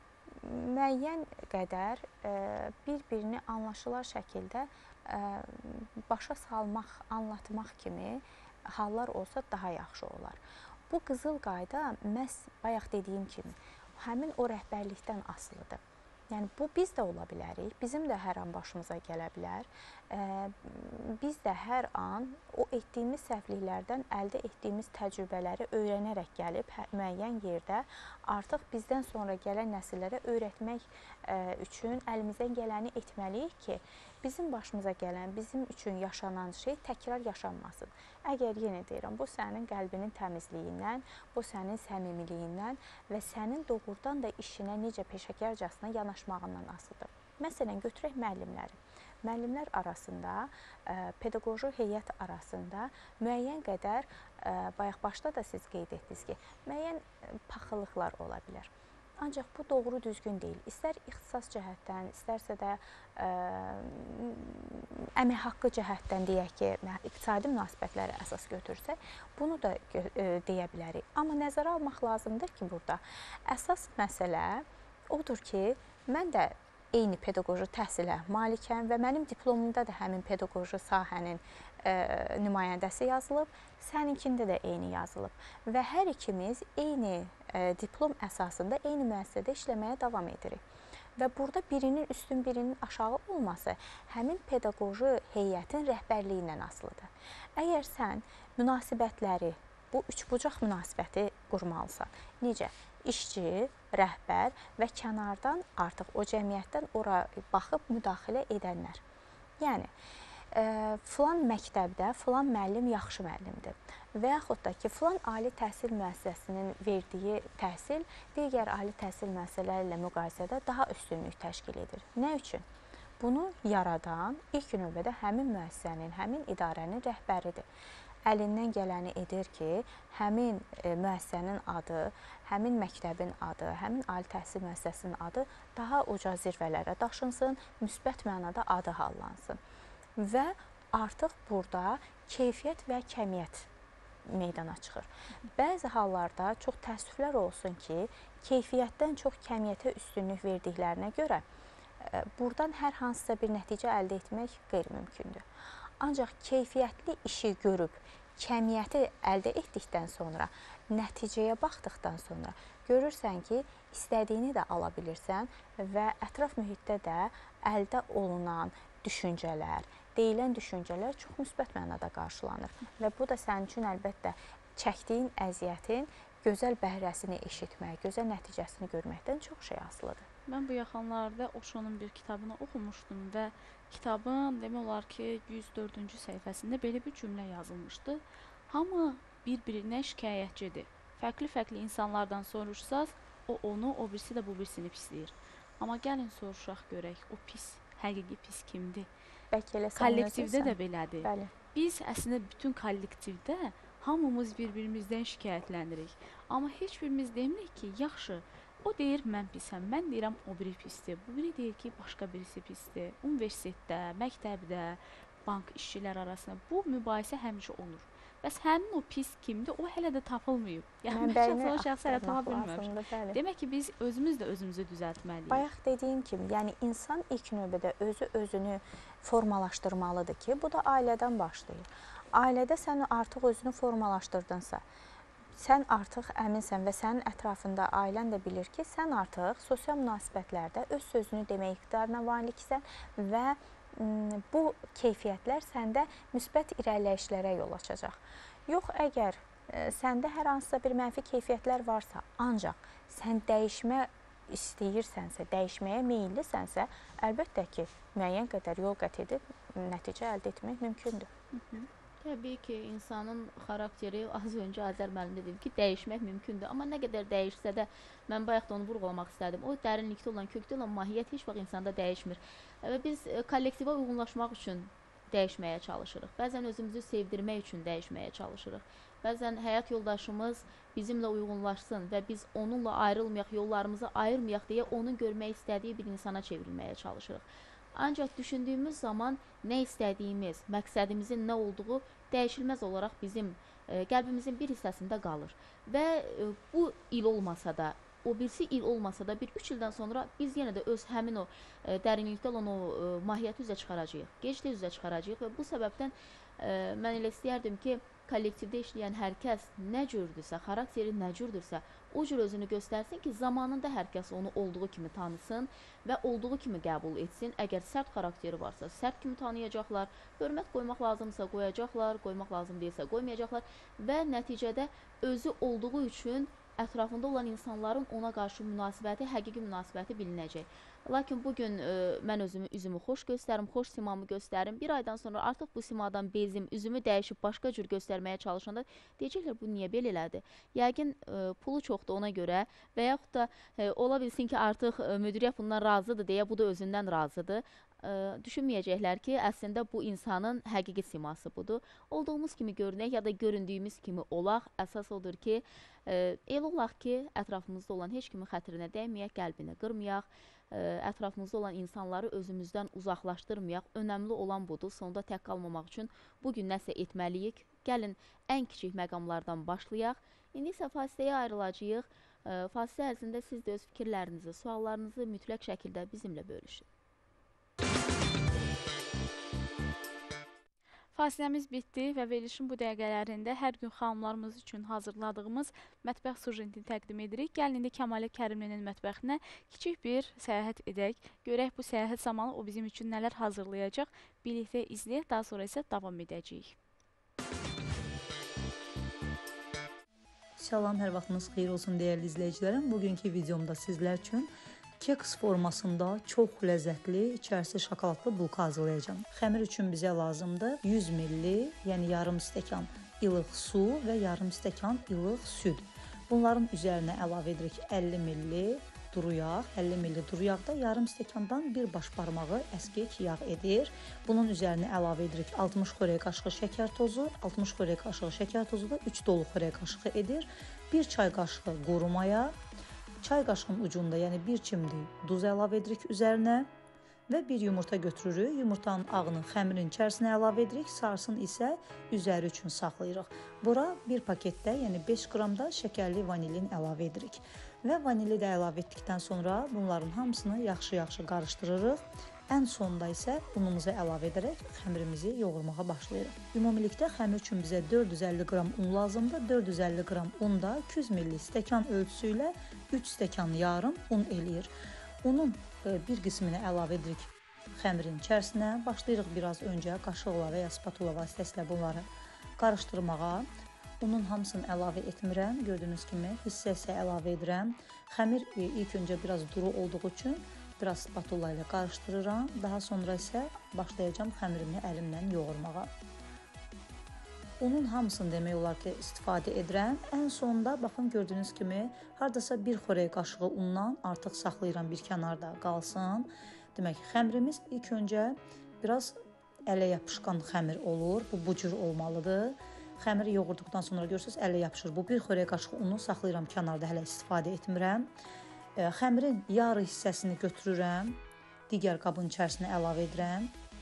S7: müəyyən qədər ə, bir-birini anlaşılar şəkildə ə, başa salmaq, anlatmaq kimi hallar olsa daha yaxşı olar. Bu qızıl qayda məhz bayaq dediyim kimi həmin o rəhbərlikdən asılıdır. Yəni bu biz də ola bilərik, bizim də hər an başımıza gələ bilər. Ə, biz də hər an o etdiyimiz səhvliklərdən əldə etdiyimiz təcrübələri öyrənərək gəlib hə, müəyyən yerdə artıq bizdən sonra gələn nəsillərə öyrətmək ə, üçün əlimizdən gələni etməliyik ki, bizim başımıza gələn, bizim üçün yaşanan şey təkrar yaşanmasın. Əgər yenə deyirəm, bu sənin qəlbinin təmizliyindən, bu sənin səmimiliyindən və sənin doğrudan da işinə necə peşəkarcasına yanaşmağından asılıdır. Məsələn, götürək müəllimləri. Müəllimlər arasında, pedaqoji heyət arasında müəyyən qədər, bayaq başda da siz qeyd etdiniz ki, müəyyən paxıllıqlar ola bilər. Ancaq bu doğru düzgün deyil. İstər ixtisas cəhətdən, istərsə də ə, əmək haqqı cəhətdən deyək ki, iqtisadi münasibətləri əsas götürsək, bunu da ə, deyə bilərik. Amma nəzərə almaq lazımdır ki, burada əsas məsələ odur ki, mən də eyni pedaqoji təhsilə malikəm və mənim diplomumda da həmin pedaqoji sahənin ə, nümayəndəsi yazılıb, səninkində də eyni yazılıb və hər ikimiz eyni ə, diplom əsasında eyni müəssisədə işləməyə davam edirik. Və burada birinin üstün, birinin aşağı olması həmin pedaqoji heyətin rəhbərliyindən asılıdır. Əgər sən münasibətləri, bu üçbucaq münasibəti qurmalısan, necə? İşçi, rəhbər və kənardan artıq o cəmiyyətdən ora baxıb müdaxilə edənlər. Yəni, ə, filan məktəbdə filan müəllim yaxşı müəllimdir və yaxud da ki, filan ali təhsil müəssisəsinin verdiyi təhsil digər ali təhsil müəssisələri ilə müqayisədə daha üstünlük təşkil edir. Nə üçün? Bunu yaradan ilk növbədə həmin müəssisənin, həmin idarənin rəhbəridir. Əlindən gələni edir ki, həmin e, müəssisənin adı, həmin məktəbin adı, həmin ali təhsil müəssisəsinin adı daha uca zirvələrə daşınsın, müsbət mənada adı hallansın. Və artıq burada keyfiyyət və kəmiyyət meydana çıxır. Bəzi hallarda çox təəssüflər olsun ki, keyfiyyətdən çox kəmiyyətə üstünlük verdiklərinə görə e, buradan hər hansısa bir nəticə əldə etmək qeyri-mümkündür. Ancaq keyfiyyətli işi görüb, kəmiyyəti əldə etdikdən sonra, nəticəyə baxdıqdan sonra görürsən ki, istədiyini də ala bilirsən və ətraf mühitdə də əldə olunan düşüncələr, deyilən düşüncələr çox müsbət mənada qarşılanır. Və bu da sənin üçün əlbəttə çəkdiyin əziyyətin gözəl bəhrəsini eşitmək, gözəl nəticəsini görməkdən çox şey asılıdır.
S2: Mən bu yaxınlarda Oşonun bir kitabını oxumuşdum və kitabın demək olar ki, yüz dördüncü səhifəsində belə bir cümlə yazılmışdı. Hamı bir-birinə şikayətçidir. Fərqli-fərqli insanlardan soruşsaz, o onu, o birisi də bu birisini pisləyir. Amma gəlin soruşaq görək, o pis, həqiqi pis kimdir?
S7: Bəlkə elə sən
S2: kollektivdə də belədir.
S7: Bəli.
S2: Biz əslində bütün kollektivdə hamımız bir-birimizdən şikayətlənirik. Amma heç birimiz demirik ki, yaxşı, o deyir mən pisəm, mən deyirəm o biri pisdir, bu biri deyir ki, başqa birisi pisdir. Universitetdə, məktəbdə, bank işçilər arasında bu mübahisə həmişə olur. Bəs həmin o pis kimdir, o hələ də tapılmayıb. Yəni, mən o şəxs hələ tapa bilməmiş. Demək ki, biz özümüz də özümüzü düzəltməliyik.
S7: Bayaq dediyim kimi, yəni insan ilk növbədə özü özünü formalaşdırmalıdır ki, bu da ailədən başlayır. Ailədə sən artıq özünü formalaşdırdınsa, sən artıq əminsən və sənin ətrafında ailən də bilir ki, sən artıq sosial münasibətlərdə öz sözünü demək iqtidarına maliksən və bu keyfiyyətlər səndə müsbət irəliləyişlərə yol açacaq. Yox, əgər səndə hər hansısa bir mənfi keyfiyyətlər varsa, ancaq sən dəyişmə istəyirsənsə, dəyişməyə meyillisənsə, əlbəttə ki, müəyyən qədər yol qət edib nəticə əldə etmək mümkündür.
S1: Hı -hı. Təbii ki, insanın xarakteri, az öncə Azər müəllim də dedi ki, dəyişmək mümkündür. Amma nə qədər dəyişsə də, mən bayaq da onu vurğulamaq istədim. O dərinlikdə olan, kökdə olan mahiyyət heç vaxt insanda dəyişmir. Və biz kollektivə uyğunlaşmaq üçün dəyişməyə çalışırıq. Bəzən özümüzü sevdirmək üçün dəyişməyə çalışırıq. Bəzən həyat yoldaşımız bizimlə uyğunlaşsın və biz onunla ayrılmayaq, yollarımızı ayırmayaq deyə onun görmək istədiyi bir insana çevrilməyə çalışırıq. Ancaq düşündüyümüz zaman nə istədiyimiz, məqsədimizin nə olduğu dəyişilməz olaraq bizim e, qəlbimizin bir hissəsində qalır. Və e, bu il olmasa da, o birisi il olmasa da, bir üç ildən sonra biz yenə də öz həmin o e, dərinlikdə olan o e, mahiyyəti üzə çıxaracağıq, gec-tez üzə çıxaracağıq və bu səbəbdən e, mən elə istəyərdim ki, kollektivdə işləyən hər kəs nə cürdürsə, xarakteri nə cürdürsə, o cür özünü göstərsin ki, zamanında hər kəs onu olduğu kimi tanısın və olduğu kimi qəbul etsin. Əgər sərt xarakteri varsa, sərt kimi tanıyacaqlar, hörmət qoymaq lazımsa qoyacaqlar, qoymaq lazım deyilsə qoymayacaqlar və nəticədə özü olduğu üçün ətrafında olan insanların ona qarşı münasibəti, həqiqi münasibəti bilinəcək. Lakin bugün ə, mən özümü üzümü xoş göstərim, xoş simamı göstərim. Bir aydan sonra artıq bu simadan bezim, üzümü dəyişib başqa cür göstərməyə çalışanda deyəcəklər bu niyə belə elədi? Yəqin ə, pulu çoxdur ona görə və yaxud da ə, ola bilsin ki, artıq ə, müdiriyyət bundan razıdır deyə bu da özündən razıdır. Ə, düşünməyəcəklər ki, əslində bu insanın həqiqi siması budur. Olduğumuz kimi görünək ya da göründüyümüz kimi olaq. Əsas odur ki, ə, elə olaq ki, ətrafımızda olan heç kimin xətrinə dəyməyək, qəlbini qırmayaq, ə, ətrafımızda olan insanları özümüzdən uzaqlaşdırmayaq. Önəmli olan budur. Sonda tək qalmamaq üçün bugün nəsə etməliyik. Gəlin ən kiçik məqamlardan başlayaq. İndi isə fasiləyə ayrılacağıq. Ə, fasilə ərzində siz də öz fikirlərinizi, suallarınızı mütləq şəkildə bizimlə bölüşün.
S2: Fasiləmiz bitdi və verilişin bu dəqiqələrində hər gün xanımlarımız üçün hazırladığımız mətbəx sujetini təqdim edirik. Gəlin indi Kəmalə Kərimlinin mətbəxinə kiçik bir səyahət edək. Görək bu səyahət zamanı o bizim üçün nələr hazırlayacaq. Birlikdə izləyək, daha sonra isə davam edəcəyik.
S3: Salam, hər vaxtınız xeyir olsun dəyərli izləyicilərim. Bugünkü videomda sizlər üçün keks formasında çox ləzzətli, içərisi şokoladlı bulka hazırlayacağım. Xəmir üçün bizə lazımdır yüz milli, yəni yarım stəkan ilıq su və yarım stəkan ilıq süd. Bunların üzərinə əlavə edirik əlli milli duru yağ, əlli milli duru yağda yarım stəkandan bir baş barmağı əskik yağ edir. Bunun üzərinə əlavə edirik altmış xörək qaşığı şəkər tozu, altmış xörək qaşığı şəkər tozu da üç dolu xörək qaşığı edir. bir çay qaşığı quru maya, çay qaşığının ucunda, yəni bir çimdik duz əlavə edirik üzərinə və bir yumurta götürürük. Yumurtanın ağını xəmirin içərisinə əlavə edirik, sarısını isə üzəri üçün saxlayırıq. Bura bir paketdə, yəni beş qramda şəkərli vanilin əlavə edirik. Və vanili də əlavə etdikdən sonra bunların hamısını yaxşı-yaxşı qarışdırırıq. Ən sonda isə unumuzu əlavə edərək xəmirimizi yoğurmağa başlayırıq. Ümumilikdə xəmir üçün bizə dörd yüz əlli qram un lazımdır. dörd yüz əlli qram unda iki yüz milli stəkan ölçüsü ilə üç stəkan yarım un eləyir. Unun bir qismini əlavə edirik xəmirin içərisinə. Başlayırıq biraz öncə qaşıqla və ya spatula vasitəsilə bunları qarışdırmağa. Unun hamısını əlavə etmirəm. Gördüyünüz kimi hissə-hissə əlavə edirəm. Xəmir ilk öncə biraz duru olduğu üçün biraz spatula ilə qarışdırıram. Daha sonra isə başlayacağım xəmirimi əlimlə yoğurmağa. Unun hamısını demək olar ki, istifadə edirəm. Ən sonda baxın gördüyünüz kimi hardasa bir xörək qaşığı undan artıq saxlayıram bir kənarda qalsın. Demək, xəmirimiz ilk öncə biraz ələ yapışqan xəmir olur. Bu bu cür olmalıdır. Xəmiri yoğurduqdan sonra görürsünüz ələ yapışır. Bu bir xörək qaşığı unu saxlayıram kənarda, hələ istifadə etmirəm. Xəmirin yarı hissəsini götürürəm, digər qabın içərisinə əlavə edirəm.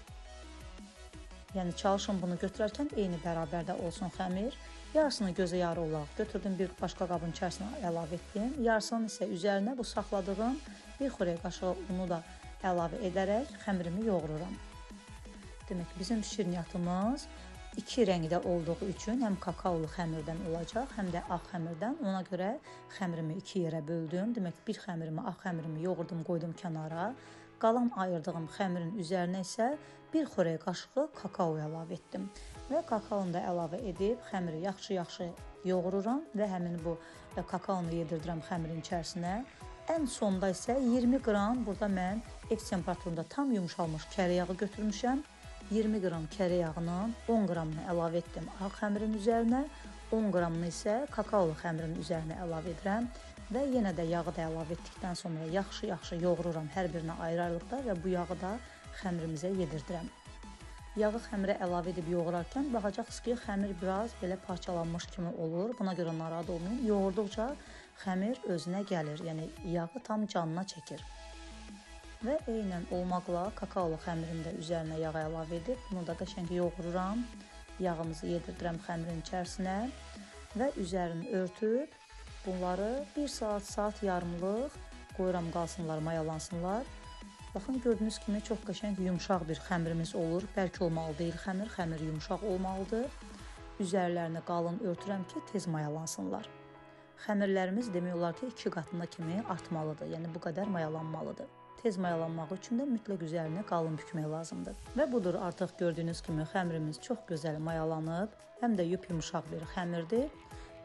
S3: Yəni çalışın bunu götürərkən eyni bərabərdə olsun xəmir. Yarısını gözə yarı olaraq götürdüm, bir başqa qabın içərisinə əlavə etdim. Yarısını isə üzərinə bu saxladığım bir xörək qaşığı unu da əlavə edərək xəmirimi yoğururam. Demək, bizim şirniyyatımız iki rəngdə olduğu üçün həm kakaolu xəmirdən olacaq, həm də ağ xəmirdən. Ona görə xəmirimi iki yerə böldüm. Demək, bir xəmirimi, ağ xəmirimi yoğurdum, qoydum kənara. Qalan ayırdığım xəmirin üzərinə isə bir xörək qaşığı kakao əlavə etdim. Və kakaonu da əlavə edib xəmiri yaxşı-yaxşı yoğururam və həmin bu kakaonu yedirdirəm xəmirin içərisinə. Ən sonda isə iyirmi qram, burada mən ev temperaturunda tam yumşalmış kərə yağı götürmüşəm. iyirmi qram kərə yağının on qramını əlavə etdim ağ xəmirin üzərinə, on qramını isə kakaolu xəmirin üzərinə əlavə edirəm və yenə də yağı da əlavə etdikdən sonra yaxşı-yaxşı yoğururam hər birinə ayrı-ayrılıqda və bu yağı da xəmirimizə yedirdirəm. Yağı xəmirə əlavə edib yoğurarkən baxacaqsınız ki, xəmir biraz belə parçalanmış kimi olur. Buna görə narahat olmayın. Yoğurduqca xəmir özünə gəlir, yəni yağı tam canına çəkir. Və eynən olmaqla kakaolu xəmirini də üzərinə yağ əlavə edib, bunu da qəşəng yoğururam. Yağımızı yedirdirəm xəmirin içərisinə və üzərini örtüb bunları bir saat, saat yarımlıq qoyuram qalsınlar, mayalansınlar. Baxın, gördüyünüz kimi çox qəşəng yumşaq bir xəmirimiz olur. Bərk olmalı deyil xəmir, xəmir yumşaq olmalıdır. Üzərlərini qalın örtürəm ki, tez mayalansınlar. Xəmirlərimiz demək olar ki, iki qatına kimi artmalıdır, yəni bu qədər mayalanmalıdır. Tez mayalanmaq üçün də mütləq üzərini qalın bükmək lazımdır. Və budur, artıq gördüyünüz kimi xəmirimiz çox gözəl mayalanıb, həm də yup-yumşaq bir xəmirdir.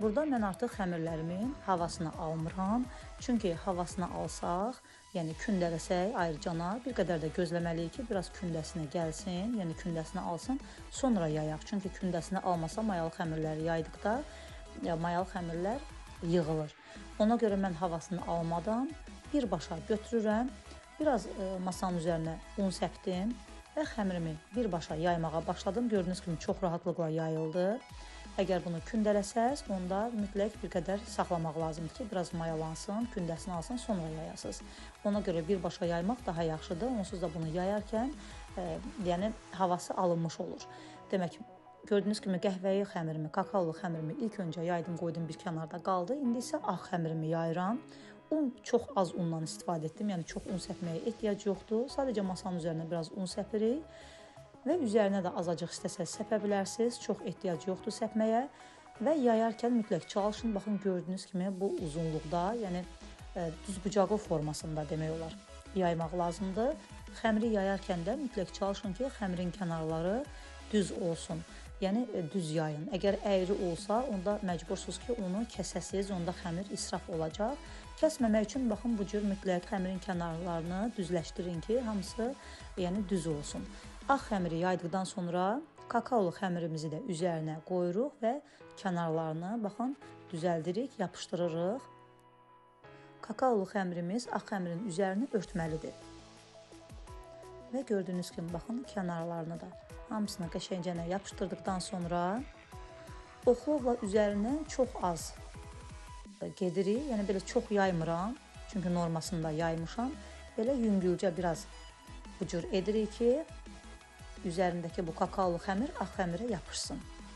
S3: Burada mən artıq xəmirlərimin havasını almıram. Çünki havasını alsaq, yəni kündələsək ayrıcana bir qədər də gözləməliyik ki, biraz kündəsinə gəlsin, yəni kündəsini alsın, sonra yayaq. Çünki kündəsini almasa mayalı xəmirləri yaydıqda ya, mayalı xəmirlər yığılır. Ona görə mən havasını almadan birbaşa götürürəm. Biraz e, masanın üzərinə un səpdim və xəmirimi birbaşa yaymağa başladım. Gördüyünüz kimi çox rahatlıqla yayıldı. Əgər bunu kündələsəz, onda mütləq bir qədər saxlamaq lazımdır ki, biraz mayalansın, kündəsini alsın, sonra yayasınız. Ona görə birbaşa yaymaq daha yaxşıdır. Onsuz da bunu yayarkən e, yəni havası alınmış olur. Demək, gördüyünüz kimi qəhvəyi xəmirimi, kakaolu xəmirimi ilk öncə yaydım, qoydum bir kənarda qaldı. İndi isə ağ xəmirimi yayıram. Un, çox az undan istifadə etdim, yəni çox un səpməyə ehtiyac yoxdur. Sadəcə masanın üzərinə biraz un səpirik. Və üzərinə də azacıq istəsəz səpə bilərsiniz. Çox ehtiyac yoxdur səpməyə. Və yayarkən mütləq çalışın. Baxın, gördüyünüz kimi bu uzunluqda, yəni e, düzbucaqlı formasında demək olar, yaymaq lazımdır. Xəmiri yayarkən də mütləq çalışın ki, xəmirin kənarları düz olsun. Yəni e, düz yayın. Əgər əyri olsa, onda məcbursunuz ki, onu kəsəsiz, onda xəmir israf olacaq. Kəsməmək üçün baxın, bu cür mütləq xəmirin kənarlarını düzləşdirin ki, hamısı yəni düz olsun. Ağ xəmiri yaydıqdan sonra kakaolu xəmirimizi də üzərinə qoyuruq və kənarlarını baxın düzəldirik, yapışdırırıq. Kakaolu xəmirimiz ağ xəmirin üzərini örtməlidir. Və gördüyünüz kimi baxın kənarlarını da hamısını qəşəngcə yapışdırdıqdan sonra oxlovla üzərindən çox az gedirik. Yəni belə çox yaymıram, çünki normasında yaymışam. Belə yüngülcə biraz bu cür edirik ki, üzərindəki bu kakaolu xəmir ağ xəmirə yapışsın.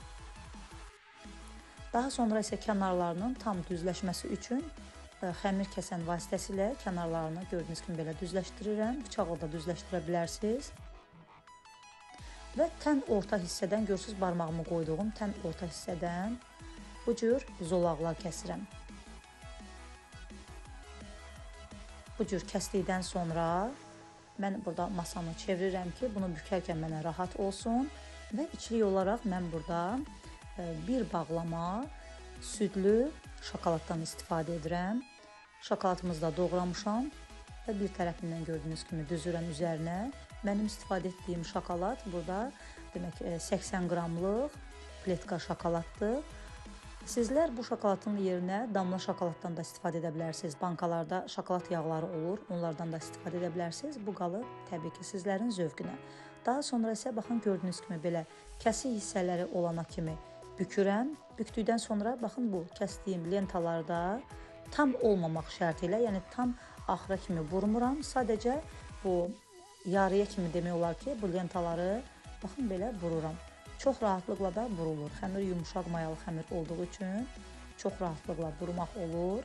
S3: Daha sonra isə kənarlarının tam düzləşməsi üçün xəmir kəsən vasitəsilə kənarlarını gördüyünüz kimi belə düzləşdirirəm. Bıçaqla da düzləşdirə bilərsiniz. Və tən orta hissədən, görürsünüz barmağımı qoyduğum tən orta hissədən bu cür zolaqlar kəsirəm. Bu cür kəsdikdən sonra mən burada masamı çevirirəm ki, bunu bükərkən mənə rahat olsun və içlik olaraq mən burada bir bağlama südlü şokoladdan istifadə edirəm. Şokoladımızı da doğramışam və bir tərəfindən gördüyünüz kimi düzürəm üzərinə. Mənim istifadə etdiyim şokolad burada demək səksən qramlıq pletka şokoladdır. Sizlər bu şokoladın yerinə damla şokoladdan da istifadə edə bilərsiniz. Bankalarda şokolad yağları olur, onlardan da istifadə edə bilərsiniz. Bu qalıb təbii ki, sizlərin zövqünə. Daha sonra isə baxın, gördüyünüz kimi belə kəsik hissələri olana kimi bükürəm. Bükdükdən sonra baxın, bu kəsdiyim lentalarda tam olmamaq şərti ilə, yəni tam axıra kimi vurmuram. Sadəcə bu yarıya kimi demək olar ki, bu lentaları baxın belə vururam. Çox rahatlıqla da vurulur. Xəmir yumuşaq mayalı xəmir olduğu üçün çox rahatlıqla vurmaq olur.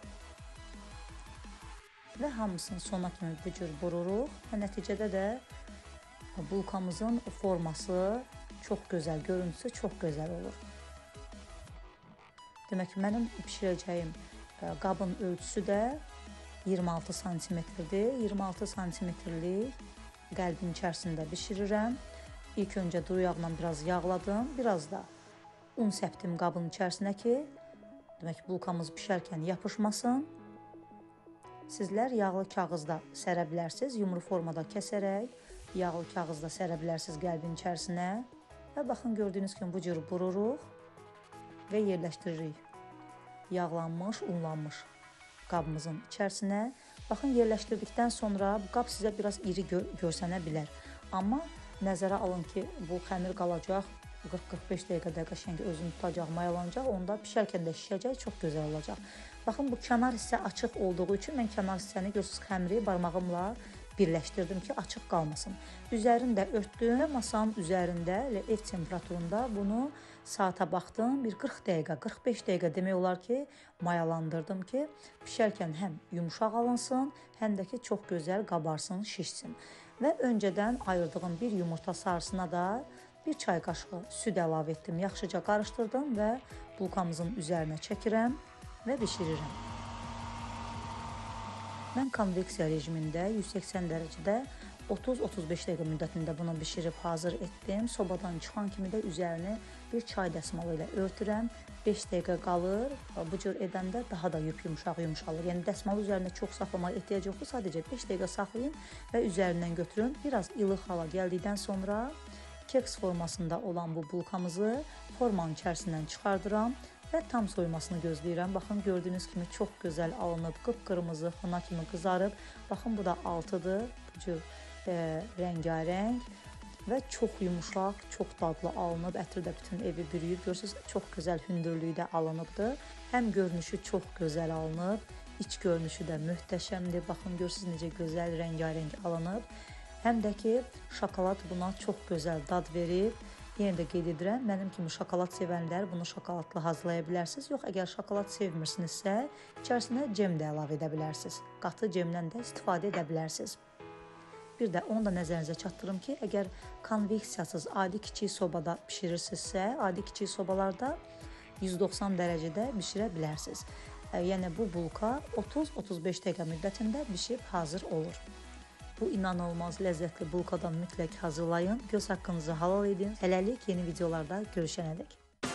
S3: Və hamısını sona kimi bu cür vururuq. Və nəticədə də bulkamızın forması çox gözəl, görüntüsü çox gözəl olur. Demək ki, mənim bişirəcəyim qabın ölçüsü də iyirmi altı santimetrdir. iyirmi altı santimetrlik qəlbin içərisində bişirirəm. İlk öncə duru yağla biraz yağladım, biraz da un səpdim qabın içərisinə ki, demək bulkamız bişərkən yapışmasın. Sizlər yağlı kağızda sərə bilərsiniz, yumru formada kəsərək yağlı kağızda sərə bilərsiniz qəlbin içərisinə. Və baxın, gördüyünüz kimi bu cür vururuq və yerləşdiririk. Yağlanmış, unlanmış qabımızın içərisinə. Baxın, yerləşdirdikdən sonra bu qab sizə biraz iri gör görsənə bilər. Amma nəzərə alın ki, bu xəmir qalacaq, qırx qırx beş dəqiqədə qəşəng özünü tutacaq, mayalanacaq, onda pişərkən də şişəcək, çox gözəl olacaq. Baxın, bu kənar hissə açıq olduğu üçün mən kənar hissəni görürsünüz, xəmiri barmağımla birləşdirdim ki, açıq qalmasın. Üzərini də örtdüm və masanın üzərində elə ev temperaturunda bunu saata baxdım, bir qırx dəqiqə, qırx beş dəqiqə demək olar ki, mayalandırdım ki, pişərkən həm yumuşaq alınsın, həm də ki, çox gözəl qabarsın, şişsin. Və öncədən ayırdığım bir yumurta sarısına da bir çay qaşığı süd əlavə etdim. Yaxşıca qarışdırdım və bulkamızın üzərinə çəkirəm və bişirirəm. Mən konveksiya rejimində yüz səksən dərəcədə otuz otuz beş dəqiqə müddətində bunu bişirib hazır etdim. Sobadan çıxan kimi də üzərini bir çay dəsmalı ilə örtürəm. beş dəqiqə qalır. Bu cür edəndə daha da yup yumşaq yumşalır. Yəni dəsmalı üzərində çox saxlamaya ehtiyac yoxdur. Sadəcə beş dəqiqə saxlayın və üzərindən götürün. Biraz ilıq hala gəldikdən sonra keks formasında olan bu bulkamızı formanın içərisindən çıxardıram və tam soymasını gözləyirəm. Baxın, gördüyünüz kimi çox gözəl alınıb, qıpqırmızı, xına kimi qızarıb. Baxın, bu da altıdır. Bu cür e, rəngarəng və çox yumuşaq, çox dadlı alınıb. Ətri də bütün evi bürüyüb. Görürsünüz, çox gözəl hündürlükdə alınıbdır. Həm görünüşü çox gözəl alınıb, iç görünüşü də möhtəşəmdir. Baxın, görürsünüz necə gözəl rəngarəng alınıb. Həm də ki, şokolad buna çox gözəl dad verib. Yenə də qeyd edirəm, mənim kimi şokolad sevənlər bunu şokoladla hazırlaya bilərsiniz. Yox, əgər şokolad sevmirsinizsə, içərisinə cem də əlavə edə bilərsiniz. Qatı cemdən də istifadə edə bilərsiniz. Bir də onu da nəzərinizə çatdırım ki, əgər konveksiyasız adi kiçik sobada bişirirsinizsə, adi kiçik sobalarda yüz doxsan dərəcədə bişirə bilərsiniz. Yəni bu bulka otuz otuz beş dəqiqə müddətində bişib hazır olur. Bu inanılmaz ləzzətli bulkadan mütləq hazırlayın. Göz haqqınızı halal edin. Hələlik yeni videolarda görüşənədək.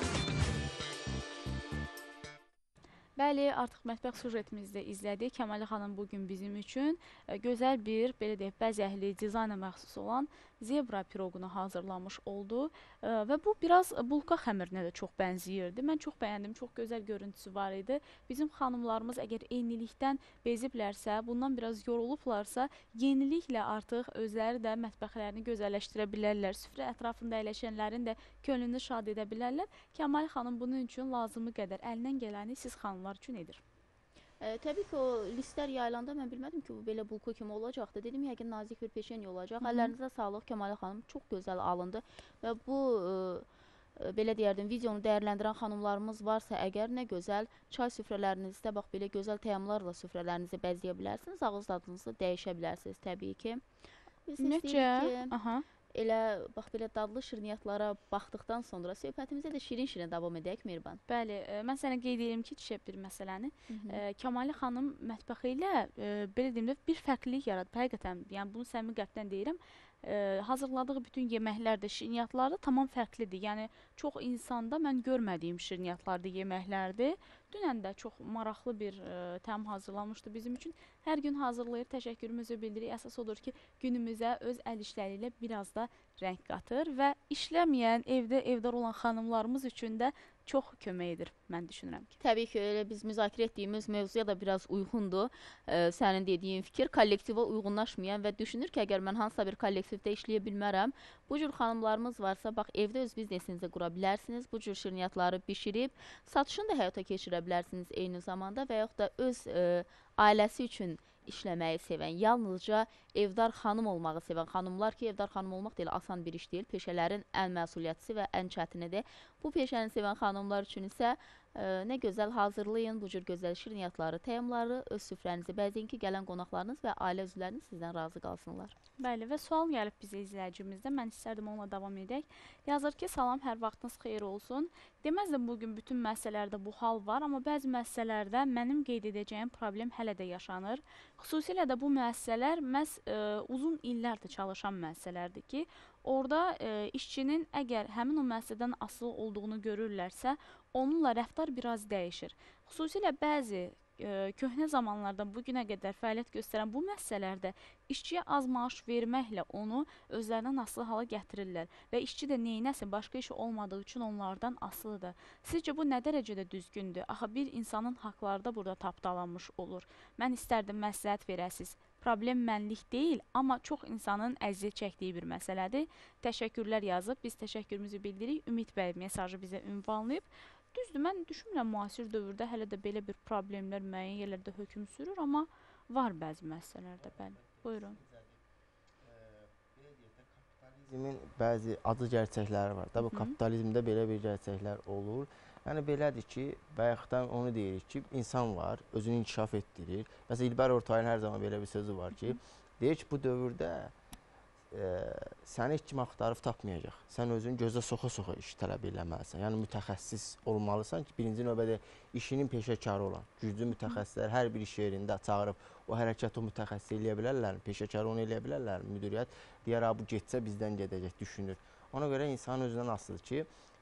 S2: Bəli, artıq mətbəx sujetimizdə izlədik. Kəmalə xanım bugün bizim üçün gözəl bir, belə deyək, bəzəkli, dizayna məxsus olan zebra piroqunu hazırlamış oldu və bu biraz bulka xəmirinə də çox bənzəyirdi. Mən çox bəyəndim, çox gözəl görüntüsü var idi. Bizim xanımlarımız əgər eynilikdən beziblərsə, bundan biraz yorulublarsa, yeniliklə artıq özləri də mətbəxlərini gözəlləşdirə bilərlər. Süfrə ətrafında əyləşənlərin də könlünü şad edə bilərlər. Kəmalə xanım bunun üçün lazımı qədər əlindən gələni siz xanımlar üçün edir.
S1: E, təbii ki, o listlər yayılanda mən bilmədim ki, bu belə bulka kimi olacaqdı. Dedim, yəqin nazik bir peşenya olacaq. Əllərinizə sağlıq, Kəmalə xanım, çox gözəl alındı və bu e, belə deyərdim, videonu dəyərləndirən xanımlarımız varsa əgər, nə gözəl çay süfrələrinizdə bax belə gözəl təyyamlarla süfrələrinizi bəzəyə bilərsiniz, ağız dadınızı dəyişə bilərsiniz təbii ki. Biz
S2: Necə? Aha.
S1: Elə bax belə dadlı şirniyyatlara baxdıqdan sonra söhbətimizə də şirin-şirin davam edək, Mehriban.
S2: Bəli, e, mən sənə qeyd edirəm ki, çiçək bir məsələni. E, Kəmalə xanım mətbəxi ilə e, belə deyim də bir fərqlilik yaradıb. Həqiqətən, yəni bunu səmimi qəlbdən deyirəm. E, hazırladığı bütün yeməklər də, şirniyyatlar da tamam fərqlidir. Yəni çox insanda mən görmədiyim şirniyyatlardır, yeməklərdir. Dünən də çox maraqlı bir e, təm hazırlamışdı bizim üçün. Hər gün hazırlayır, təşəkkürümüzü bildiririk. Əsas odur ki, günümüzə öz əl işləri ilə biraz da rəng qatır və işləməyən, evdə evdar olan xanımlarımız üçün də çox kömək edir, mən düşünürəm ki.
S1: Təbii ki, elə biz müzakirə etdiyimiz mövzuya da biraz uyğundur. E, sənin dediyin fikir kollektivə uyğunlaşmayan və düşünür ki, əgər mən hansısa bir kollektivdə işləyə bilmərəm, bu cür xanımlarımız varsa, bax, evdə öz biznesinizi qura bilərsiniz, bu cür şirniyyatları bişirib, satışını da həyata keçirə bilərsiniz eyni zamanda və yaxud da öz e, ailəsi üçün işləməyi sevən, yalnızca evdar xanım olmağı sevən xanımlar ki, evdar xanım olmaq deyil, asan bir iş deyil, peşələrin ən məsuliyyətlisi və ən çətinidir. Bu peşəni sevən xanımlar üçün isə e, nə gözəl hazırlayın bu cür gözəl şirniyyatları, təyyamları, öz süfrənizi bəzəyin ki, gələn qonaqlarınız və ailə üzvləriniz sizdən razı qalsınlar.
S2: Bəli, və sual gəlib bizə izləyicimizdə, mən istərdim onunla davam edək. Yazır ki, salam, hər vaxtınız xeyir olsun. Deməzdim bugün bütün məsələlərdə bu hal var, amma bəzi məsələlərdə mənim qeyd edəcəyim problem hələ də yaşanır. Xüsusilə də bu müəssisələr məhz e, uzun illərdir çalışan müəssisələrdir ki, orada e, işçinin əgər həmin o müəssisədən asılı olduğunu görürlərsə, onunla rəftar biraz dəyişir. Xüsusilə bəzi e, köhnə zamanlardan bugünə qədər fəaliyyət göstərən bu müəssisələrdə işçiyə az maaş verməklə onu özlərindən asılı hala gətirirlər və işçi də neynəsin, başqa işi olmadığı üçün onlardan asılıdır. Sizcə bu nə dərəcədə düzgündür? Axı bir insanın haqları da burada tapdalanmış olur. Mən istərdim məsləhət verəsiniz. Problem mənlik deyil, amma çox insanın əziyyət çəkdiyi bir məsələdir. Təşəkkürlər yazıb, biz təşəkkürümüzü bildiririk. Ümid bəy mesajı bizə ünvanlayıb. Düzdür, mən düşünmürəm müasir dövrdə hələ də belə bir problemlər müəyyən yerlərdə hökm sürür, amma var bəzi məsələlərdə, bəli. Buyurun.
S8: Kapitalizmin bəzi acı gerçəkləri var da, bu kapitalizmdə belə bir gerçəklər olur. Yəni belədir ki, bayaqdan onu deyirik ki, insan var, özünü inkişaf etdirir. Məsələn, İlber Ortaylı'nın hər zaman belə bir sözü var ki, deyir ki, bu dövrdə e, səni heç kim axtarıb tapmayacaq. Sən özünü gözə soxa-soxa iş tələb eləməlisən. Yəni mütəxəssis olmalısan ki, birinci növbədə işinin peşəkarı olan, güclü mütəxəssislər hər bir iş yerində çağırıb o hərəkəti o mütəxəssis eləyə bilərlər, peşəkarı onu eləyə bilərlər, müdiriyyət deyər, bu getsə bizdən gedəcək, düşünür. Ona görə insan özündən asılıdır ki,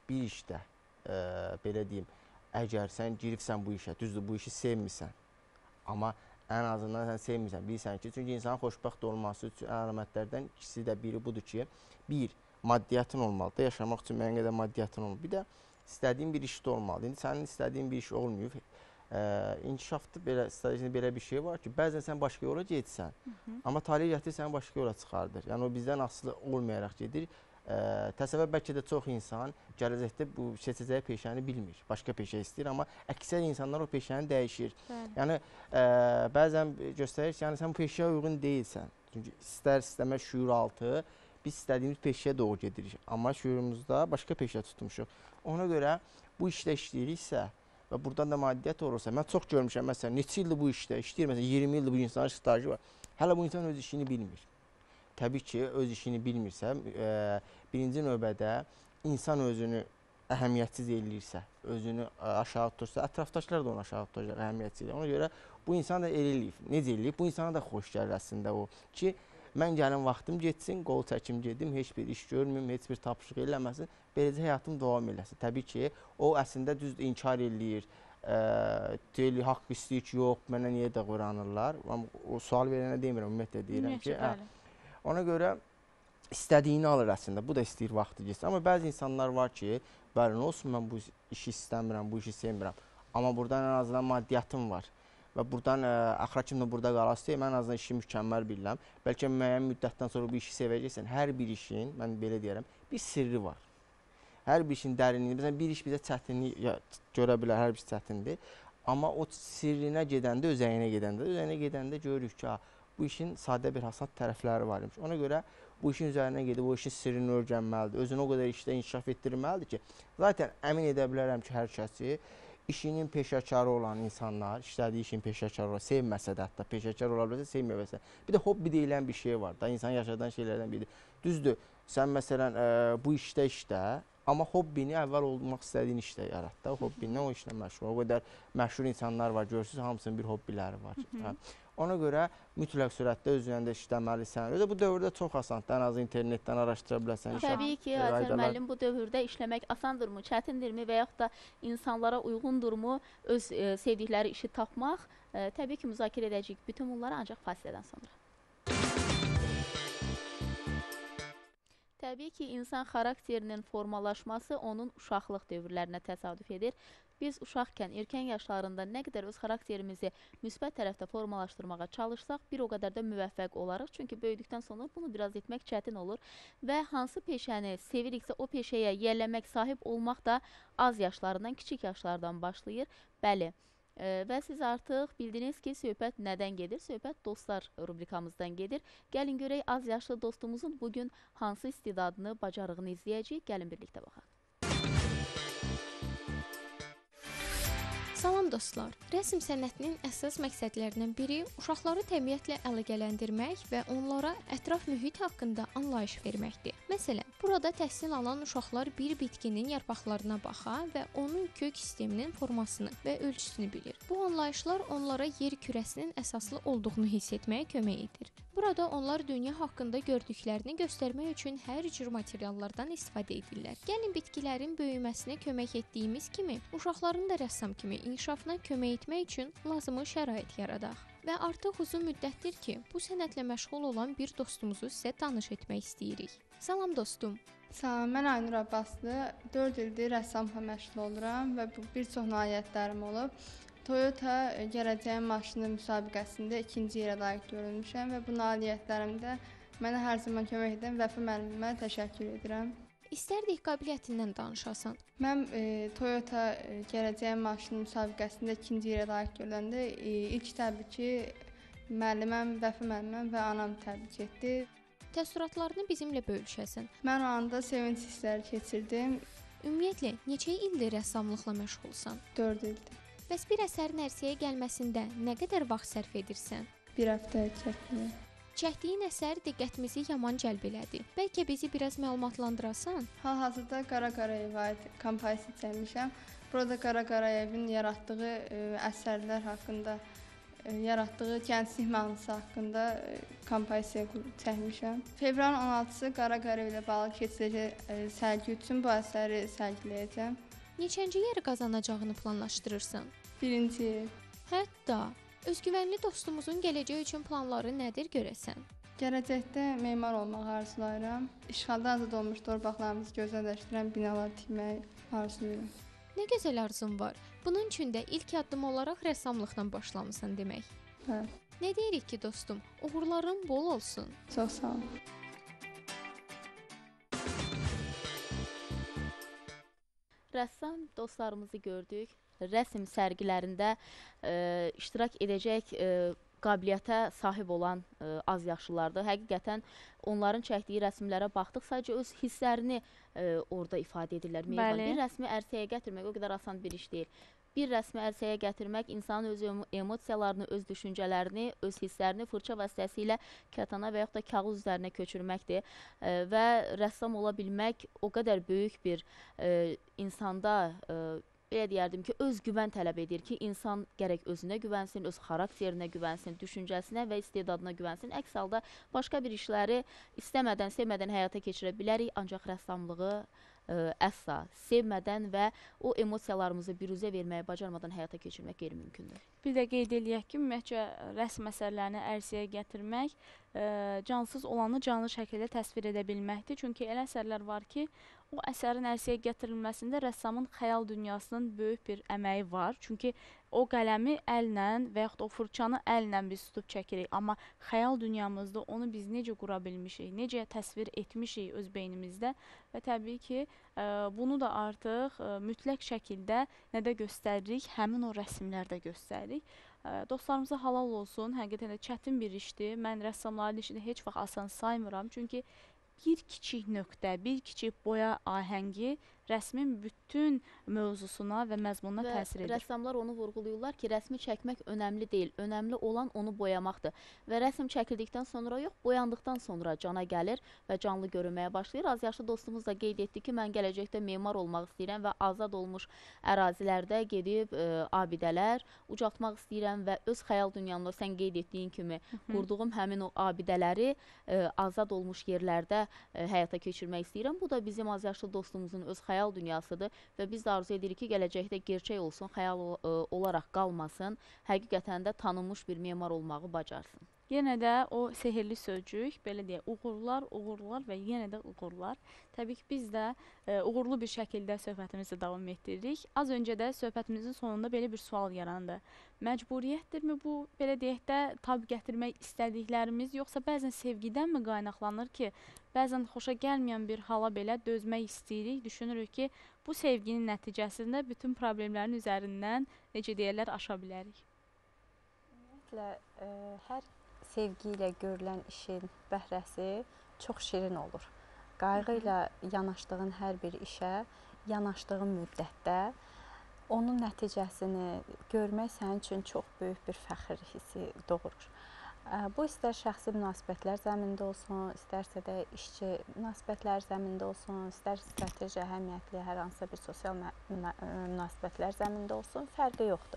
S8: bir işdə, e, belə deyim, əgər sən giribsən bu işə, düzdür, bu işi sevmirsən, amma ən azından sən sevmirsən, bilirsən ki, çünki insanın xoşbəxt olması üçün əlamətlərdən ikisi də biri budur ki, bir, maddiyyatın olmalıdır, yaşamaq üçün müəyyən qədər maddiyyatın olmalıdır. Bir də istədiyin bir işdə olmalıdır. İndi sənin istədiyin bir iş olmayıb, e, inkişafda belə, stratejində belə bir şey var ki, bəzən sən başqa yola getsən, amma talih gətirir səni başqa yola çıxardır. Yəni o bizdən asılı olmayaraq gedir. E, təsəvvür bəlkə də çox insan gələcəkdə bu seçəcəyi peşəni bilmir, başqa peşə istəyir, amma əksər insanlar o peşəni dəyişir. Bəli. Yəni e, bəzən göstərir ki, yəni sən bu peşəyə uyğun deyilsən. Çünki istər-istəmə şüur altı biz istədiyimiz peşəyə doğru gedirik, amma şüurumuzda başqa peşə tutmuşuq. Ona görə bu işdə işləyiriksə və buradan da maddiyyat olursa, mən çox görmüşəm, məsələn, neçə ildir bu işdə işləyir, məsələn, iyirmi ildir bu insanın stajı var, hələ bu insan öz işini bilmir. Təbii ki, öz işini bilmirsə, e, birinci növbədə insan özünü əhəmiyyətsiz eləyirsə, özünü aşağı tutursa, ətrafdakılar da onu aşağı tutacaq, əhəmiyyətsiz eləyir. Ona görə bu insan da elə eləyib. Necə eləyib? Bu insana da xoş gəlir əslində o ki, mən gəlim vaxtım getsin, qol çəkim gedim, heç bir iş görməyim, heç bir tapşırıq eləməsin, beləcə həyatım davam eləsin. Təbii ki, o əslində düz inkar eləyir, e, deyil, haqq istəyir ki, yox, mənə niyə də qoranırlar. O sual verənə demirəm, ümumiyyətlə deyirəm ki, hə, ona görə istədiyini alır əslində, bu da istəyir vaxtı getsin. Amma bəzi insanlar var ki, bəli, nə olsun, mən bu işi istəmirəm, bu işi sevmirəm, amma buradan ən azından maddiyyatım var. Və buradan axıra kimi burada qalası deyil, mən ən azından işi mükəmməl bilirəm. Bəlkə müəyyən müddətdən sonra bu işi sevəcəksən. Hər bir işin, mən belə deyərəm, bir sirri var. Hər bir işin dərinliyi, məsələn, bir iş bizə çətinlik görə bilər, hər bir iş çətindir. Amma o sirrinə gedəndə, özəyinə gedəndə, özəyinə gedəndə görürük ki, bu işin sadə bir hasad tərəfləri var imiş. Ona görə bu işin üzərinə gedib, o işin sirrini öyrənməlidir. Özünü o qədər işdə inkişaf etdirməlidir ki, zaten əmin edə bilərəm ki, hər kəsi işinin peşəkarı olan insanlar, işlədiyi işin peşəkarı olan, sevməsə də hətta peşəkar ola bilirsə, sevməsə. Bir də hobbi deyilən bir şey var da, insan yaşadan şeylərdən biridir. Düzdür, sən məsələn e, bu işdə işdə, amma hobbini əvvəl olmaq istədiyin işdə yarat da, hobbindən o işlə məşğul. O qədər məşhur insanlar var, görürsünüz, hamısının bir hobbiləri var. Hə. Ona görə mütləq sürətdə özündə işləməlisən. Özə bu dövrdə çox asandır, ən az internetdən araşdıra bilərsən.
S1: Təbii ki, Azər müəllim, bu dövrdə işləmək asandırmı, çətindirmi və yaxud da insanlara uyğundurmu, öz e, sevdikləri işi tapmaq? E, təbii ki, müzakirə edəcəyik bütün bunları ancaq fasilədən sonra. Təbii ki, insan xarakterinin formalaşması onun uşaqlıq dövrlərinə təsadüf edir. Biz uşaqkən, erkən yaşlarında nə qədər öz xarakterimizi müsbət tərəfdə formalaşdırmağa çalışsaq, bir o qədər də müvəffəq olarıq. Çünki böyüdükdən sonra bunu biraz etmək çətin olur və hansı peşəni seviriksə o peşəyə yiyələmək, sahib olmaq da az yaşlarından, kiçik yaşlardan başlayır. Bəli. E, və siz artıq bildiniz ki, söhbət nədən gedir? Söhbət dostlar rubrikamızdan gedir. Gəlin görək, az yaşlı dostumuzun bugün hansı istedadını, bacarığını izləyəcəyik. Gəlin birlikdə baxaq.
S4: Salam dostlar. Rəsm sənətinin əsas məqsədlərindən biri uşaqları təbiətlə əlaqələndirmək və onlara ətraf mühit haqqında anlayış verməkdir. Məsələn, burada təhsil alan uşaqlar bir bitkinin yarpaqlarına baxa və onun kök sisteminin formasını və ölçüsünü bilir. Bu anlayışlar onlara yer kürəsinin əsaslı olduğunu hiss etməyə kömək edir. Burada onlar dünya haqqında gördüklərini göstərmək üçün hər cür materiallardan istifadə edirlər. Gəlin bitkilərin böyüməsinə kömək etdiyimiz kimi, uşaqların da rəssam kimi inkişafına kömək etmək üçün lazımi şərait yaradaq. Və artıq uzun müddətdir ki, bu sənətlə məşğul olan bir dostumuzu sizə tanış etmək istəyirik. Salam dostum.
S5: Salam, mən Aynur Abbaslı. dörd ildir rəssamla məşğul oluram və bu bir çox nailiyyətlərim olub. Toyota gələcəyin maşını müsabiqəsində ikinci yerə layiq görülmüşəm və bu nailiyyətlərimdə mənə hər zaman kömək edən Vəfa müəllimə təşəkkür edirəm.
S4: İstərdik qabiliyyətindən danışasan.
S5: Mən e, Toyota e, gələcəyin maşını müsabiqəsində ikinci yerə layiq görüləndə e, ilk təbii ki, müəlliməm, Vəfa müəlliməm və anam təbrik etdi.
S4: Təəssüratlarını bizimlə bölüşəsən.
S5: Mən o anda sevinç hissləri keçirdim.
S4: Ümumiyyətlə, neçə ildir rəssamlıqla məşğulsan?
S5: dörd ildir.
S4: Bəs bir əsərin ərsəyə gəlməsində nə qədər vaxt sərf edirsən?
S5: Bir həftə çəkdim.
S4: Çəkdiyin əsər diqqətimizi yaman cəlb elədi. Bəlkə bizi biraz məlumatlandırasan?
S5: Hal-hazırda Qara Qarayeva aid kompozisiya çəkmişəm. Burada Qara Qarayevin yaratdığı ə, əsərlər haqqında e, yaratdığı gənclik mahnısı haqqında e, kompozisiya çəkmişəm. Fevralın on altısı Qara Qərev ilə bağlı keçiriləcək e, sərgi üçün bu əsəri sərgiləyəcəm.
S4: Neçənci yeri qazanacağını planlaşdırırsan?
S5: Birinci yer.
S4: Hətta özgüvənli dostumuzun gələcək üçün planları nədir görəsən?
S5: Gələcəkdə memar olmaq arzulayıram. İşğaldan azad olmuş torpaqlarımızı gözəlləşdirən binalar tikmək arzulayıram.
S4: Nə gözəl arzun var. Bunun üçün də ilk addım olaraq rəssamlıqdan başlamısan demək.
S5: Hə.
S4: Nə deyirik ki, dostum? Uğurların bol olsun.
S5: Çox sağ ol.
S1: Rəssam dostlarımızı gördük. Rəsm sərgilərində e, iştirak edəcək e, qabiliyyətə sahib olan e, az yaşlılardır. Həqiqətən onların çəkdiyi rəsmlərə baxdıq, sadəcə öz hisslərini e, orada ifadə edirlər.
S2: Bəli.
S1: Bir rəsmi ərsəyə gətirmək o qədər asan bir iş deyil. Bir rəsmi ərsəyə gətirmək insanın öz emosiyalarını, öz düşüncələrini, öz hisslərini fırça vasitəsilə kətana və yaxud da kağız üzərinə köçürməkdir. E, və rəssam ola bilmək o qədər böyük bir e, insanda e, belə deyərdim ki, öz güvən tələb edir ki, insan gərək özünə güvənsin, öz xarakterinə güvənsin, düşüncəsinə və istedadına güvənsin. Əks halda başqa bir işləri istəmədən, sevmədən həyata keçirə bilərik, ancaq rəssamlığı ə, əsla sevmədən və o emosiyalarımızı biruzə verməyə bacarmadan həyata keçirmək qeyri-mümkündür.
S2: Bir də qeyd eləyək ki, ümumiyyətcə rəsm əsərlərini ərsəyə gətirmək ə, cansız olanı canlı şəkildə təsvir edə bilməkdir. Çünki elə əsərlər var ki, o əsərin ərsəyə gətirilməsində rəssamın xəyal dünyasının böyük bir əməyi var. Çünki o qələmi əllə və yaxud o fırçanı əllə biz tutub çəkirik. Amma xəyal dünyamızda onu biz necə qura bilmişik, necə təsvir etmişik öz beynimizdə və təbii ki, ə, bunu da artıq ə, mütləq şəkildə nədə göstəririk? Həmin o rəsmlərdə göstəririk. Ə, dostlarımıza halal olsun, həqiqətən də çətin bir işdir. Mən rəssamların işini heç vaxt asan saymıram. Çünki bir kiçik nöqtə, bir kiçik boya ahəngi rəsmin bütün mövzusuna və məzmununa
S1: və
S2: təsir edir.
S1: Rəssamlar onu vurğulayırlar ki, rəsmi çəkmək önəmli deyil. Önəmli olan onu boyamaqdır. Və rəsm çəkildikdən sonra yox, boyandıqdan sonra cana gəlir və canlı görünməyə başlayır. Az yaşlı dostumuz da qeyd etdi ki, mən gələcəkdə memar olmaq istəyirəm və azad olmuş ərazilərdə gedib e, abidələr ucaltmaq istəyirəm və öz xəyal dünyamda sən qeyd etdiyin kimi Hı -hı. qurduğum həmin o abidələri e, azad olmuş yerlərdə e, həyata keçirmək istəyirəm. Bu da bizim az yaşlı dostumuzun öz xəyal dünyasıdır və biz də arzu edirik ki, gələcəkdə gerçək olsun, xəyal e, olaraq qalmasın, həqiqətən də tanınmış bir memar olmağı bacarsın.
S2: Yenə də o sehirli sözcük, belə deyək, uğurlar, uğurlar və yenə də uğurlar. Təbii ki, biz də e, uğurlu bir şəkildə söhbətimizi davam etdiririk. Az öncə də söhbətimizin sonunda belə bir sual yarandı. Məcburiyyətdirmi bu, belə deyək də, tab gətirmək istədiklərimiz, yoxsa bəzən sevgidənmi qaynaqlanır ki, bəzən xoşa gəlməyən bir hala belə dözmək istəyirik, düşünürük ki, bu sevginin nəticəsində bütün problemlərin üzərindən, necə deyərlər, aşa bilərik.
S7: Ümumiyyətlə, e, hər sevgi ilə görülən işin bəhrəsi çox şirin olur. Qayğı ilə yanaşdığın hər bir işə, yanaşdığın müddətdə onun nəticəsini görmək sənin üçün çox böyük bir fəxr hissi doğurur. Bu, istər şəxsi münasibətlər zəmində olsun, istərsə də işçi münasibətlər zəmində olsun, istər strateji əhəmiyyətli hər hansısa bir sosial münasibətlər zəmində olsun, fərqi yoxdur.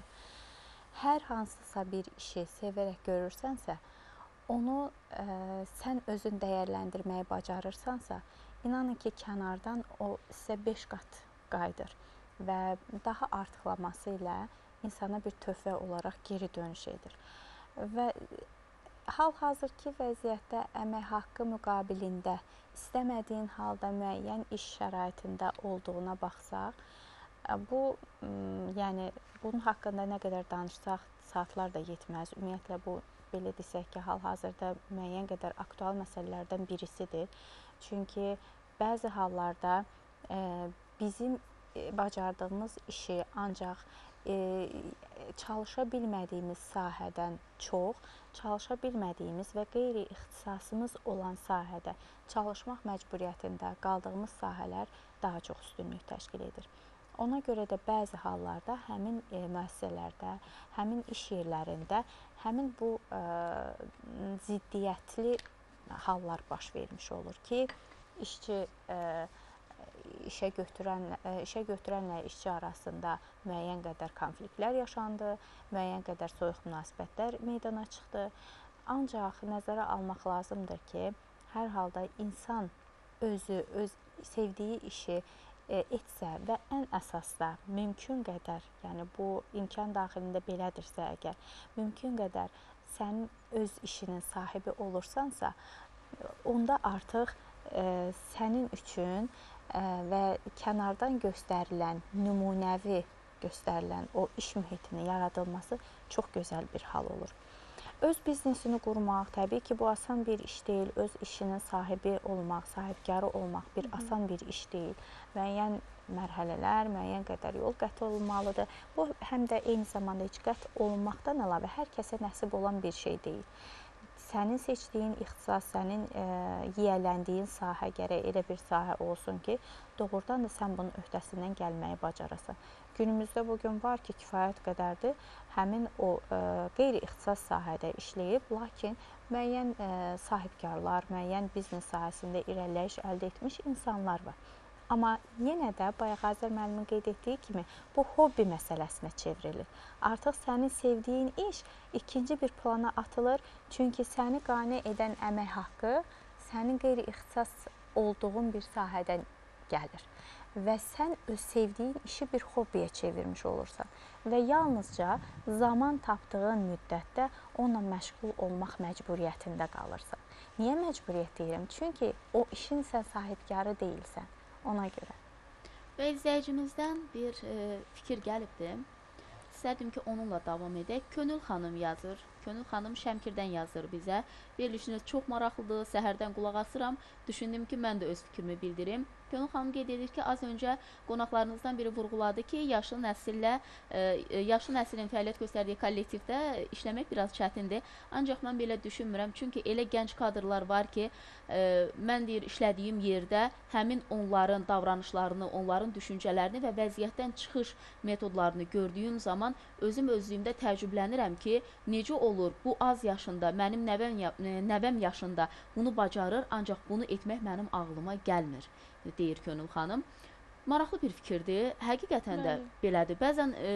S7: Hər hansısa bir işi sevərək görürsənsə, onu ə, sən özün dəyərləndirməyi bacarırsansa, inanın ki, kənardan o sizə beş qat qayıdır və daha artıqlaması ilə insana bir töhfə olaraq geri dönüş edir. Və hal-hazırki vəziyyətdə əmək haqqı müqabilində istəmədiyin halda müəyyən iş şəraitində olduğuna baxsaq, bu, yəni bunun haqqında nə qədər danışsaq saatlar da yetməz. Ümumiyyətlə bu, belə desək ki, hal-hazırda müəyyən qədər aktual məsələlərdən birisidir. Çünki bəzi hallarda e, bizim bacardığımız işi ancaq e, çalışa bilmədiyimiz sahədən çox, çalışa bilmədiyimiz və qeyri-ixtisasımız olan sahədə çalışmaq məcburiyyətində qaldığımız sahələr daha çox üstünlük təşkil edir. Ona görə də bəzi hallarda həmin e, müəssisələrdə, həmin iş yerlərində həmin bu e, ziddiyyətli hallar baş vermiş olur ki, işçi e, işə götürən, işə götürənlə işçi arasında müəyyən qədər konfliktlər yaşandı, müəyyən qədər soyuq münasibətlər meydana çıxdı. Ancaq nəzərə almaq lazımdır ki, hər halda insan özü, öz sevdiyi işi etsə və ən əsasda mümkün qədər, yəni bu imkan daxilində belədirsə əgər, mümkün qədər sən öz işinin sahibi olursansa, onda artıq e, sənin üçün e, və kənardan göstərilən, nümunəvi göstərilən o iş mühitinin yaradılması çox gözəl bir hal olur. Öz biznesini qurmaq, təbii ki, bu asan bir iş deyil. Öz işinin sahibi olmaq, sahibkarı olmaq bir asan bir iş deyil. Müəyyən mərhələlər, müəyyən qədər yol qət olunmalıdır. Bu, həm də eyni zamanda heç qət olunmaqdan əlavə hər kəsə nəsib olan bir şey deyil. Sənin seçdiyin ixtisas, sənin e, yiyələndiyin sahə gərək elə bir sahə olsun ki, doğrudan da sən bunun öhdəsindən gəlməyi bacarasan. Günümüzdə bugün var ki, kifayət qədərdir, həmin o e, qeyri-ixtisas sahədə işləyib, lakin müəyyən e, sahibkarlar, müəyyən biznes sahəsində irəliləyiş əldə etmiş insanlar var. Amma yenə də bayaq Azər müəllimin qeyd etdiyi kimi bu hobbi məsələsinə çevrilir. Artıq sənin sevdiyin iş ikinci bir plana atılır, çünki səni qane edən əmək haqqı sənin qeyri-ixtisas olduğun bir sahədən gəlir. Və sən öz sevdiyin işi bir hobbiyə çevirmiş olursan və yalnızca zaman tapdığın müddətdə onunla məşğul olmaq məcburiyyətində qalırsan. Niyə məcburiyyət deyirəm? Çünki o işin sən sahibkarı deyilsən. Ona görə.
S1: Və izləyicimizdən bir e, fikir gəlibdir. İstərdim ki, onunla davam edək. Könül xanım yazır. Könül xanım Şəmkirdən yazır bizə. Verilişiniz çox maraqlıdır. Səhərdən qulaq asıram. Düşündüm ki, mən də öz fikrimi bildirim. Könül xanım qeyd edir ki, az öncə qonaqlarınızdan biri vurğuladı ki, yaşlı nəsillə, e, yaşlı nəslin fəaliyyət göstərdiyi kollektivdə işləmək biraz çətindir. Ancaq mən belə düşünmürəm. Çünki elə gənc kadrlar var ki, e, mən deyir, işlədiyim yerdə həmin onların davranışlarını, onların düşüncələrini və vəziyyətdən çıxış metodlarını gördüyüm zaman özüm özlüyümdə təəccüblənirəm ki, necə olur bu az yaşında, mənim nəvəm, nəvəm yaşında bunu bacarır, ancaq bunu etmək mənim ağlıma gəlmir, deyir Könül xanım. Maraqlı bir fikirdir. Həqiqətən də belədir. Bəzən e,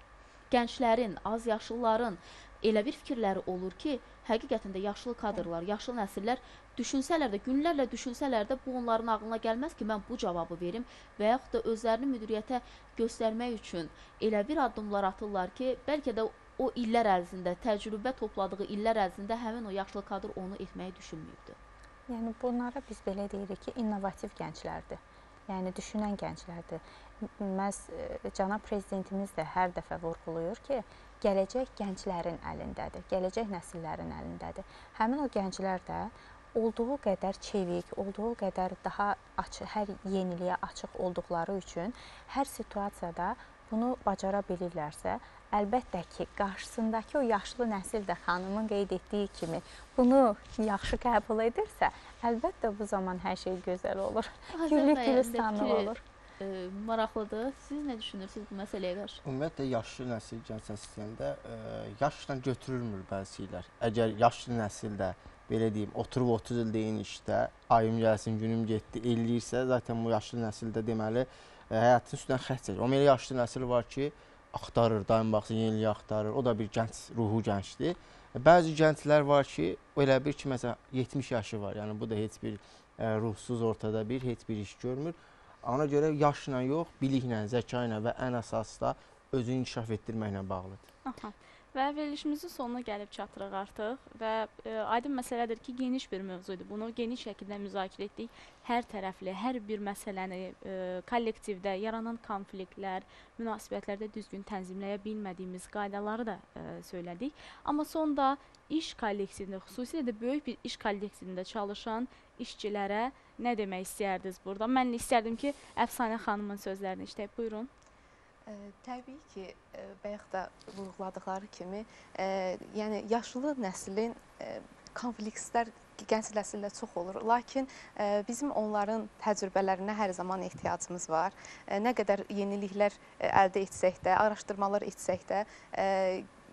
S1: gənclərin, az yaşlıların elə bir fikirləri olur ki, həqiqətən də yaşlı kadrlar, yaşlı nəsillər düşünsələr də, günlərlə düşünsələr də bu onların ağlına gəlməz ki, mən bu cavabı verim və yaxud da özlərini müdiriyyətə göstərmək üçün elə bir addımlar atırlar ki, bəlkə də o illər ərzində, təcrübə topladığı illər ərzində həmin o yaşlı kadr onu etməyi düşünməyibdir.
S7: Yəni bunlara biz belə deyirik ki, innovativ gənclərdir. Yəni düşünən gənclərdir. Məhz cənab prezidentimiz də hər dəfə vurğulayır ki, gələcək gənclərin əlindədir, gələcək nəsillərin əlindədir. Həmin o gənclər də olduğu qədər çevik, olduğu qədər daha açıq, hər yeniliyə açıq olduqları üçün hər situasiyada bunu bacara bilirlərsə, əlbəttə ki, qarşısındakı o yaşlı nəsil də xanımın qeyd etdiyi kimi bunu yaxşı qəbul edirsə, əlbəttə bu zaman hər şey gözəl olur. Güllük gülistanlı olur.
S1: E, maraqlıdır. Siz nə düşünürsünüz bu məsələyə qarşı?
S8: Ümumiyyətlə, yaşlı nəsil gənc nəsilində e, yaşla götürülmür bəzi şeylər. Əgər yaşlı nəsil də, belə deyim, oturub otuz il deyin işdə, ayım gəlsin, günüm getdi, eləyirsə, zaten bu yaşlı nəsildə deməli, e, həyatın üstündən xətt çəkir. O elə yaşlı nəsil var ki, axtarır, daim baxsın, yeniliyi axtarır. O da bir gənc, ruhu gəncdir. Bəzi gənclər var ki, elə bir ki, məsələn, yetmiş yaşı var. Yəni, bu da heç bir e, ruhsuz ortada bir, heç bir iş görmür. Ona görə yaşla yox, biliklə, zəka ilə və ən əsas da özünü inkişaf etdirməklə bağlıdır.
S2: Aha. Və verilişimizin sonuna gəlib çatırıq artıq və e, aydın məsələdir ki, geniş bir mövzudur. Bunu geniş şəkildə müzakirə etdik. Hər tərəfli, hər bir məsələni e, kollektivdə yaranan konfliktlər, münasibətlərdə düzgün tənzimləyə bilmədiyimiz qaydaları da e, söylədik. Amma sonda iş kollektivində, xüsusilə də böyük bir iş kollektivində çalışan işçilərə nə demək istəyərdiniz burada? Mən istərdim ki, Əfsanə xanımın sözlərini işləyib. Buyurun.
S9: E, təbii ki, e, bayaq da vurğuladıqları kimi, e, yəni yaşlı nəslin e, konfliktlər gənc nəsillə çox olur. Lakin e, bizim onların təcrübələrinə hər zaman ehtiyacımız var. E, nə qədər yeniliklər e, əldə etsək də, araşdırmalar etsək də, e,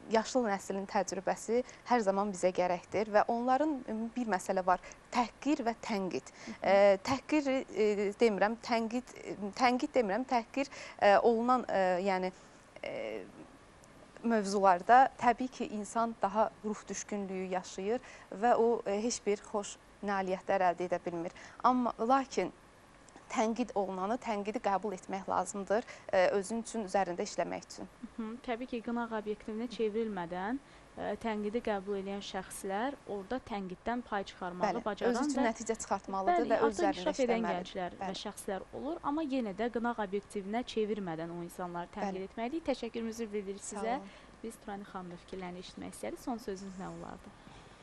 S9: yaşlı nəslin təcrübəsi hər zaman bizə gərəkdir və onların bir məsələ var, təhqir və tənqid. E, təhqir e, demirəm, tənqid, tənqid demirəm, təhqir e, olunan e, yəni e, mövzularda təbii ki, insan daha ruh düşkünlüyü yaşayır və o e, heç bir xoş nailiyyətlər əldə edə bilmir. Amma lakin tənqid olunanı, tənqidi qəbul etmək lazımdır, e, özün üçün, üzərində işləmək üçün.
S2: Hı, təbii ki, qınaq obyektivinə çevrilmədən ə, tənqidi qəbul edən şəxslər orada tənqiddən pay çıxarmalı, bacaran
S9: öz üçün
S2: və
S9: nəticə çıxartmalıdır
S2: bəli,
S9: və öz üzərində
S2: inkişaf edən
S9: işləməlidir.
S2: gənclər
S9: Bəli.
S2: və şəxslər olur, amma yenə də qınaq obyektivinə çevirmədən o insanları tənqid
S9: Bəli.
S2: etməliyik. Təşəkkürümüzü bildiririk
S9: Sağ
S2: sizə.
S9: olun.
S2: Biz Turani xanımla fikirlərini eşitmək istədik. Son sözünüz nə olardı?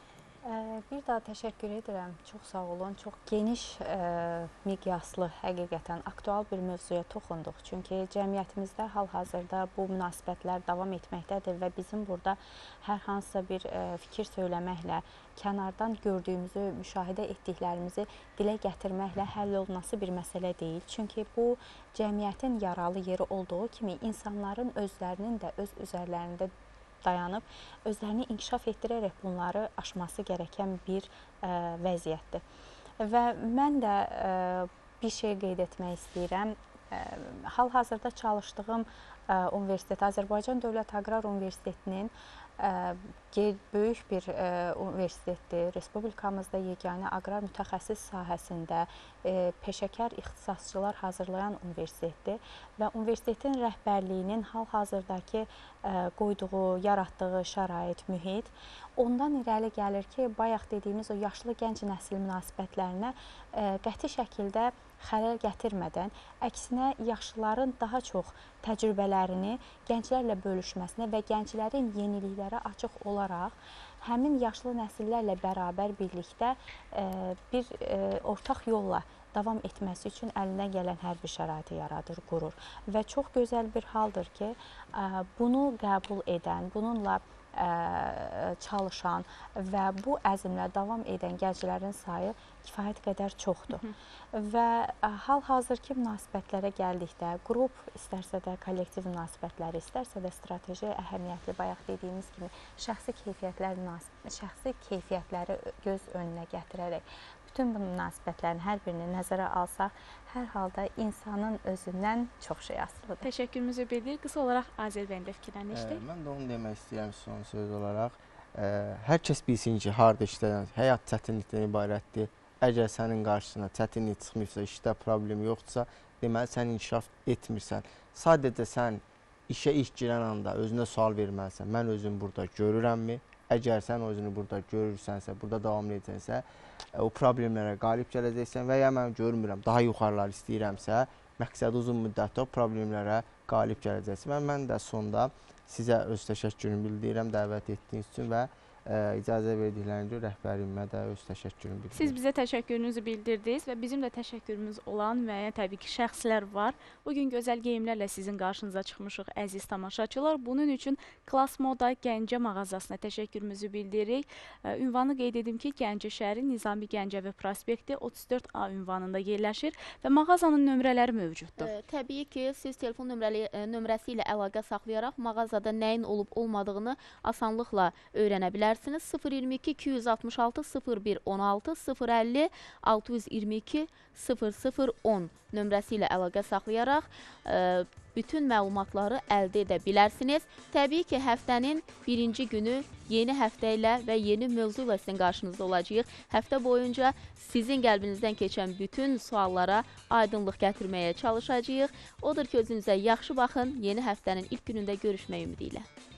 S7: Bir daha təşəkkür edirəm. Çox sağ olun. Çox geniş ə, miqyaslı, həqiqətən aktual bir mövzuya toxunduq. Çünki cəmiyyətimizdə hal-hazırda bu münasibətlər davam etməkdədir və bizim burada hər hansısa bir ə, fikir söyləməklə, kənardan gördüyümüzü, müşahidə etdiklərimizi dilə gətirməklə həll olunası bir məsələ deyil. Çünki bu cəmiyyətin yaralı yeri olduğu kimi insanların özlərinin də öz üzərlərində dayanıb, özlərini inkişaf etdirərək bunları aşması gərəkən bir ə, vəziyyətdir. Və mən də ə, bir şey qeyd etmək istəyirəm. Ə, hal-hazırda çalışdığım ə, universitet, Azərbaycan Dövlət Aqrar Universitetinin ə, böyük bir ə, universitetdir. Respublikamızda yeganə aqrar mütəxəssis sahəsində ə, peşəkar ixtisasçılar hazırlayan universitetdir və universitetin rəhbərliyinin hal-hazırdakı ə, qoyduğu, yaratdığı şərait, mühit ondan irəli gəlir ki, bayaq dediyimiz o yaşlı gənc nəsil münasibətlərinə ə, qəti şəkildə xələl gətirmədən, əksinə yaşlıların daha çox təcrübələrini gənclərlə bölüşməsinə və gənclərin yeniliklərə açıq olaraq həmin yaşlı nəsillərlə bərabər birlikdə ə, bir ə, ortaq yolla davam etməsi üçün əlindən gələn hər bir şəraiti yaradır, qurur. Və çox gözəl bir haldır ki, ə, bunu qəbul edən, bununla ə, çalışan və bu əzmlə davam edən gənclərin sayı kifayət qədər çoxdur. Hı -hı. Və hal-hazırki münasibətlərə gəldikdə, qrup istərsə də kollektiv münasibətləri, istərsə də strateji əhəmiyyətli, bayaq dediyimiz kimi şəxsi keyfiyyətlər, şəxsi keyfiyyətləri göz önünə gətirərək bütün bu münasibətlərin hər birini nəzərə alsaq, hər halda insanın özündən çox şey asılıdır.
S2: Təşəkkürümüzü bildirir. Qısa olaraq Azər bəyin də fikirlərini eşitdik.
S8: Mən də onu demək istəyirəm son söz olaraq. Hər kəs bilsin ki, harda işləyən, həyat çətinlikdən ibarətdir. Əgər sənin qarşısına çətinlik çıxmırsa, işdə problem yoxdursa, deməli sən inkişaf etmirsən. Sadəcə sən işə ilk girən anda özünə sual verməlisən. Mən özüm burada görürəmmi? Əgər sən özünü burada görürsənsə, burada davam edəcəksə, o problemlərə qalib gələcəksən və ya mən görmürəm, daha yuxarılar istəyirəmsə, məqsəd uzun müddətdə o problemlərə qalib gələcəksən. Və mən də sonda sizə öz təşəkkürümü bildirirəm dəvət etdiyiniz üçün və ə, icazə verdikləriniz üçün rəhbərimə də öz təşəkkürümü bildirirəm.
S2: Siz bizə təşəkkürünüzü bildirdiniz və bizim də təşəkkürümüz olan müəyyən təbii ki, şəxslər var. Bugün gözəl geyimlərlə sizin qarşınıza çıxmışıq, əziz tamaşaçılar. Bunun üçün Klass Moda Gəncə mağazasına təşəkkürümüzü bildiririk. Ə, ünvanı qeyd edim ki, Gəncə şəhəri Nizami Gəncəvi prospekti otuz dörd A ünvanında yerləşir və mağazanın nömrələri mövcuddur.
S1: Ə, təbii ki, siz telefon nömrəli, ə, nömrəsi ilə əlaqə saxlayaraq mağazada nəyin olub olmadığını asanlıqla öyrənə bilərsiniz. sıfır iyirmi iki iki yüz altmış altı sıfır bir on altı sıfır əlli altı yüz iyirmi iki sıfır sıfır on nömrəsi ilə əlaqə saxlayaraq ə, bütün məlumatları əldə edə bilərsiniz. Təbii ki, həftənin birinci günü yeni həftə ilə və yeni mövzu ilə sizin qarşınızda olacağıq. Həftə boyunca sizin qəlbinizdən keçən bütün suallara aydınlıq gətirməyə çalışacağıq. Odur ki, özünüzə yaxşı baxın. Yeni həftənin ilk günündə görüşmək ümidi ilə.